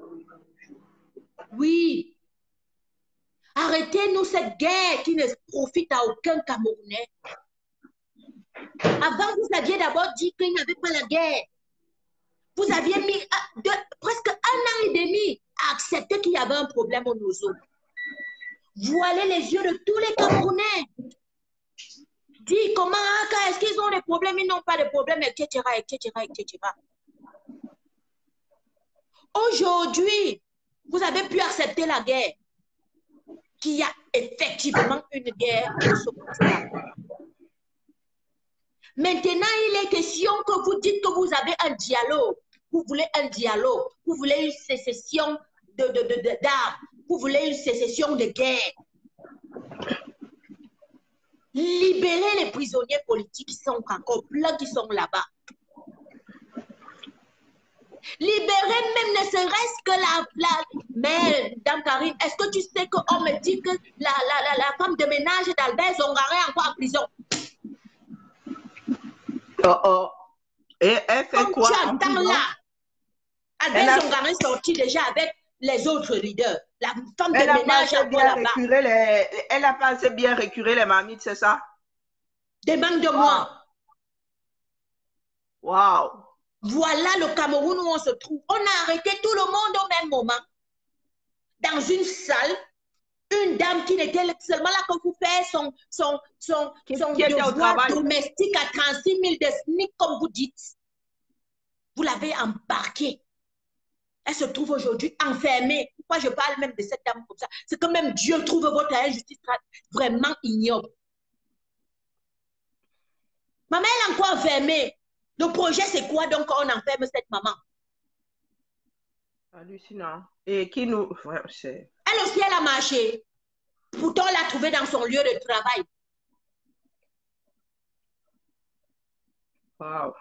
Oui. Arrêtez-nous cette guerre qui ne profite à aucun Camerounais. Avant, vous aviez d'abord dit qu'il n'y avait pas la guerre. Vous aviez mis de, presque un an et demi à accepter qu'il y avait un problème au Nozo. Voilez les yeux de tous les Camerounais. Dis comment, est-ce qu'ils ont des problèmes, ils n'ont pas de problèmes, et cetera, et cetera, et cetera. Aujourd'hui, vous avez pu accepter la guerre, qu'il y a effectivement une guerre de ce côté-là. Maintenant, il est question que vous dites que vous avez un dialogue. Vous voulez un dialogue. Vous voulez une sécession de, de, de, de, d'armes. Vous voulez une sécession de guerre. Libérez les prisonniers politiques qui sont encore plein, qui sont là-bas. Libérez même ne serait-ce que la, la, Mais, Dame Karine, est-ce que tu sais qu'on me dit que la, la, la, la femme de ménage d'Albert Zongaré est encore en prison? Oh, oh. Et elle fait Comme quoi tu en attends prison? là, Elle Albert a- Zongaré est sorti déjà avec les autres leaders. La femme de Elle n'a pas ménage est assez encore bien là-bas. récuré les... Elle n'a pas assez bien récuré les mamites, c'est ça? Demande-moi. Waouh! Voilà le Cameroun où on se trouve. On a arrêté tout le monde au même moment. Dans une salle, une dame qui n'était seulement là que pour faire son, son, son, Qui- son qui était au devoir travail. domestique à trente-six mille de S M I C, comme vous dites. Vous l'avez embarquée. Elle se trouve aujourd'hui enfermée. Pourquoi je parle même de cette dame comme ça? C'est que même Dieu trouve votre injustice vraiment ignoble. Maman, elle est encore enfermée. Le projet, c'est quoi donc quand on enferme cette maman? Hallucinant. Et qui nous... Ouais, c'est... Elle aussi, elle a marché. Pourtant, on l'a trouvée dans son lieu de travail. Waouh.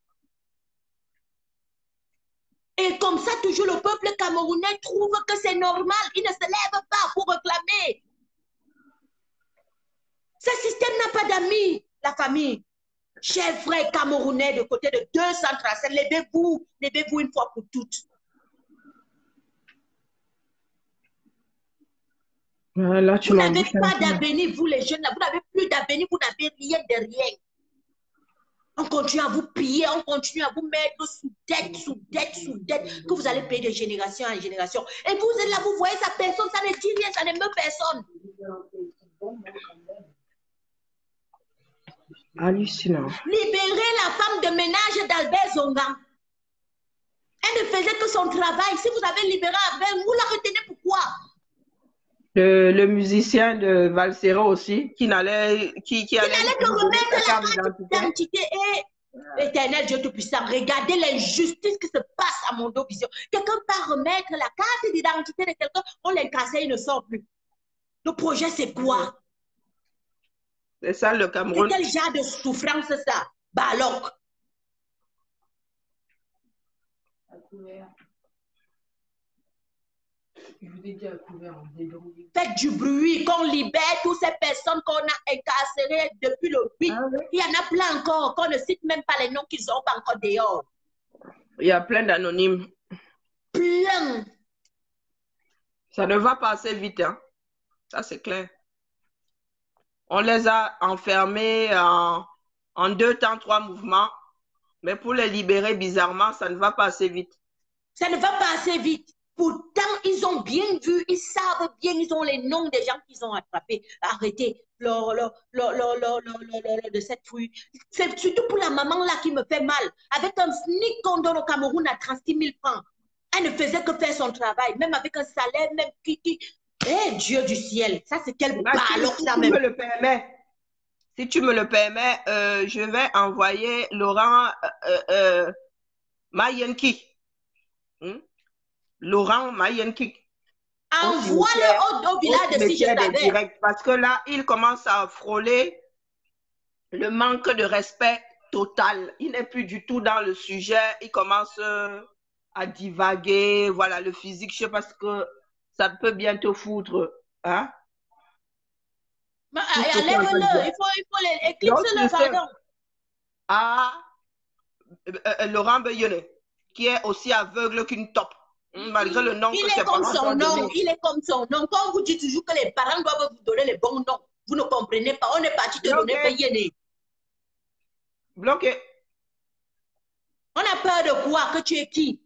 Et comme ça, toujours le peuple camerounais trouve que c'est normal. Il ne se lève pas pour réclamer. Ce système n'a pas d'amis, la famille. Chers frères camerounais de côté de deux centrales, levez-vous, levez-vous une fois pour toutes. Ah, là, tu Vous m'en n'avez dis pas ça. d'avenir, vous les jeunes, là. Vous n'avez plus d'avenir, vous n'avez rien de rien. On continue à vous piller, on continue à vous mettre sous dette, sous dette, sous dette, que vous allez payer de génération en génération. Et vous êtes là, vous voyez ça, personne, ça ne dit rien, ça n'aime personne. Hallucinant. Libérez la femme de ménage d'Albert Zonga. Elle ne faisait que son travail. Si vous avez libéré Albert, vous la retenez pourquoi? Le, le musicien de Valsero aussi, qui n'allait... Qui, qui Il allait allait te nous donner remettre sa la carte carte d'identité. d'identité. Et éternel Dieu Tout-Puissant, regardez l'injustice qui se passe à Mondo Vision. Quelqu'un peut remettre la carte d'identité de quelqu'un, on l'incasse, il ne sort plus. Le projet, c'est quoi? C'est ça le C'est Cameroun. quel genre de souffrance ça? Bah alors, Je vous ai dit à couvert, on est donc- faites du bruit, qu'on libère toutes ces personnes qu'on a incarcérées depuis le huit. Ah oui. Il y en a plein encore, qu'on ne cite même pas les noms qu'ils ont pas encore dehors. Il y a plein d'anonymes. Plein. Ça ne va pas assez vite, hein. Ça, c'est clair. On les a enfermés en, en deux temps, trois mouvements. Mais pour les libérer, bizarrement, ça ne va pas assez vite. Ça ne va pas assez vite. Pourtant, ils ont bien vu, ils savent bien, ils ont les noms des gens qu'ils ont attrapés, arrêtés lors, lors, lors, lors, lors, lors, lors, lors de cette fouille. C'est surtout pour la maman là qui me fait mal. Avec un S M I C qu'on donne au Cameroun à trente-six mille francs. Elle ne faisait que faire son travail, même avec un salaire, même qui... qui... Eh, Dieu du ciel, ça c'est quel Bah, si, ballon si ça tu même. me le permets, si tu me le permets, euh, je vais envoyer Laurent euh, euh, Mayenki. Hmm? Laurent Mayenki. Envoie-le au, au village de si je savais. Direct, parce que là, il commence à frôler le manque de respect total. Il n'est plus du tout dans le sujet. Il commence euh, à divaguer. Voilà, le physique, je sais pas ce que ça peut bientôt foutre. Hein? Mais, enlève-le, il faut, il faut les éclipser-le, pardon. À euh, euh, Laurent Beyonnet, qui est aussi aveugle qu'une top. Malgré le nom il que est ses comme parents son ont nom, donné. il est comme son nom. Quand on vous dit toujours que les parents doivent vous donner les bons noms, vous ne comprenez pas. On est parti te Bloqué. donner Beyonnet. Bloqué. On a peur de quoi? Que tu es qui?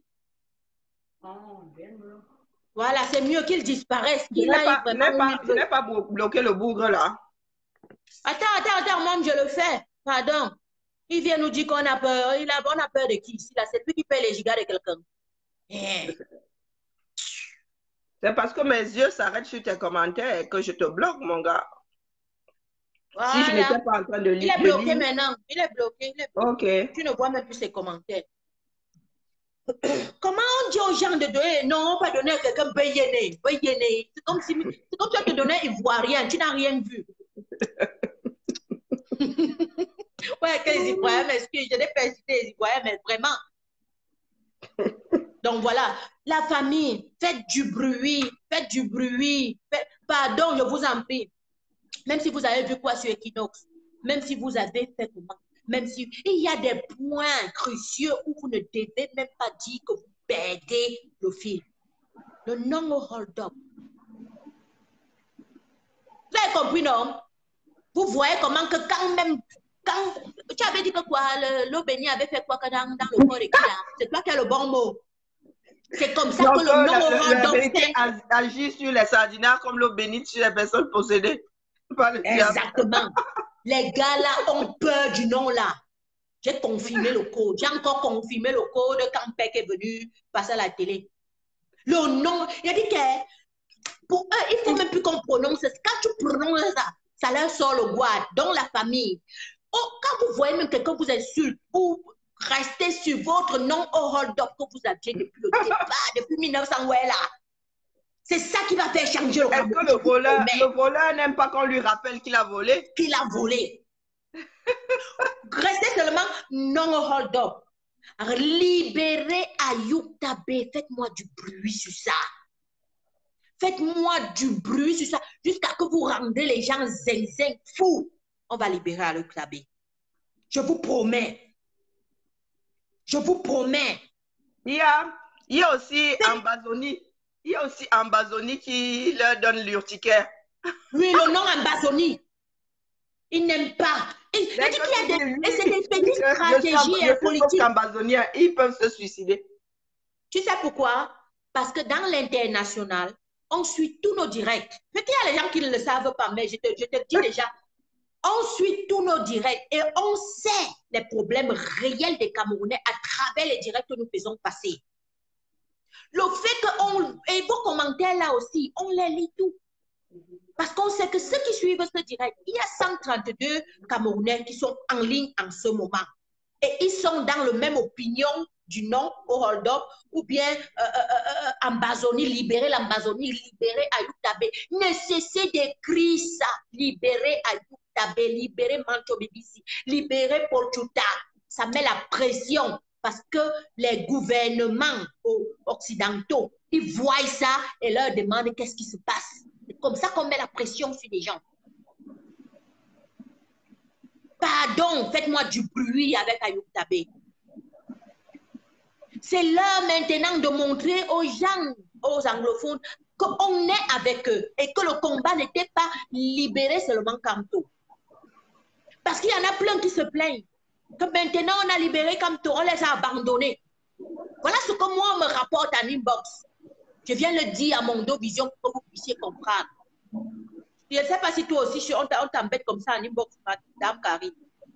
Voilà, c'est mieux qu'il disparaisse. Je Il n'ai a pas, je vraiment n'ai pas, eu- je n'ai pas blo- bloqué le bougre là. Attends, attends, attends, moi je le fais. Pardon. Il vient nous dire qu'on a peur. Il a, on a peur de qui ici? Là, c'est lui qui paye les gigas de quelqu'un. Eh. C'est parce que mes yeux s'arrêtent sur tes commentaires que je te bloque, mon gars. Si je Voilà. n'étais pas en train de Il lire. est bloqué maintenant. Il est bloqué. Il est bloqué. Ok. Tu ne vois même plus ses commentaires. Comment on dit aux gens de donner? Non, on va donner à quelqu'un Beyonnet. Beyonnet. C'est comme si c'est comme si on te donnait Ivoirien. Tu n'as rien vu. Ouais, que les Ivoiriens m'excusent. Je n'ai pas hésité les Ivoiriens, mais vraiment. Donc voilà, la famille, faites du bruit, faites du bruit. Faites... Pardon, je vous en prie. Même si vous avez vu quoi sur Equinox, même si vous avez fait comment, même si il y a des points cruciaux où vous ne devez même pas dire que vous perdez le fil. Le non-hold-up. Vous avez compris, non? Vous voyez comment que quand même, quand tu avais dit que quoi, l'eau bénie avait fait quoi dans, dans le corps de qui là? C'est toi qui as le bon mot. C'est comme ça Donc, que le euh, la, la, la non-hold-up vérité fait. ag- agit sur les sardinats comme l'eau bénite sur les personnes possédées par le diable. Exactement. Les gars là ont peur du nom là. J'ai confirmé le code. J'ai encore confirmé le code quand Peck est venu passer à la télé. Le nom, il a dit que pour eux, il ne faut même plus qu'on prononce. Quand tu prononces ça, ça leur sort le bois dans la famille. Oh, quand vous voyez même quelqu'un vous insulte ou restez sur votre nom au hold-up que vous aviez depuis le départ, depuis mille neuf cents, ouais là. C'est ça qui va faire changer le Est-ce Cameroun. que le voleur, le voleur n'aime pas qu'on lui rappelle qu'il a volé? Qu'il a volé. Restez seulement non au hold-up. Libérez Ayoub Tabé. Faites-moi du bruit sur ça. Faites-moi du bruit sur ça. Jusqu'à que vous rendez les gens zing-zing fous. On va libérer Ayoub Tabé. Je vous promets. Je vous promets. Il y a, il y a aussi Ambazoni. Il y a aussi Ambazoni qui leur donne l'urticaire. Oui, le nom Ambazoni. Il n'aime pas. Il, il dit qu'il y a des, et c'est des petites stratégies politiques. Ambazoniens, ils peuvent se suicider. Tu sais pourquoi? Parce que dans l'international, on suit tous nos directs. Peut-être qu'il y a les gens qui ne le savent pas, mais je te, je te dis déjà, on suit tous nos directs et on sait les problèmes réels des Camerounais à travers les directs que nous faisons passer. Le fait qu'on... Et vos commentaires là aussi, on les lit tout. Parce qu'on sait que ceux qui suivent ce direct, il y a cent trente-deux Camerounais qui sont en ligne en ce moment. Et ils sont dans la même opinion du non au hold-up ou bien euh, euh, euh, Ambazoni, libérer l'Ambazonie, libérer Ayoub Tabé. Ne cessez d'écrire ça. Libérer Ayoub Tabé, libérer Mancho Bibisi, libérer Portuta. Ça met la pression parce que les gouvernements occidentaux, ils voient ça et leur demandent qu'est-ce qui se passe. C'est comme ça qu'on met la pression sur les gens. Pardon, faites-moi du bruit avec Ayoub Tabé. C'est l'heure maintenant de montrer aux gens, aux anglophones, qu'on est avec eux et que le combat n'était pas libéré seulement Kamto. Parce qu'il y en a plein qui se plaignent que maintenant on a libéré Kamto, on les a abandonnés. Voilà ce que moi on me rapporte en inbox. Je viens le dire à Mondo Vision pour que vous puissiez comprendre. Je ne sais pas si toi aussi, on t'embête comme ça en inbox, Madame Karine.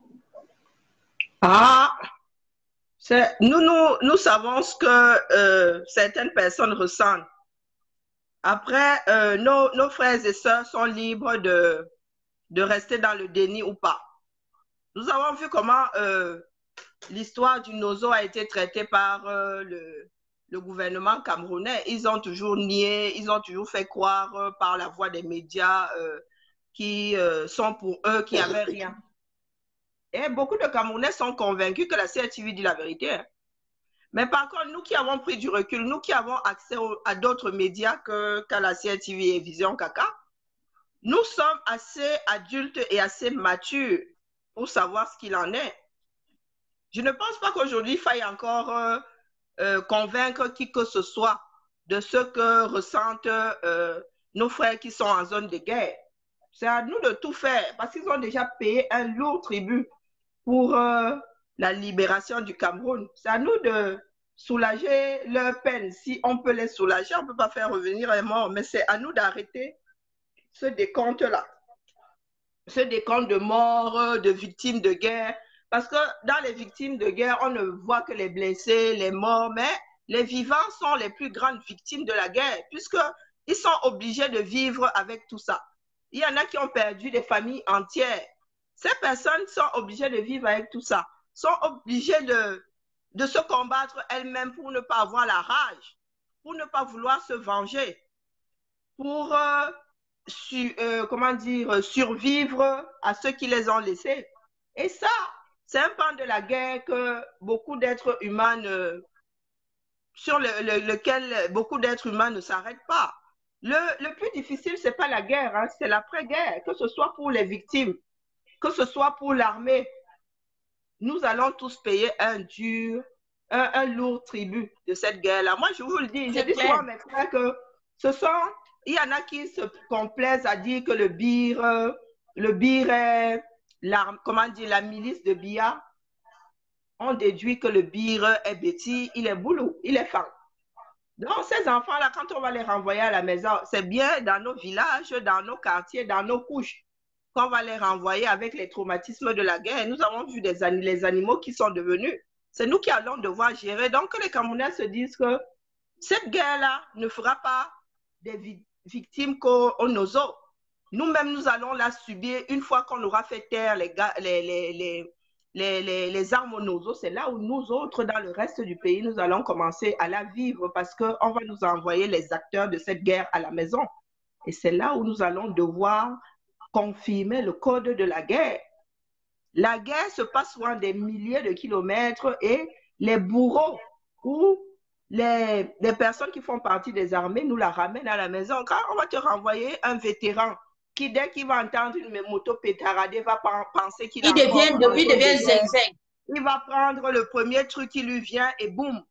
Ah, nous, nous, nous savons ce que euh, certaines personnes ressentent. Après, euh, nos, nos frères et sœurs sont libres de, de rester dans le déni ou pas. Nous avons vu comment euh, l'histoire du Nozo a été traitée par euh, le, le gouvernement camerounais. Ils ont toujours nié, ils ont toujours fait croire euh, par la voix des médias euh, qui euh, sont pour eux, qui n'avaient rien. Et beaucoup de Camerounais sont convaincus que la C R T V dit la vérité. Hein. Mais par contre, nous qui avons pris du recul, nous qui avons accès au, à d'autres médias que, qu'à la C R T V et Vision Caca, nous sommes assez adultes et assez matures pour savoir ce qu'il en est. Je ne pense pas qu'aujourd'hui, il faille encore euh, euh, convaincre qui que ce soit de ce que ressentent euh, nos frères qui sont en zone de guerre. C'est à nous de tout faire parce qu'ils ont déjà payé un lourd tribut pour euh, la libération du Cameroun. C'est à nous de soulager leur peine. Si on peut les soulager, on ne peut pas faire revenir les morts, mais c'est à nous d'arrêter ce décompte-là. Ce décompte de morts, de victimes de guerre. Parce que dans les victimes de guerre, on ne voit que les blessés, les morts, mais les vivants sont les plus grandes victimes de la guerre, puisqu'ils sont obligés de vivre avec tout ça. Il y en a qui ont perdu des familles entières. Ces personnes sont obligées de vivre avec tout ça, sont obligées de, de se combattre elles-mêmes pour ne pas avoir la rage, pour ne pas vouloir se venger, pour euh, su, euh, comment dire, survivre à ceux qui les ont laissés. Et ça, c'est un pan de la guerre que beaucoup d'êtres humains ne, sur le, le, lequel beaucoup d'êtres humains ne s'arrêtent pas. Le, le plus difficile, ce n'est pas la guerre, hein, c'est l'après-guerre, que ce soit pour les victimes, que ce soit pour l'armée. Nous allons tous payer un dur, un, un lourd tribut de cette guerre-là. Moi, je vous le dis, je dis souvent à mes frères que ce sont, il y en a qui se complaisent à dire que le bir, le bir est, comment dire, la milice de Biya. On déduit que le bir est Betty, il est boulot, il est fan. Donc, ces enfants-là, quand on va les renvoyer à la maison, c'est bien dans nos villages, dans nos quartiers, dans nos couches, qu'on va les renvoyer avec les traumatismes de la guerre. Nous avons vu des, les animaux qui sont devenus. C'est nous qui allons devoir gérer. Donc, que les Camerounais se disent que cette guerre-là ne fera pas des vi victimes qu'au Nozo. Nous-mêmes, nous allons la subir une fois qu'on aura fait taire les, les, les, les, les, les, les armes au Nozo. C'est là où nous autres, dans le reste du pays, nous allons commencer à la vivre parce qu'on va nous envoyer les acteurs de cette guerre à la maison. Et c'est là où nous allons devoir confirmer le code de la guerre. La guerre se passe souvent des milliers de kilomètres et les bourreaux ou les, les personnes qui font partie des armées nous la ramènent à la maison. Quand on va te renvoyer un vétéran qui, dès qu'il va entendre une moto pétaradée, va penser qu'il il devient, il devient zinzin. Il va prendre le premier truc qui lui vient et boum.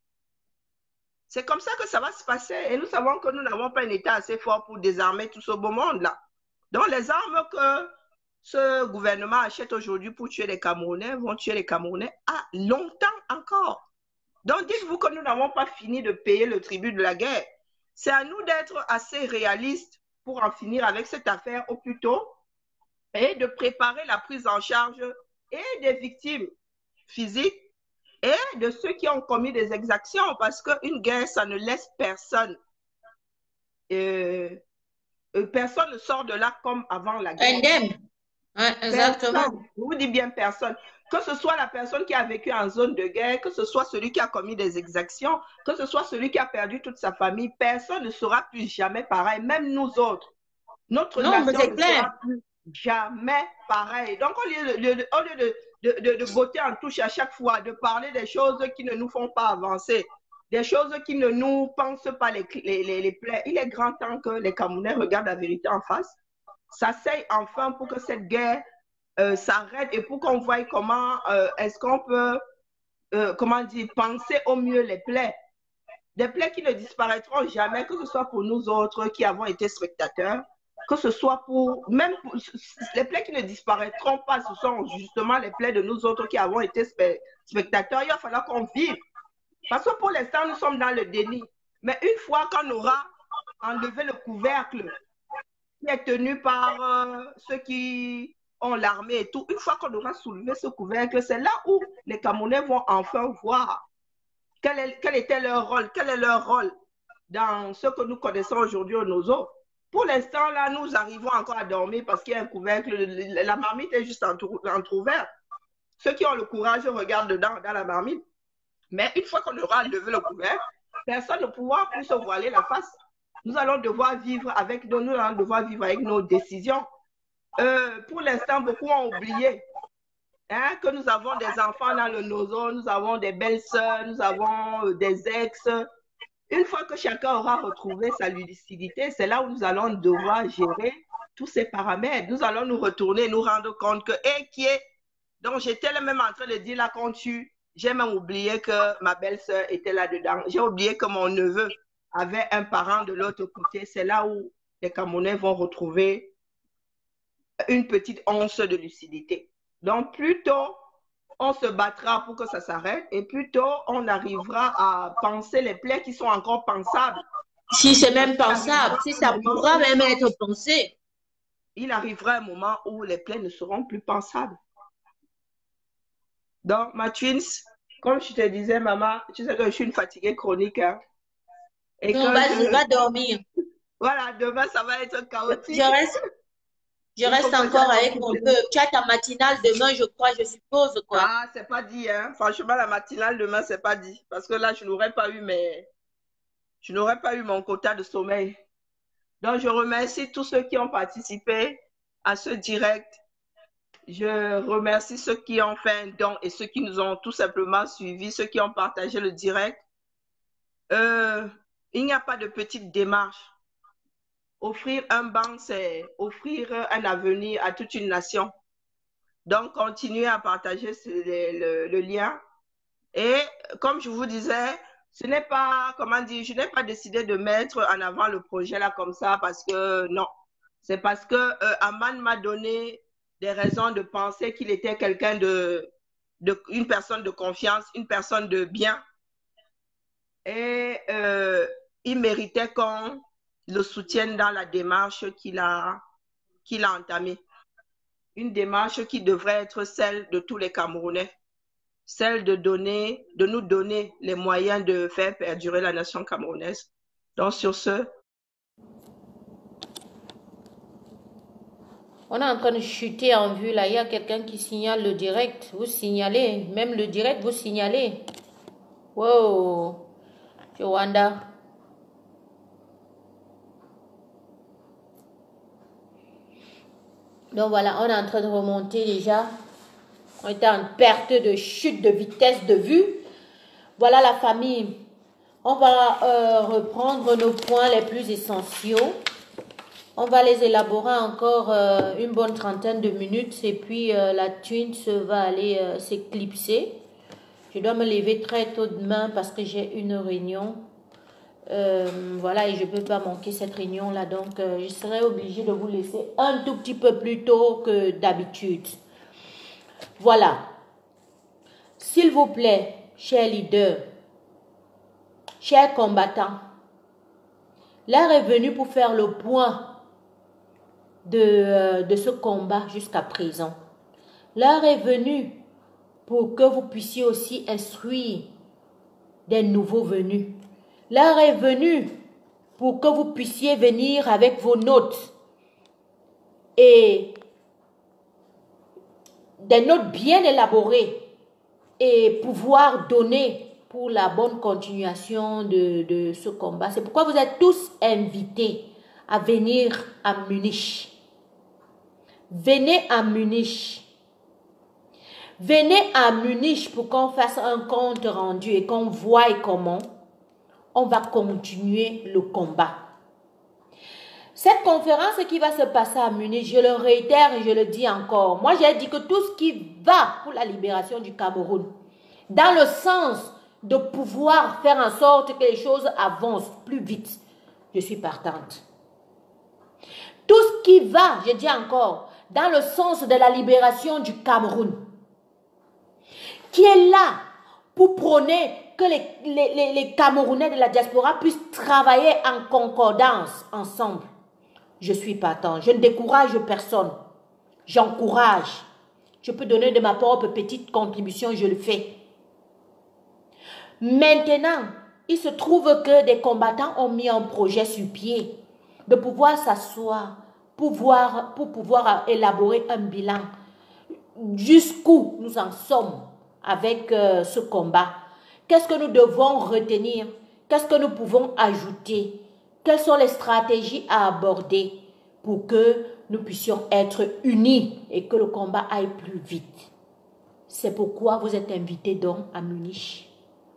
C'est comme ça que ça va se passer. Et nous savons que nous n'avons pas un État assez fort pour désarmer tout ce beau monde-là. Donc, les armes que ce gouvernement achète aujourd'hui pour tuer les Camerounais vont tuer les Camerounais à longtemps encore. Donc, dites-vous que nous n'avons pas fini de payer le tribut de la guerre. C'est à nous d'être assez réalistes pour en finir avec cette affaire au plus tôt et de préparer la prise en charge et des victimes physiques et de ceux qui ont commis des exactions parce qu'une guerre, ça ne laisse personne. Euh, Personne ne sort de là comme avant la guerre. Indemne. Ouais, exactement. Personne, je vous dis bien personne. Que ce soit la personne qui a vécu en zone de guerre, que ce soit celui qui a commis des exactions, que ce soit celui qui a perdu toute sa famille, personne ne sera plus jamais pareil, même nous autres. Notre non, nation ne clair. sera plus jamais pareil. Donc, au lieu, de, de, au lieu de, de, de, de botter en touche à chaque fois, de parler des choses qui ne nous font pas avancer, des choses qui ne nous pensent pas les, les, les, les plaies. Il est grand temps que les Camerounais regardent la vérité en face, s'asseyent enfin pour que cette guerre euh, s'arrête et pour qu'on voie comment euh, est-ce qu'on peut, euh, comment dire, penser au mieux les plaies. Des plaies qui ne disparaîtront jamais, que ce soit pour nous autres qui avons été spectateurs, que ce soit pour, même pour, les plaies qui ne disparaîtront pas, ce sont justement les plaies de nous autres qui avons été spe spectateurs. Il va falloir qu'on vive. Parce que pour l'instant, nous sommes dans le déni. Mais une fois qu'on aura enlevé le couvercle qui est tenu par euh, ceux qui ont l'armée et tout, une fois qu'on aura soulevé ce couvercle, c'est là où les Camerounais vont enfin voir quel, est, quel était leur rôle, quel est leur rôle dans ce que nous connaissons aujourd'hui au Nozo. Pour l'instant, là, nous arrivons encore à dormir parce qu'il y a un couvercle, la marmite est juste entrouverte. Ceux qui ont le courage regardent dedans, dans la marmite. Mais une fois qu'on aura levé le couvercle, personne ne pourra plus se voiler la face. Nous allons devoir vivre avec nos, nous allons devoir vivre avec nos décisions. Euh, pour l'instant, beaucoup ont oublié hein, que nous avons des enfants dans le Nozo, nous avons des belles-sœurs, nous avons euh, des ex. Une fois que chacun aura retrouvé sa lucidité, c'est là où nous allons devoir gérer tous ces paramètres. Nous allons nous retourner et nous rendre compte que, et qui est, donc j'étais même en train de dire là qu'on tue. J'ai même oublié que ma belle-sœur était là-dedans. J'ai oublié que mon neveu avait un parent de l'autre côté. C'est là où les Camerounais vont retrouver une petite once de lucidité. Donc, plus tôt on se battra pour que ça s'arrête et plus tôt on arrivera à penser les plaies qui sont encore pensables. Si c'est même pensable, si ça pourra même être pensé. Il arrivera un moment où les plaies ne seront plus pensables. Donc, ma twins, comme je te disais, maman, tu sais que je suis une fatiguée chronique. Hein, et non, vas-y, je... va dormir. Voilà, demain, ça va être chaotique. Je reste, je reste encore avec mon peu. Tu as ta matinale demain, je crois, je suppose, quoi. Ah, c'est pas dit, hein. Franchement, la matinale demain, c'est pas dit. Parce que là, je n'aurais pas eu mes... Je n'aurais pas eu mon quota de sommeil. Donc, je remercie tous ceux qui ont participé à ce direct. Je remercie ceux qui ont fait un don et ceux qui nous ont tout simplement suivis, ceux qui ont partagé le direct. euh, il n'y a pas de petite démarche. Offrir un banc, c'est offrir un avenir à toute une nation. Donc, continuez à partager ce- le, le- le lien. Et comme je vous disais, ce n'est pas, comment dire, je n'ai pas décidé de mettre en avant le projet là comme ça parce que non. C'est parce que euh, Aman m'a donné des raisons de penser qu'il était quelqu'un de, de, une personne de confiance, une personne de bien. Et euh, il méritait qu'on le soutienne dans la démarche qu'il a, qu'il a entamée. Une démarche qui devrait être celle de tous les Camerounais, celle de donner, de nous donner les moyens de faire perdurer la nation camerounaise. Donc sur ce, On est en train de chuter en vue là. Il y a quelqu'un qui signale le direct. Vous signalez. Même le direct, vous signalez. Wow. Rwanda. Donc voilà, on est en train de remonter déjà. On était en perte de chute de vitesse de vue. Voilà la famille. On va euh, reprendre nos points les plus essentiels. On va les élaborer encore euh, une bonne trentaine de minutes et puis euh, la twin se va aller euh, s'éclipser. Je dois me lever très tôt demain parce que j'ai une réunion. Euh, voilà, et je ne peux pas manquer cette réunion-là. Donc, euh, je serai obligée de vous laisser un tout petit peu plus tôt que d'habitude. Voilà. S'il vous plaît, chers leaders, chers combattants, l'heure est venue pour faire le point de, euh, de ce combat jusqu'à présent. L'heure est venue pour que vous puissiez aussi instruire des nouveaux venus. L'heure est venue pour que vous puissiez venir avec vos notes et des notes bien élaborées et pouvoir donner pour la bonne continuation de, de ce combat. C'est pourquoi vous êtes tous invités à venir à Munich. Venez à Munich. Venez à Munich pour qu'on fasse un compte rendu et qu'on voie comment on va continuer le combat. Cette conférence qui va se passer à Munich, je le réitère et je le dis encore. Moi, j'ai dit que tout ce qui va pour la libération du Cameroun, dans le sens de pouvoir faire en sorte que les choses avancent plus vite, je suis partante. Tout ce qui va, je dis encore, dans le sens de la libération du Cameroun, qui est là pour prôner que les, les, les, les Camerounais de la diaspora puissent travailler en concordance ensemble. Je suis partant. Je ne décourage personne. J'encourage. Je peux donner de ma propre petite contribution, je le fais. Maintenant, il se trouve que des combattants ont mis un projet sur pied de pouvoir s'asseoir, pouvoir, pour pouvoir élaborer un bilan. Jusqu'où nous en sommes avec euh, ce combat? Qu'est-ce que nous devons retenir? Qu'est-ce que nous pouvons ajouter? Quelles sont les stratégies à aborder pour que nous puissions être unis et que le combat aille plus vite? C'est pourquoi vous êtes invités donc à Munich.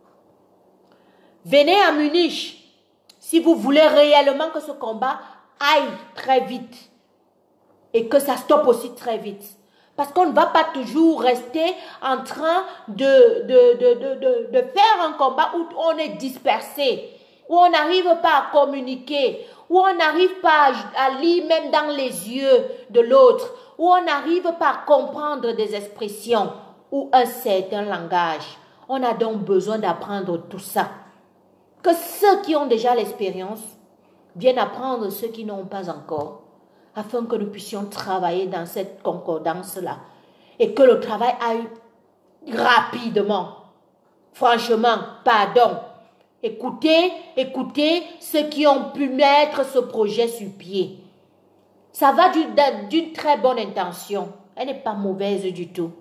Venez à Munich si vous voulez réellement que ce combat aille très vite et que ça stoppe aussi très vite. Parce qu'on ne va pas toujours rester en train de, de, de, de, de, de faire un combat où on est dispersé, où on n'arrive pas à communiquer, où on n'arrive pas à, à lire même dans les yeux de l'autre, où on n'arrive pas à comprendre des expressions ou un certain langage. On a donc besoin d'apprendre tout ça. Que ceux qui ont déjà l'expérience viennent apprendre ceux qui n'ont pas encore, afin que nous puissions travailler dans cette concordance-là et que le travail aille rapidement. Franchement, pardon. Écoutez, écoutez ceux qui ont pu mettre ce projet sur pied. Ça va d'une très bonne intention. Elle n'est pas mauvaise du tout.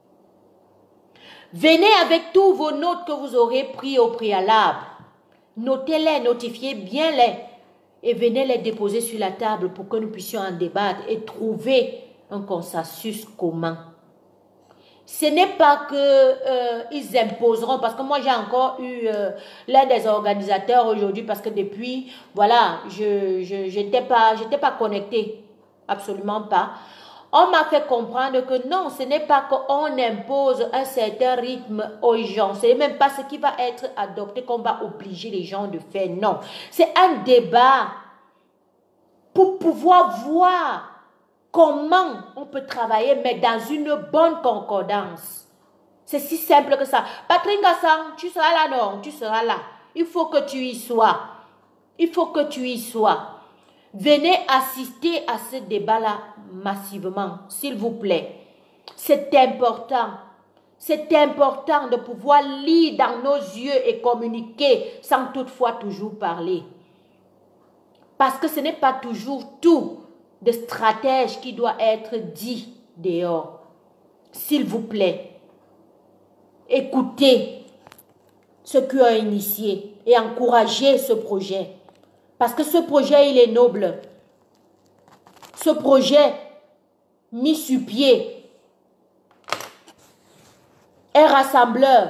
Venez avec tous vos notes que vous aurez prises au préalable. Notez-les, notifiez bien les et venez les déposer sur la table pour que nous puissions en débattre et trouver un consensus commun. Ce n'est pas que euh, ils imposeront, parce que moi j'ai encore eu euh, l'un des organisateurs aujourd'hui, parce que depuis, voilà, je je n'étais pas, j'étais pas connectée, absolument pas. On m'a fait comprendre que non, ce n'est pas qu'on impose un certain rythme aux gens, ce n'est même pas ce qui va être adopté qu'on va obliger les gens de faire, non. C'est un débat pour pouvoir voir comment on peut travailler, mais dans une bonne concordance. C'est si simple que ça. Patrick Gassan, tu seras là, non? Tu seras là. Il faut que tu y sois. Il faut que tu y sois. Venez assister à ce débat-là massivement, s'il vous plaît. C'est important. C'est important de pouvoir lire dans nos yeux et communiquer sans toutefois toujours parler. Parce que ce n'est pas toujours tout de stratège qui doit être dit dehors. S'il vous plaît, écoutez ceux qui ont initié et encouragez ce projet. Parce que ce projet, il est noble. Ce projet, mis sur pied, est rassembleur.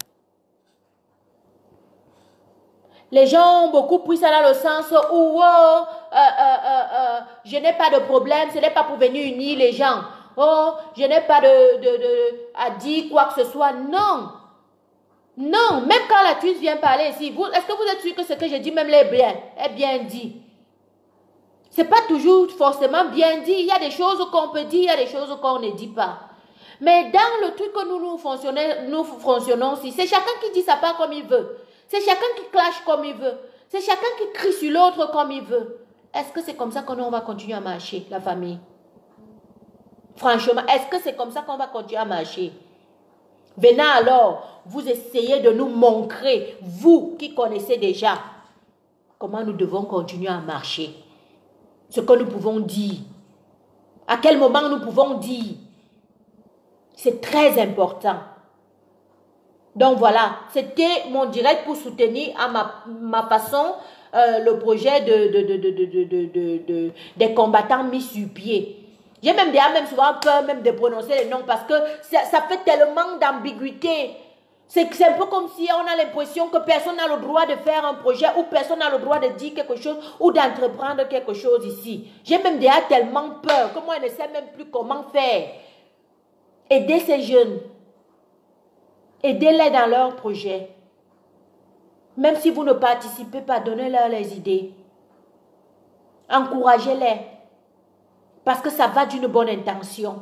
Les gens ont beaucoup pris ça dans le sens où oh, euh, euh, euh, euh, je n'ai pas de problème, ce n'est pas pour venir unir les gens. Oh, je n'ai pas de, de, de, à dire quoi que ce soit. Non. Non, même quand la Twins vient parler ici, est-ce que vous êtes sûr que ce que je dis même est bien, est bien dit? Ce n'est pas toujours forcément bien dit. Il y a des choses qu'on peut dire, il y a des choses qu'on ne dit pas. Mais dans le truc que nous, nous, fonctionnons, nous fonctionnons ici, c'est chacun qui dit sa part comme il veut. C'est chacun qui clash comme il veut. C'est chacun qui crie sur l'autre comme il veut. Est-ce que c'est comme ça qu'on va continuer à marcher, la famille? Franchement, est-ce que c'est comme ça qu'on va continuer à marcher? Venez alors, vous essayez de nous montrer, vous qui connaissez déjà, comment nous devons continuer à marcher. Ce que nous pouvons dire. À quel moment nous pouvons dire. C'est très important. Donc voilà, c'était mon direct pour soutenir à ma, ma façon euh, le projet de, de, de, de, de, de, de, de, des combattants mis sur pied. J'ai même déjà même souvent peur même de prononcer les noms parce que ça, ça fait tellement d'ambiguïté. C'est un peu comme si on a l'impression que personne n'a le droit de faire un projet ou personne n'a le droit de dire quelque chose ou d'entreprendre quelque chose ici. J'ai même déjà tellement peur que moi je ne sais même plus comment faire. Aider ces jeunes. Aidez-les dans leurs projets. Même si vous ne participez pas, donnez-leur les idées. Encouragez-les. Parce que ça va d'une bonne intention.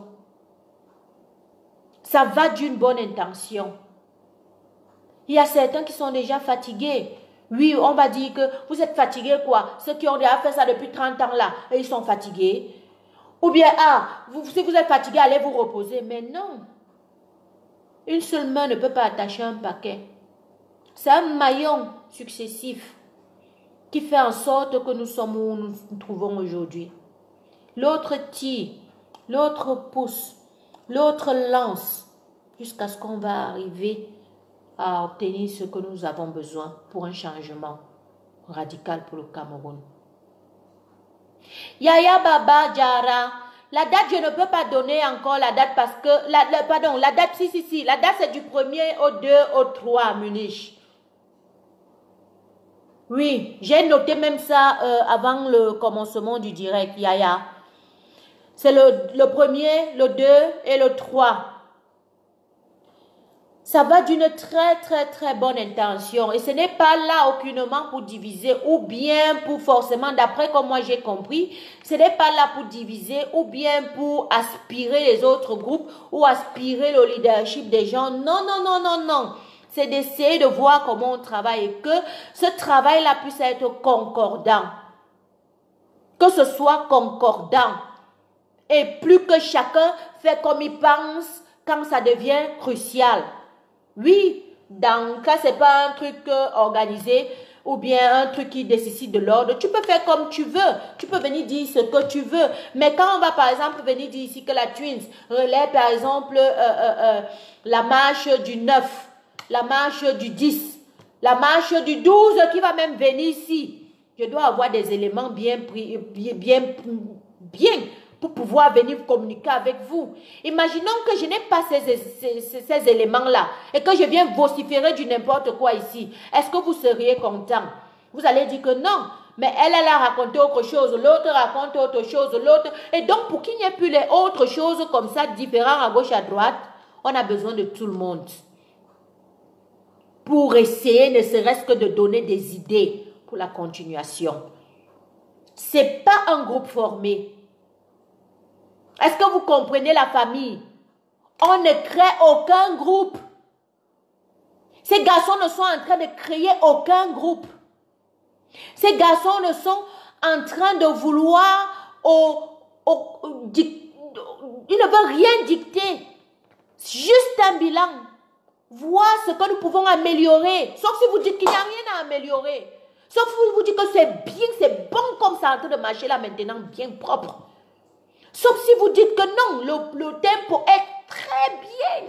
Ça va d'une bonne intention. Il y a certains qui sont déjà fatigués. Oui, on va dire que vous êtes fatigués quoi? Ceux qui ont déjà fait ça depuis trente ans là, et ils sont fatigués. Ou bien, ah, vous, si vous êtes fatigué, allez vous reposer. Mais non. Une seule main ne peut pas attacher un paquet. C'est un maillon successif qui fait en sorte que nous sommes où nous nous trouvons aujourd'hui. L'autre tire, l'autre pousse, l'autre lance, jusqu'à ce qu'on va arriver à obtenir ce que nous avons besoin pour un changement radical pour le Cameroun. Yaya Baba Diarra, la date, je ne peux pas donner encore la date parce que, la, la, pardon, la date, si, si, si, la date c'est du premier au deux au trois à Munich. Oui, j'ai noté même ça euh, avant le commencement du direct, Yaya. C'est le, le premier, le deux et le trois. Ça va d'une très très très bonne intention et ce n'est pas là aucunement pour diviser ou bien pour forcément, d'après comme moi j'ai compris, ce n'est pas là pour diviser ou bien pour aspirer les autres groupes ou aspirer le leadership des gens. Non, non, non, non, non. C'est d'essayer de voir comment on travaille et que ce travail-là puisse être concordant. Que ce soit concordant. Et plus que chacun fait comme il pense quand ça devient crucial. Oui, dans le cas, ce n'est pas un truc euh, organisé ou bien un truc qui nécessite de l'ordre. Tu peux faire comme tu veux. Tu peux venir dire ce que tu veux. Mais quand on va par exemple venir dire ici que la Twins relaie par exemple euh, euh, euh, la marche du neuf, la marche du dix, la marche du douze qui va même venir ici. Je dois avoir des éléments bien, bien, bien, bien pour pouvoir venir communiquer avec vous. Imaginons que je n'ai pas ces, ces, ces, ces éléments-là et que je viens vociférer du n'importe quoi ici. Est-ce que vous seriez content? Vous allez dire que non. Mais elle, elle a raconté autre chose, l'autre raconte autre chose, l'autre. Et donc, pour qu'il n'y ait plus les autres choses comme ça, différentes à gauche, à droite, on a besoin de tout le monde. Pour essayer, ne serait-ce que de donner des idées pour la continuation. Ce n'est pas un groupe formé. Est-ce que vous comprenez la famille? On ne crée aucun groupe. Ces garçons ne sont en train de créer aucun groupe. Ces garçons ne sont en train de vouloir, au, au, au, ils ne veulent rien dicter. Juste un bilan. Voir ce que nous pouvons améliorer. Sauf si vous dites qu'il n'y a rien à améliorer. Sauf si vous dites que c'est bien, c'est bon comme ça en train de marcher là maintenant, bien propre. Sauf si vous dites que non, le, le tempo est très bien.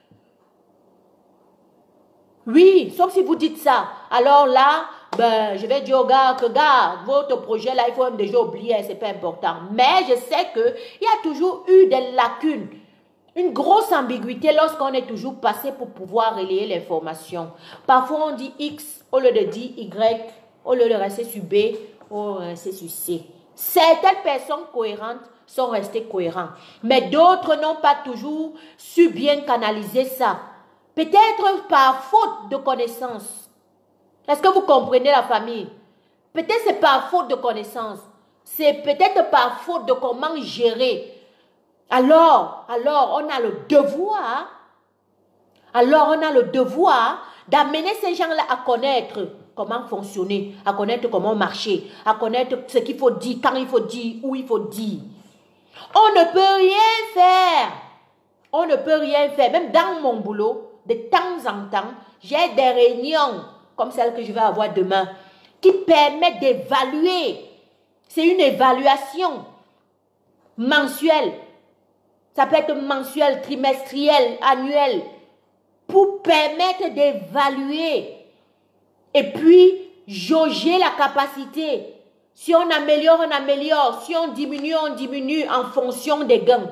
Oui, sauf si vous dites ça. Alors là, ben, je vais dire aux gars que, gars, votre projet là, il faut même déjà oublier, c'est pas important. Mais je sais qu'il y a toujours eu des lacunes, une grosse ambiguïté lorsqu'on est toujours passé pour pouvoir relayer l'information. Parfois, on dit X au lieu de dire Y, au lieu de rester sur B, au lieu de rester sur C. Certaines personnes cohérentes sont restées cohérentes, mais d'autres n'ont pas toujours su bien canaliser ça. Peut-être par faute de connaissance. Est-ce que vous comprenez la famille? Peut-être c'est par faute de connaissance. C'est peut-être par faute de comment gérer. Alors, alors on a le devoir, alors on a le devoir d'amener ces gens-là à connaître comment fonctionner, à connaître comment marcher, à connaître ce qu'il faut dire, quand il faut dire, où il faut dire. On ne peut rien faire. On ne peut rien faire. Même dans mon boulot, de temps en temps, j'ai des réunions comme celle que je vais avoir demain qui permettent d'évaluer. C'est une évaluation mensuelle. Ça peut être mensuel, trimestriel, annuel, pour permettre d'évaluer et puis jauger la capacité. Si on améliore, on améliore. Si on diminue, on diminue en fonction des gains,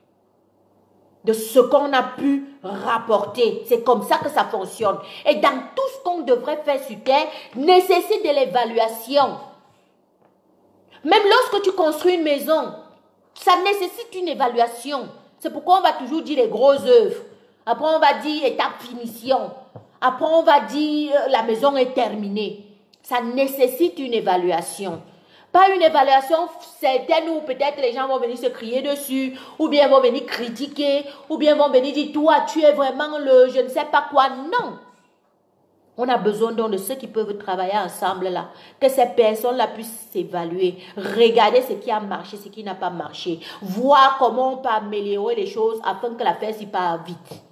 de ce qu'on a pu rapporter. C'est comme ça que ça fonctionne. Et dans tout ce qu'on devrait faire sur Terre, nécessite de l'évaluation. Même lorsque tu construis une maison, ça nécessite une évaluation. C'est pourquoi on va toujours dire les grosses œuvres. Après, on va dire étape finition. Après, on va dire la maison est terminée. Ça nécessite une évaluation. Pas une évaluation certaine où peut-être les gens vont venir se crier dessus, ou bien vont venir critiquer, ou bien vont venir dire, toi, tu es vraiment le je ne sais pas quoi. Non. On a besoin donc de ceux qui peuvent travailler ensemble là. Que ces personnes-là puissent s'évaluer. Regarder ce qui a marché, ce qui n'a pas marché. Voir comment on peut améliorer les choses afin que l'affaire s'y parte vite.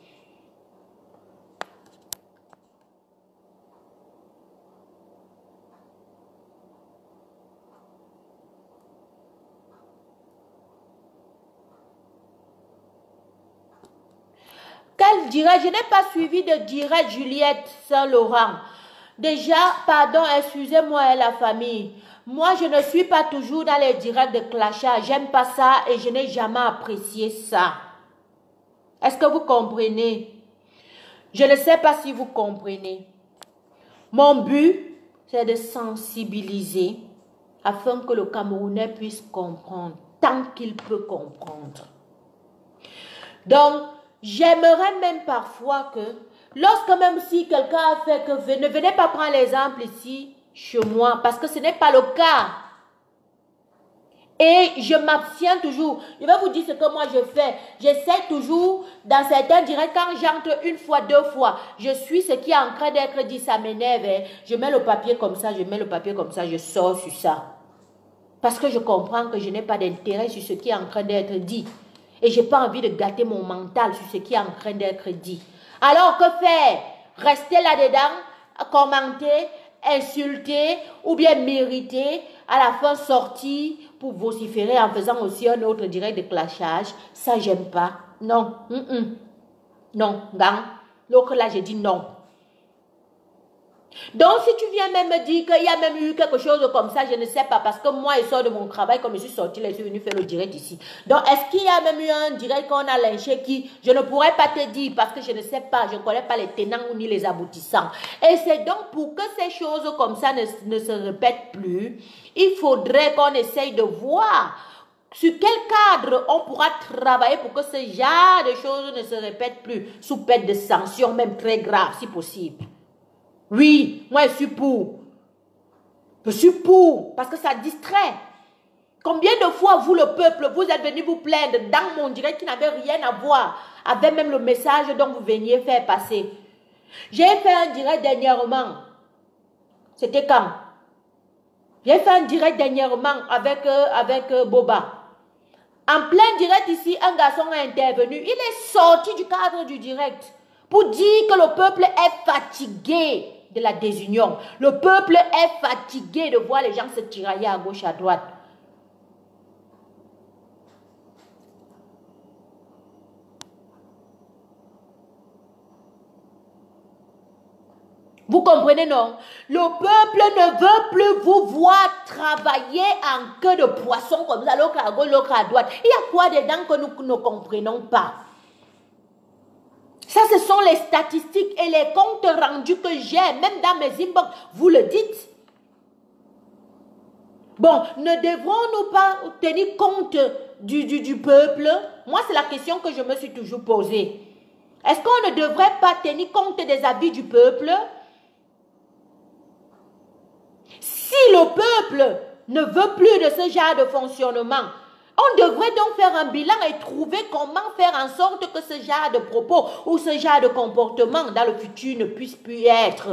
Quel direct? Je n'ai pas suivi de direct Juliette Saint-Laurent. Déjà, pardon, excusez-moi la famille. Moi, je ne suis pas toujours dans les directs de clashage. J'aime pas ça et je n'ai jamais apprécié ça. Est-ce que vous comprenez? Je ne sais pas si vous comprenez. Mon but, c'est de sensibiliser afin que le Camerounais puisse comprendre, tant qu'il peut comprendre. Donc, j'aimerais même parfois que, lorsque même si quelqu'un a fait que, ne venez pas prendre l'exemple ici, chez moi, parce que ce n'est pas le cas. Et je m'abstiens toujours. Je vais vous dire ce que moi je fais. J'essaie toujours, dans certains directs, quand j'entre une fois, deux fois, je suis ce qui est en train d'être dit, ça m'énerve. Hein. Je mets le papier comme ça, je mets le papier comme ça, je sors sur ça. Parce que je comprends que je n'ai pas d'intérêt sur ce qui est en train d'être dit. Et je n'ai pas envie de gâter mon mental sur ce qui est en train d'être dit. Alors, que faire? Rester là-dedans, commenter, insulter ou bien mériter, à la fin sortir pour vociférer en faisant aussi un autre direct de clashage. Ça, j'aime pas. Non. Mm -mm. Non. Gang. L'autre là, j'ai dit non. Donc, si tu viens même me dire qu'il y a même eu quelque chose comme ça, je ne sais pas, parce que moi, je sors de mon travail, comme je suis sortie, je suis venue faire le direct ici. Donc, est-ce qu'il y a même eu un direct qu'on a lynché qui, je ne pourrais pas te dire, parce que je ne sais pas, je ne connais pas les tenants ni les aboutissants. Et c'est donc pour que ces choses comme ça ne, ne se répètent plus, il faudrait qu'on essaye de voir sur quel cadre on pourra travailler pour que ce genre de choses ne se répètent plus, sous peine de sanctions, même très graves, si possible. Oui, moi je suis pour. Je suis pour, parce que ça distrait. Combien de fois vous, le peuple, vous êtes venu vous plaindre dans mon direct qui n'avait rien à voir avec même le message dont vous veniez faire passer. J'ai fait un direct dernièrement. C'était quand? J'ai fait un direct dernièrement avec, euh, avec euh, Boba. En plein direct ici, un garçon a intervenu. Il est sorti du cadre du direct pour dire que le peuple est fatigué de la désunion. Le peuple est fatigué de voir les gens se tirailler à gauche, à droite. Vous comprenez, non? Le peuple ne veut plus vous voir travailler en queue de poisson comme ça, l'autre à gauche, l'autre à droite. Il y a quoi dedans que nous ne comprenons pas? Ça, ce sont les statistiques et les comptes rendus que j'ai, même dans mes inbox. Vous le dites. Bon, ne devrons-nous pas tenir compte du, du, du peuple? Moi, c'est la question que je me suis toujours posée. Est-ce qu'on ne devrait pas tenir compte des avis du peuple? Si le peuple ne veut plus de ce genre de fonctionnement, on devrait donc faire un bilan et trouver comment faire en sorte que ce genre de propos ou ce genre de comportement dans le futur ne puisse plus être.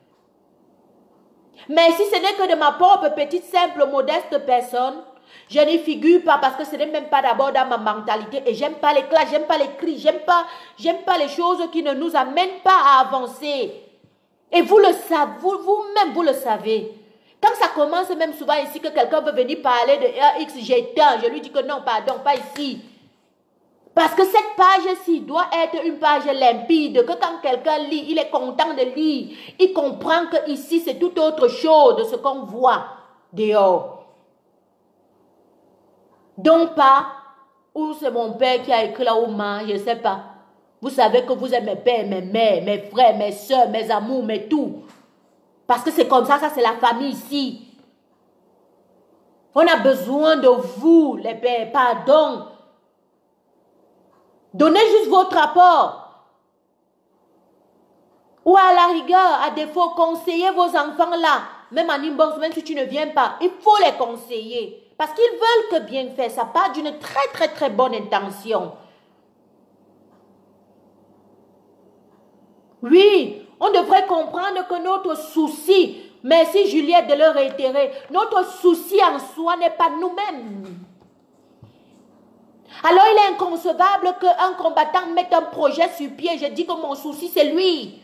Mais si ce n'est que de ma propre petite, simple, modeste personne, je n'y figure pas parce que ce n'est même pas d'abord dans ma mentalité et j'aime pas les clashs, j'aime pas les cris, j'aime pas, j'aime pas les choses qui ne nous amènent pas à avancer. Et vous le savez, vous-même vous le savez. Quand ça commence même souvent ici que quelqu'un veut venir parler de R X, j'éteins, je lui dis que non, pardon, pas ici. Parce que cette page-ci doit être une page limpide, que quand quelqu'un lit, il est content de lire. Il comprend que ici c'est tout autre chose de ce qu'on voit dehors. Donc pas, ou c'est mon père qui a écrit là ou ma, je ne sais pas. Vous savez que vous êtes mes pères, mes mères, mes frères, mes soeurs, mes amours, mes tout. Parce que c'est comme ça, ça c'est la famille ici. On a besoin de vous, les pères, pardon. Donnez juste votre rapport. Ou à la rigueur, à défaut, conseillez vos enfants là. Même en inbox, même si tu ne viens pas, il faut les conseiller. Parce qu'ils veulent que bien faire. Ça part d'une très très très bonne intention. Oui, on devrait comprendre que notre souci, merci Juliette de le réitérer, notre souci en soi n'est pas nous-mêmes. Alors il est inconcevable qu'un combattant mette un projet sur pied. Je dis que mon souci c'est lui.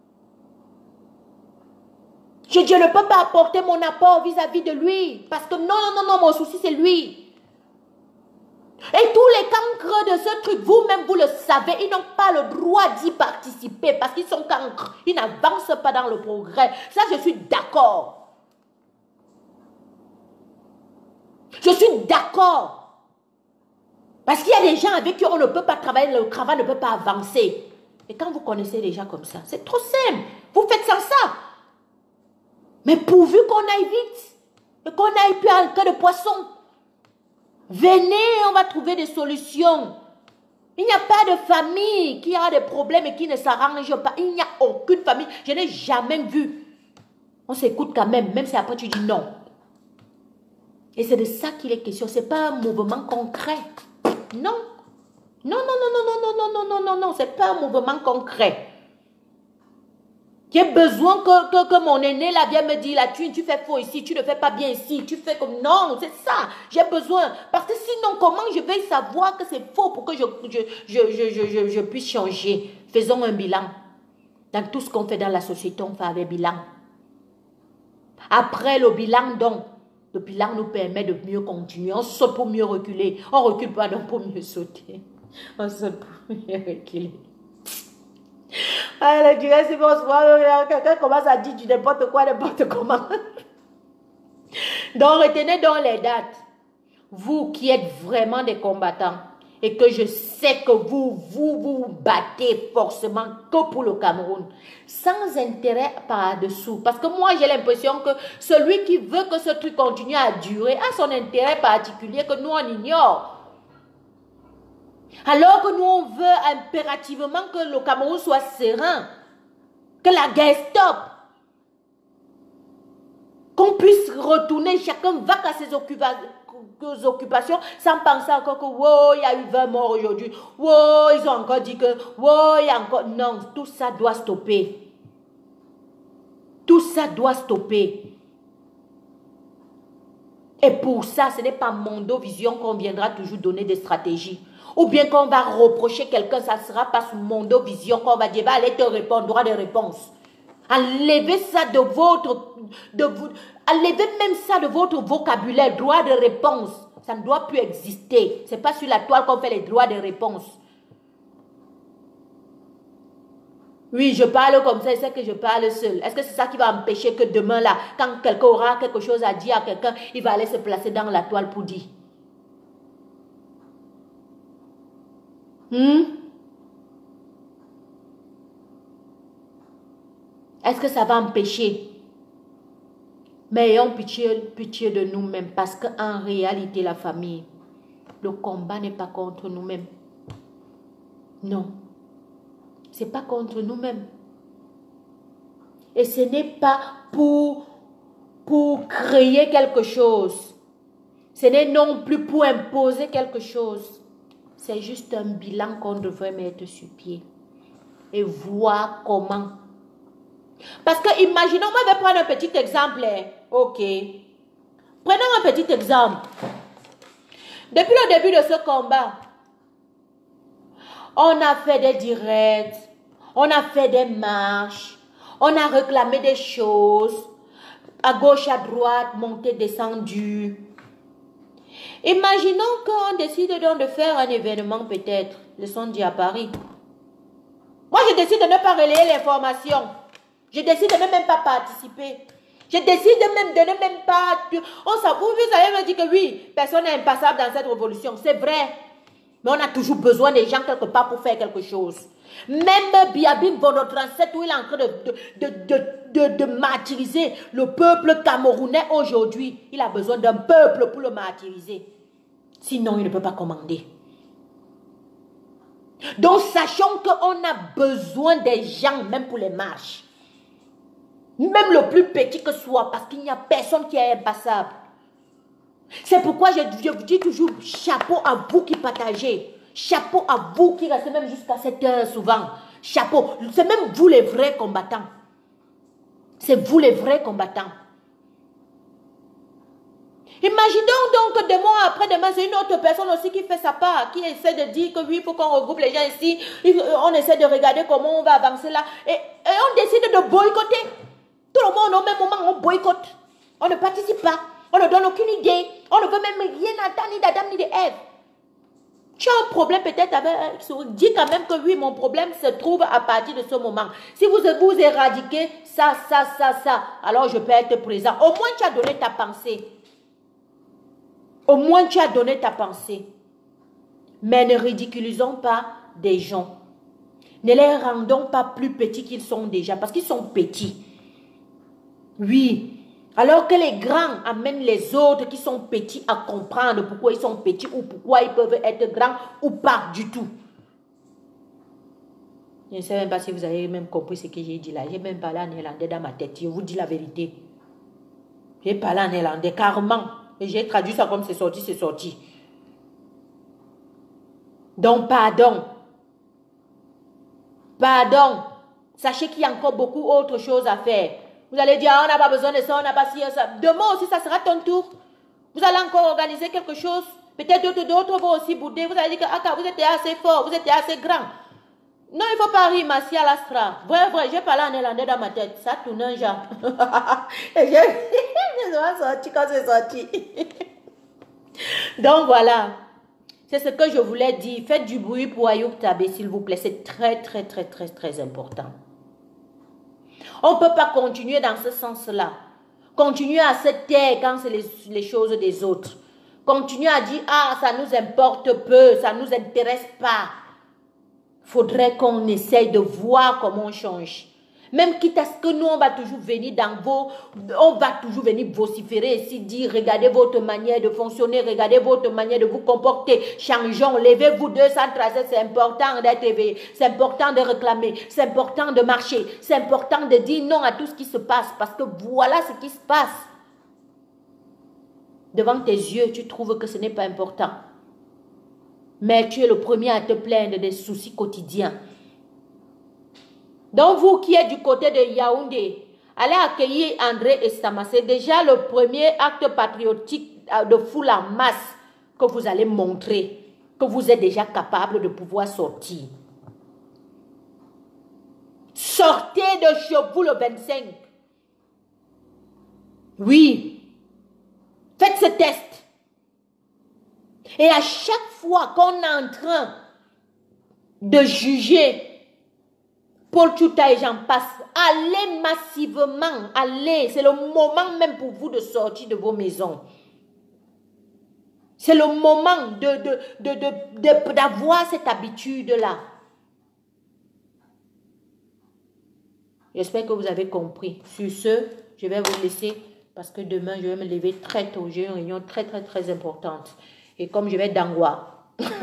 Je, je ne peux pas apporter mon apport vis-à-vis de lui. Parce que non, non, non, non, mon souci c'est lui. Et tous les cancres de ce truc, vous-même vous le savez, ils n'ont pas le droit d'y participer parce qu'ils sont cancres. Ils n'avancent pas dans le progrès. Ça, je suis d'accord. Je suis d'accord. Parce qu'il y a des gens avec qui on ne peut pas travailler, le travail ne peut pas avancer. Et quand vous connaissez des gens comme ça, c'est trop simple. Vous faites sans ça. Mais pourvu qu'on aille vite et qu'on aille plus en queue de poisson. Venez, on va trouver des solutions. Il n'y a pas de famille qui a des problèmes et qui ne s'arrange pas. Il n'y a aucune famille. Je n'ai jamais vu. On s'écoute quand même, même si après tu dis non. Et c'est de ça qu'il est question. Ce n'est pas un mouvement concret. Non. Non, non, non, non, non, non, non, non, non, non. Ce n'est pas un mouvement concret. J'ai besoin que, que, que mon aîné là vienne me dire, là, tu, tu fais faux ici, tu ne fais pas bien ici, tu fais comme... Non, c'est ça, j'ai besoin. Parce que sinon, comment je vais savoir que c'est faux pour que je, je, je, je, je, je, je puisse changer? Faisons un bilan. Dans tout ce qu'on fait dans la société, on fait un bilan. Après le bilan, donc, le bilan nous permet de mieux continuer. On saute pour mieux reculer. On ne recule pas donc pour mieux sauter. On saute pour mieux reculer. Ah, le direct, c'est bonsoir. Quelqu'un commence à dire du n'importe quoi, n'importe comment. Donc, retenez donc les dates. Vous qui êtes vraiment des combattants et que je sais que vous, vous vous battez forcément que pour le Cameroun, sans intérêt par-dessous. Parce que moi, j'ai l'impression que celui qui veut que ce truc continue à durer a son intérêt particulier que nous, on ignore. Alors que nous, on veut impérativement que le Cameroun soit serein, que la guerre stoppe, qu'on puisse retourner, chacun va à ses occupations sans penser encore que wow, il y a eu vingt morts aujourd'hui, wow, ils ont encore dit que wow, il y a encore... Non, tout ça doit stopper. Tout ça doit stopper. Et pour ça, ce n'est pas Mondovision qu'on viendra toujours donner des stratégies. Ou bien qu'on va reprocher quelqu'un, ça ne sera pas sous Mondovision qu'on va dire, va aller te répondre, droit de réponse. Enlevez ça de votre, de vous, enlevez même ça de votre vocabulaire, droit de réponse. Ça ne doit plus exister. Ce n'est pas sur la toile qu'on fait les droits de réponse. Oui, je parle comme ça, c'est que je parle seul. Est-ce que c'est ça qui va empêcher que demain là, quand quelqu'un aura quelque chose à dire à quelqu'un, il va aller se placer dans la toile pour dire? Hmm? Est-ce que ça va empêcher? Mais ayons pitié, pitié de nous-mêmes parce qu'en réalité, la famille, le combat n'est pas contre nous-mêmes. Non. Ce n'est pas contre nous-mêmes. Et ce n'est pas pour, pour créer quelque chose. Ce n'est non plus pour imposer quelque chose. C'est juste un bilan qu'on devrait mettre sur pied. Et voir comment. Parce que imaginons, moi je vais prendre un petit exemple. Ok. Prenons un petit exemple. Depuis le début de ce combat, on a fait des directs, on a fait des marches, on a réclamé des choses, à gauche, à droite, montée, descendu. Imaginons qu'on décide donc de faire un événement peut-être, le Sondi à Paris. Moi, je décide de ne pas relayer l'information. Je décide de ne même pas participer. Je décide de, même, de ne même pas... On s'avoue, vous savez me dire que oui, personne n'est impassable dans cette révolution. C'est vrai. Mais on a toujours besoin des gens quelque part pour faire quelque chose. Même Biabim, votre ancêtre, où il est en train de, de, de, de, de, de martyriser le peuple camerounais aujourd'hui. Il a besoin d'un peuple pour le martyriser. Sinon, il ne peut pas commander. Donc, sachons qu'on a besoin des gens, même pour les marches. Même le plus petit que soit, parce qu'il n'y a personne qui est impassable. C'est pourquoi je, je vous dis toujours chapeau à vous qui partagez. Chapeau à vous qui restez même jusqu'à cette heure souvent. Chapeau. C'est même vous les vrais combattants. C'est vous les vrais combattants. Imaginons donc que demain, après-demain, c'est une autre personne aussi qui fait sa part, qui essaie de dire que oui, il faut qu'on regroupe les gens ici. On essaie de regarder comment on va avancer là. Et, et on décide de boycotter. Tout le monde, au même moment, on boycotte. On ne participe pas. On ne donne aucune idée. On ne veut même rien attendre, ni d'Adam, ni d'Ève. Tu as un problème peut-être avec... Dis quand même que oui, mon problème se trouve à partir de ce moment. Si vous vous éradiquez ça, ça, ça, ça, alors je peux être présent. Au moins, tu as donné ta pensée. Au moins, tu as donné ta pensée. Mais ne ridiculisons pas des gens. Ne les rendons pas plus petits qu'ils sont déjà. Parce qu'ils sont petits. Oui. Alors que les grands amènent les autres qui sont petits à comprendre pourquoi ils sont petits ou pourquoi ils peuvent être grands ou pas du tout. Je ne sais même pas si vous avez même compris ce que j'ai dit là. J'ai même parlé en néerlandais dans ma tête. Je vous dis la vérité. J'ai parlé en néerlandais carrément. Et j'ai traduit ça comme c'est sorti, c'est sorti. Donc, pardon. Pardon. Sachez qu'il y a encore beaucoup d'autres choses à faire. Vous allez dire, ah, on n'a pas besoin de ça, on n'a pas ci, ça. Demain aussi, ça sera ton tour. Vous allez encore organiser quelque chose. Peut-être d'autres d'autres vont aussi bouder. Vous allez dire que ah, vous êtes assez fort, vous êtes assez grand. Non, il ne faut pas rire, Massi à l'astra. Vrai, vrai, j'ai parlé en néerlandais dans ma tête. Ça tourne un genre. Et j'ai sorti quand c'est sorti. Donc voilà. C'est ce que je voulais dire. Faites du bruit pour Ayoub Tabé, s'il vous plaît. C'est très, très, très, très, très important. On ne peut pas continuer dans ce sens-là. Continuer à se taire quand c'est les, les choses des autres. Continuer à dire, ah, ça nous importe peu, ça ne nous intéresse pas. Il faudrait qu'on essaye de voir comment on change. Même quitte à ce que nous, on va toujours venir dans vos... On va toujours venir vociférer ici, dire, regardez votre manière de fonctionner, regardez votre manière de vous comporter, changeons, levez-vous deux cent trente-sept, c'est important d'être éveillé, c'est important de réclamer, c'est important de marcher, c'est important de dire non à tout ce qui se passe, parce que voilà ce qui se passe. Devant tes yeux, tu trouves que ce n'est pas important. Mais tu es le premier à te plaindre des soucis quotidiens. Donc vous qui êtes du côté de Yaoundé, allez accueillir André Estama. C'est déjà le premier acte patriotique de foule en masse que vous allez montrer que vous êtes déjà capable de pouvoir sortir. Sortez de chez vous le vingt-cinq. Oui. Faites ce test. Et à chaque fois qu'on est en train de juger Paul Tchouta et j'en passe, allez massivement, allez, c'est le moment même pour vous de sortir de vos maisons. C'est le moment de, de, de, de, de, d'avoir cette habitude-là. J'espère que vous avez compris. Sur ce, je vais vous laisser parce que demain, je vais me lever très tôt. J'ai une réunion très, très, très importante. Et comme je vais d'Angwa.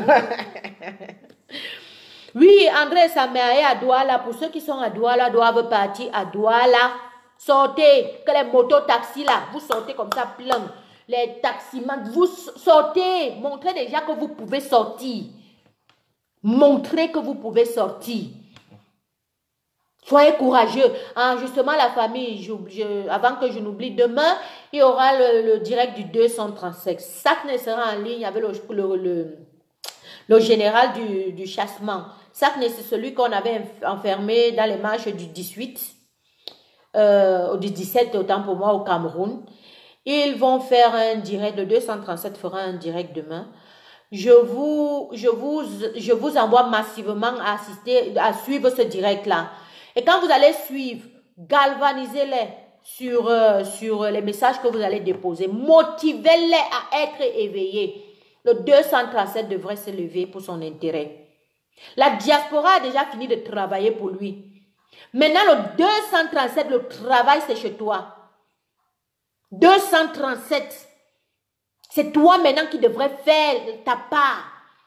Oui, André Saméaé à Douala. Pour ceux qui sont à Douala, doivent partir à Douala. Sortez, que les motos-taxis là, vous sortez comme ça plein. Les taximans, vous sortez. Montrez déjà que vous pouvez sortir. Montrez que vous pouvez sortir. Soyez courageux. Ah, justement, la famille, je, je, avant que je n'oublie, demain, il y aura le, le direct du deux cent trente-cinq. Sakne sera en ligne avec le, le, le, le général du, du chassement. Sakne, c'est celui qu'on avait enfermé dans les marches du dix-huit, euh, du dix-sept, autant pour moi, au Cameroun. Ils vont faire un direct, le deux cent trente-sept fera un direct demain. Je vous, je vous, je vous envoie massivement à assister, à suivre ce direct-là. Et quand vous allez suivre, galvanisez-les sur, euh, sur les messages que vous allez déposer. Motivez-les à être éveillés. Le deux cent trente-sept devrait se lever pour son intérêt. La diaspora a déjà fini de travailler pour lui. Maintenant, le deux cent trente-sept, le travail, c'est chez toi. deux cent trente-sept, c'est toi maintenant qui devrais faire ta part.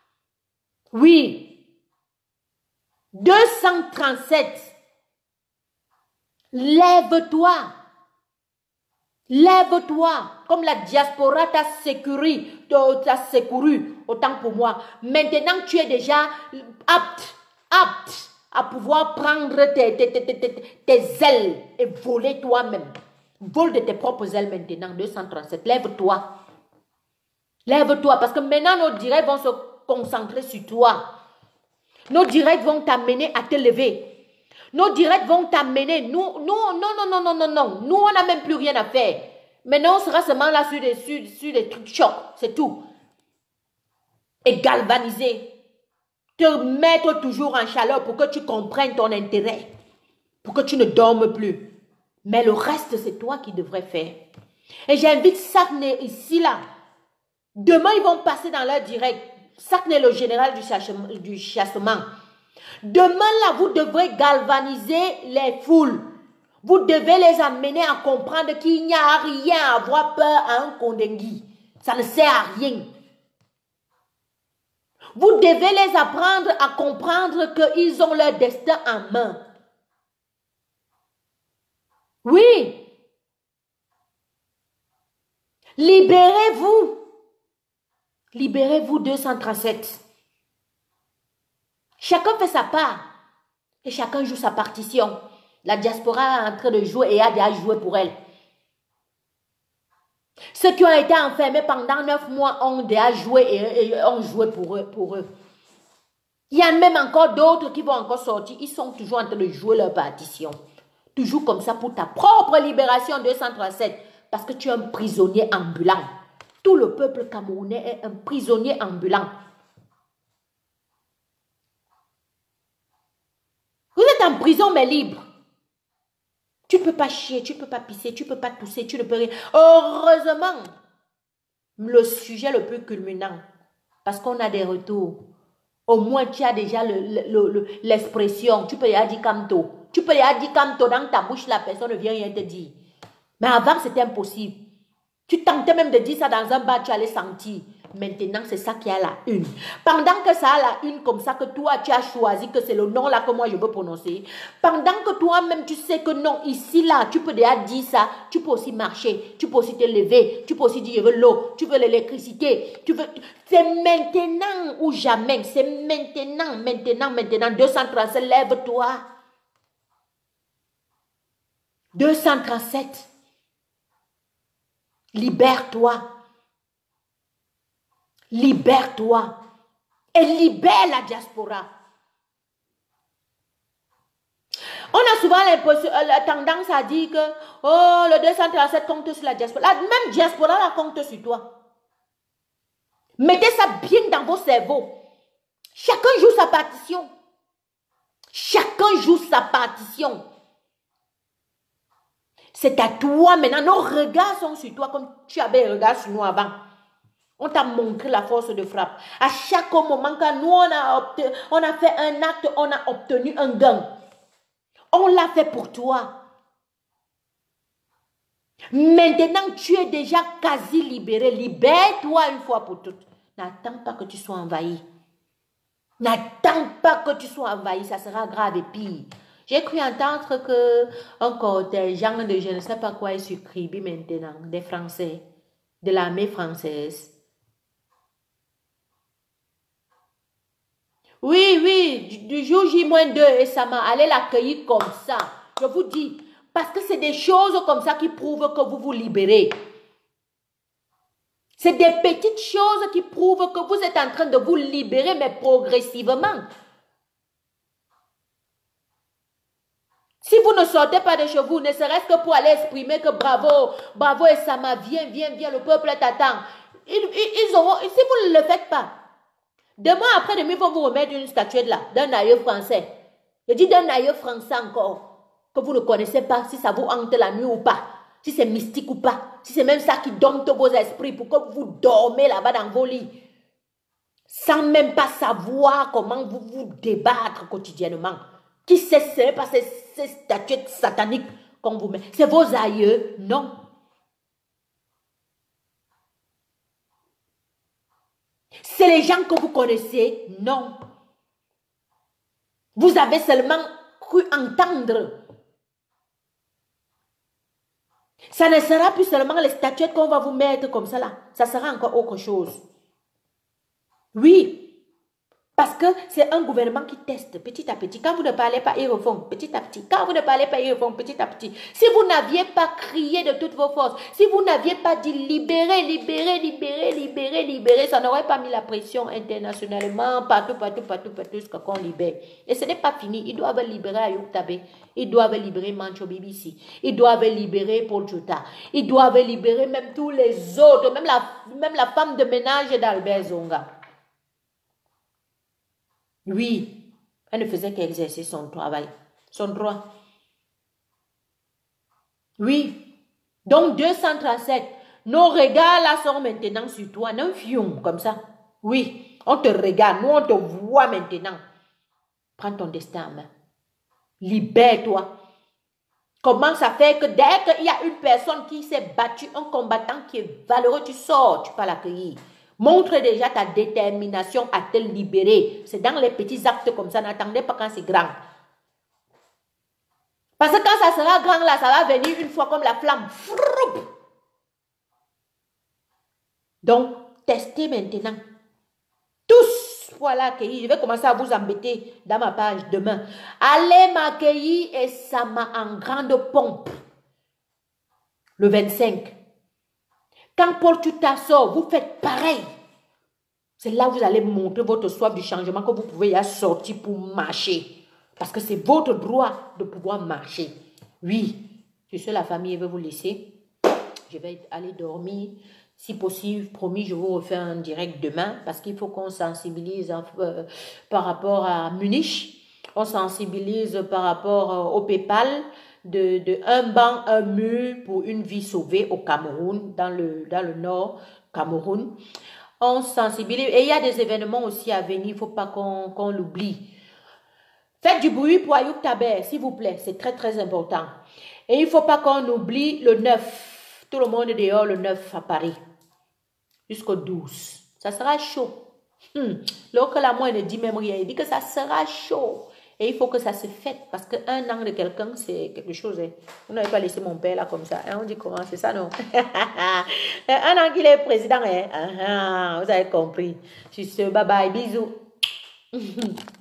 Oui. deux cent trente-sept. Lève-toi. Lève-toi. Comme la diaspora t'a sécuré, t'a sécuru, autant pour moi. Maintenant, tu es déjà apte, apte à pouvoir prendre tes, tes, tes, tes, tes ailes et voler toi-même. Vole de tes propres ailes maintenant, deux cent trente-sept. Lève-toi. Lève-toi, parce que maintenant, nos directs vont se concentrer sur toi. Nos directs vont t'amener à te lever. Nos directs vont t'amener. Nous, nous, non, non, non, non, non, non. Nous, on n'a même plus rien à faire. Maintenant, on sera seulement là sur des, sur, sur des trucs chocs. C'est tout. Et galvaniser. Te mettre toujours en chaleur pour que tu comprennes ton intérêt. Pour que tu ne dormes plus. Mais le reste, c'est toi qui devrais faire. Et j'invite Sakne ici, là. Demain, ils vont passer dans leur direct. Sakne, le général du chassement. Du chassement. Demain, là, vous devrez galvaniser les foules. Vous devez les amener à comprendre qu'il n'y a rien à avoir peur à un Kondengui. Ça ne sert à rien. Vous devez les apprendre à comprendre qu'ils ont leur destin en main. Oui. Libérez-vous. Libérez-vous deux cent trente-sept. Chacun fait sa part. Et chacun joue sa partition. La diaspora est en train de jouer et a déjà joué pour elle. Ceux qui ont été enfermés pendant neuf mois ont déjà joué et, et ont joué pour eux, pour eux. Il y a même encore d'autres qui vont encore sortir. Ils sont toujours en train de jouer leur partition. Toujours comme ça pour ta propre libération deux cent trente-sept. Parce que tu es un prisonnier ambulant. Tout le peuple camerounais est un prisonnier ambulant. Vous êtes en prison mais libre. Tu ne peux pas chier, tu ne peux pas pisser, tu ne peux pas tousser, tu ne peux rien. Heureusement, le sujet le plus culminant, parce qu'on a des retours. Au moins, tu as déjà l'expression. Tu peux y aller dire canto. Tu peux y aller dire canto dans ta bouche, la personne ne vient rien te dire. Mais avant, c'était impossible. Tu tentais même de dire ça dans un bar, tu allais sentir. Maintenant, c'est ça qui a la une. Pendant que ça a la une comme ça, que toi, tu as choisi que c'est le nom là que moi, je veux prononcer. Pendant que toi-même, tu sais que non, ici, là, tu peux déjà dire ça. Tu peux aussi marcher. Tu peux aussi te lever. Tu peux aussi dire, je veux l'eau. Tu veux l'électricité. Tu veux... C'est maintenant ou jamais. C'est maintenant, maintenant, maintenant. deux cent trente-sept, lève-toi. deux cent trente-sept. Libère-toi. Libère-toi et libère la diaspora. On a souvent la tendance à dire que oh, le deux cent trente-sept compte sur la diaspora. La même diaspora la compte sur toi. Mettez ça bien dans vos cerveaux. Chacun joue sa partition. Chacun joue sa partition. C'est à toi maintenant. Nos regards sont sur toi comme tu avais un regard sur nous avant. On t'a montré la force de frappe. À chaque moment, quand nous, on a, obtenu, on a fait un acte, on a obtenu un gain. On l'a fait pour toi. Maintenant, tu es déjà quasi libéré. Libère-toi une fois pour toutes. N'attends pas que tu sois envahi. N'attends pas que tu sois envahi. Ça sera grave et pire. J'ai cru entendre qu'un contingent de je ne sais pas quoi est sur Kribi maintenant, des Français, de l'armée française. Oui, oui, du, du jour J deux et ça m'a allé l'accueillir comme ça. Je vous dis, parce que c'est des choses comme ça qui prouvent que vous vous libérez. C'est des petites choses qui prouvent que vous êtes en train de vous libérer, mais progressivement. Si vous ne sortez pas de chez vous, ne serait-ce que pour aller exprimer que bravo, bravo et ça m'a, viens, viens, viens, le peuple t'attend. Ils, ils, ils auront, si vous ne le faites pas, demain, après-demain, ils vont vous remettre une statuette là, d'un aïeux français. Je dis d'un aïeux français encore, que vous ne connaissez pas, si ça vous hante la nuit ou pas, si c'est mystique ou pas, si c'est même ça qui dompte vos esprits pour que vous dormez là-bas dans vos lits, sans même pas savoir comment vous vous débattre quotidiennement. Qui sait, c'est pas ces, ces statuettes sataniques qu'on vous met. C'est vos aïeux, non. C'est les gens que vous connaissez, non. Vous avez seulement cru entendre. Ça ne sera plus seulement les statuettes qu'on va vous mettre comme ça là. Ça sera encore autre chose. Oui. Parce que c'est un gouvernement qui teste petit à petit. Quand vous ne parlez pas, ils refont petit à petit. Quand vous ne parlez pas, ils refont petit à petit. Si vous n'aviez pas crié de toutes vos forces, si vous n'aviez pas dit libérer, libérer, libérer, libérer, libérer, ça n'aurait pas mis la pression internationalement, partout, partout, partout, partout, jusqu'à qu'on libère. Et ce n'est pas fini. Ils doivent libérer Ayoub Tabé. Ils doivent libérer Mancho B B C. Ils doivent libérer Paul Chota. Ils doivent libérer même tous les autres, même la, même la femme de ménage d'Albert Zonga. Oui, elle ne faisait qu'exercer son travail, son droit. Oui, donc deux cent trente-sept, nos regards là sont maintenant sur toi, non fion comme ça. Oui, on te regarde, nous on te voit maintenant. Prends ton destin en main. Libère-toi. Comment ça fait que dès qu'il y a une personne qui s'est battue, un combattant qui est valeureux, tu sors, tu peux l'accueillir. Montre déjà ta détermination à te libérer. C'est dans les petits actes comme ça. N'attendez pas quand c'est grand. Parce que quand ça sera grand là, ça va venir une fois comme la flamme. Donc, testez maintenant. Tous, voilà, accueillis. Je vais commencer à vous embêter dans ma page demain. Allez m'accueillir et ça m'a en grande pompe. Le vingt-cinq. Quand Paul Chota sort, vous faites pareil. C'est là où vous allez montrer votre soif du changement que vous pouvez y sortir pour marcher. Parce que c'est votre droit de pouvoir marcher. Oui, je suis la famille, je vais vous laisser. Je vais aller dormir. Si possible, promis, je vous refais un direct demain. Parce qu'il faut qu'on sensibilise euh, par rapport à Munich. On sensibilise par rapport euh, au PayPal. de, de un banc, un mur pour une vie sauvée au Cameroun, dans le, dans le nord Cameroun. On sensibilise. Et il y a des événements aussi à venir, il ne faut pas qu'on qu'on l'oublie. Faites du bruit pour Ayoub Taber, s'il vous plaît, c'est très très important. Et il ne faut pas qu'on oublie le neuf. Tout le monde est dehors le neuf à Paris. Jusqu'au douze. Ça sera chaud. Hmm. L'autre la moi ne dit même rien. Il dit que ça sera chaud. Et il faut que ça se fête. Parce qu'un an de quelqu'un, c'est quelque chose. Hein. Vous n'avez pas laissé mon père là comme ça. Hein? On dit comment? C'est ça, non? Un an qu'il est président. Hein? Ah, ah, vous avez compris. Sur ce, bye bye. Bisous.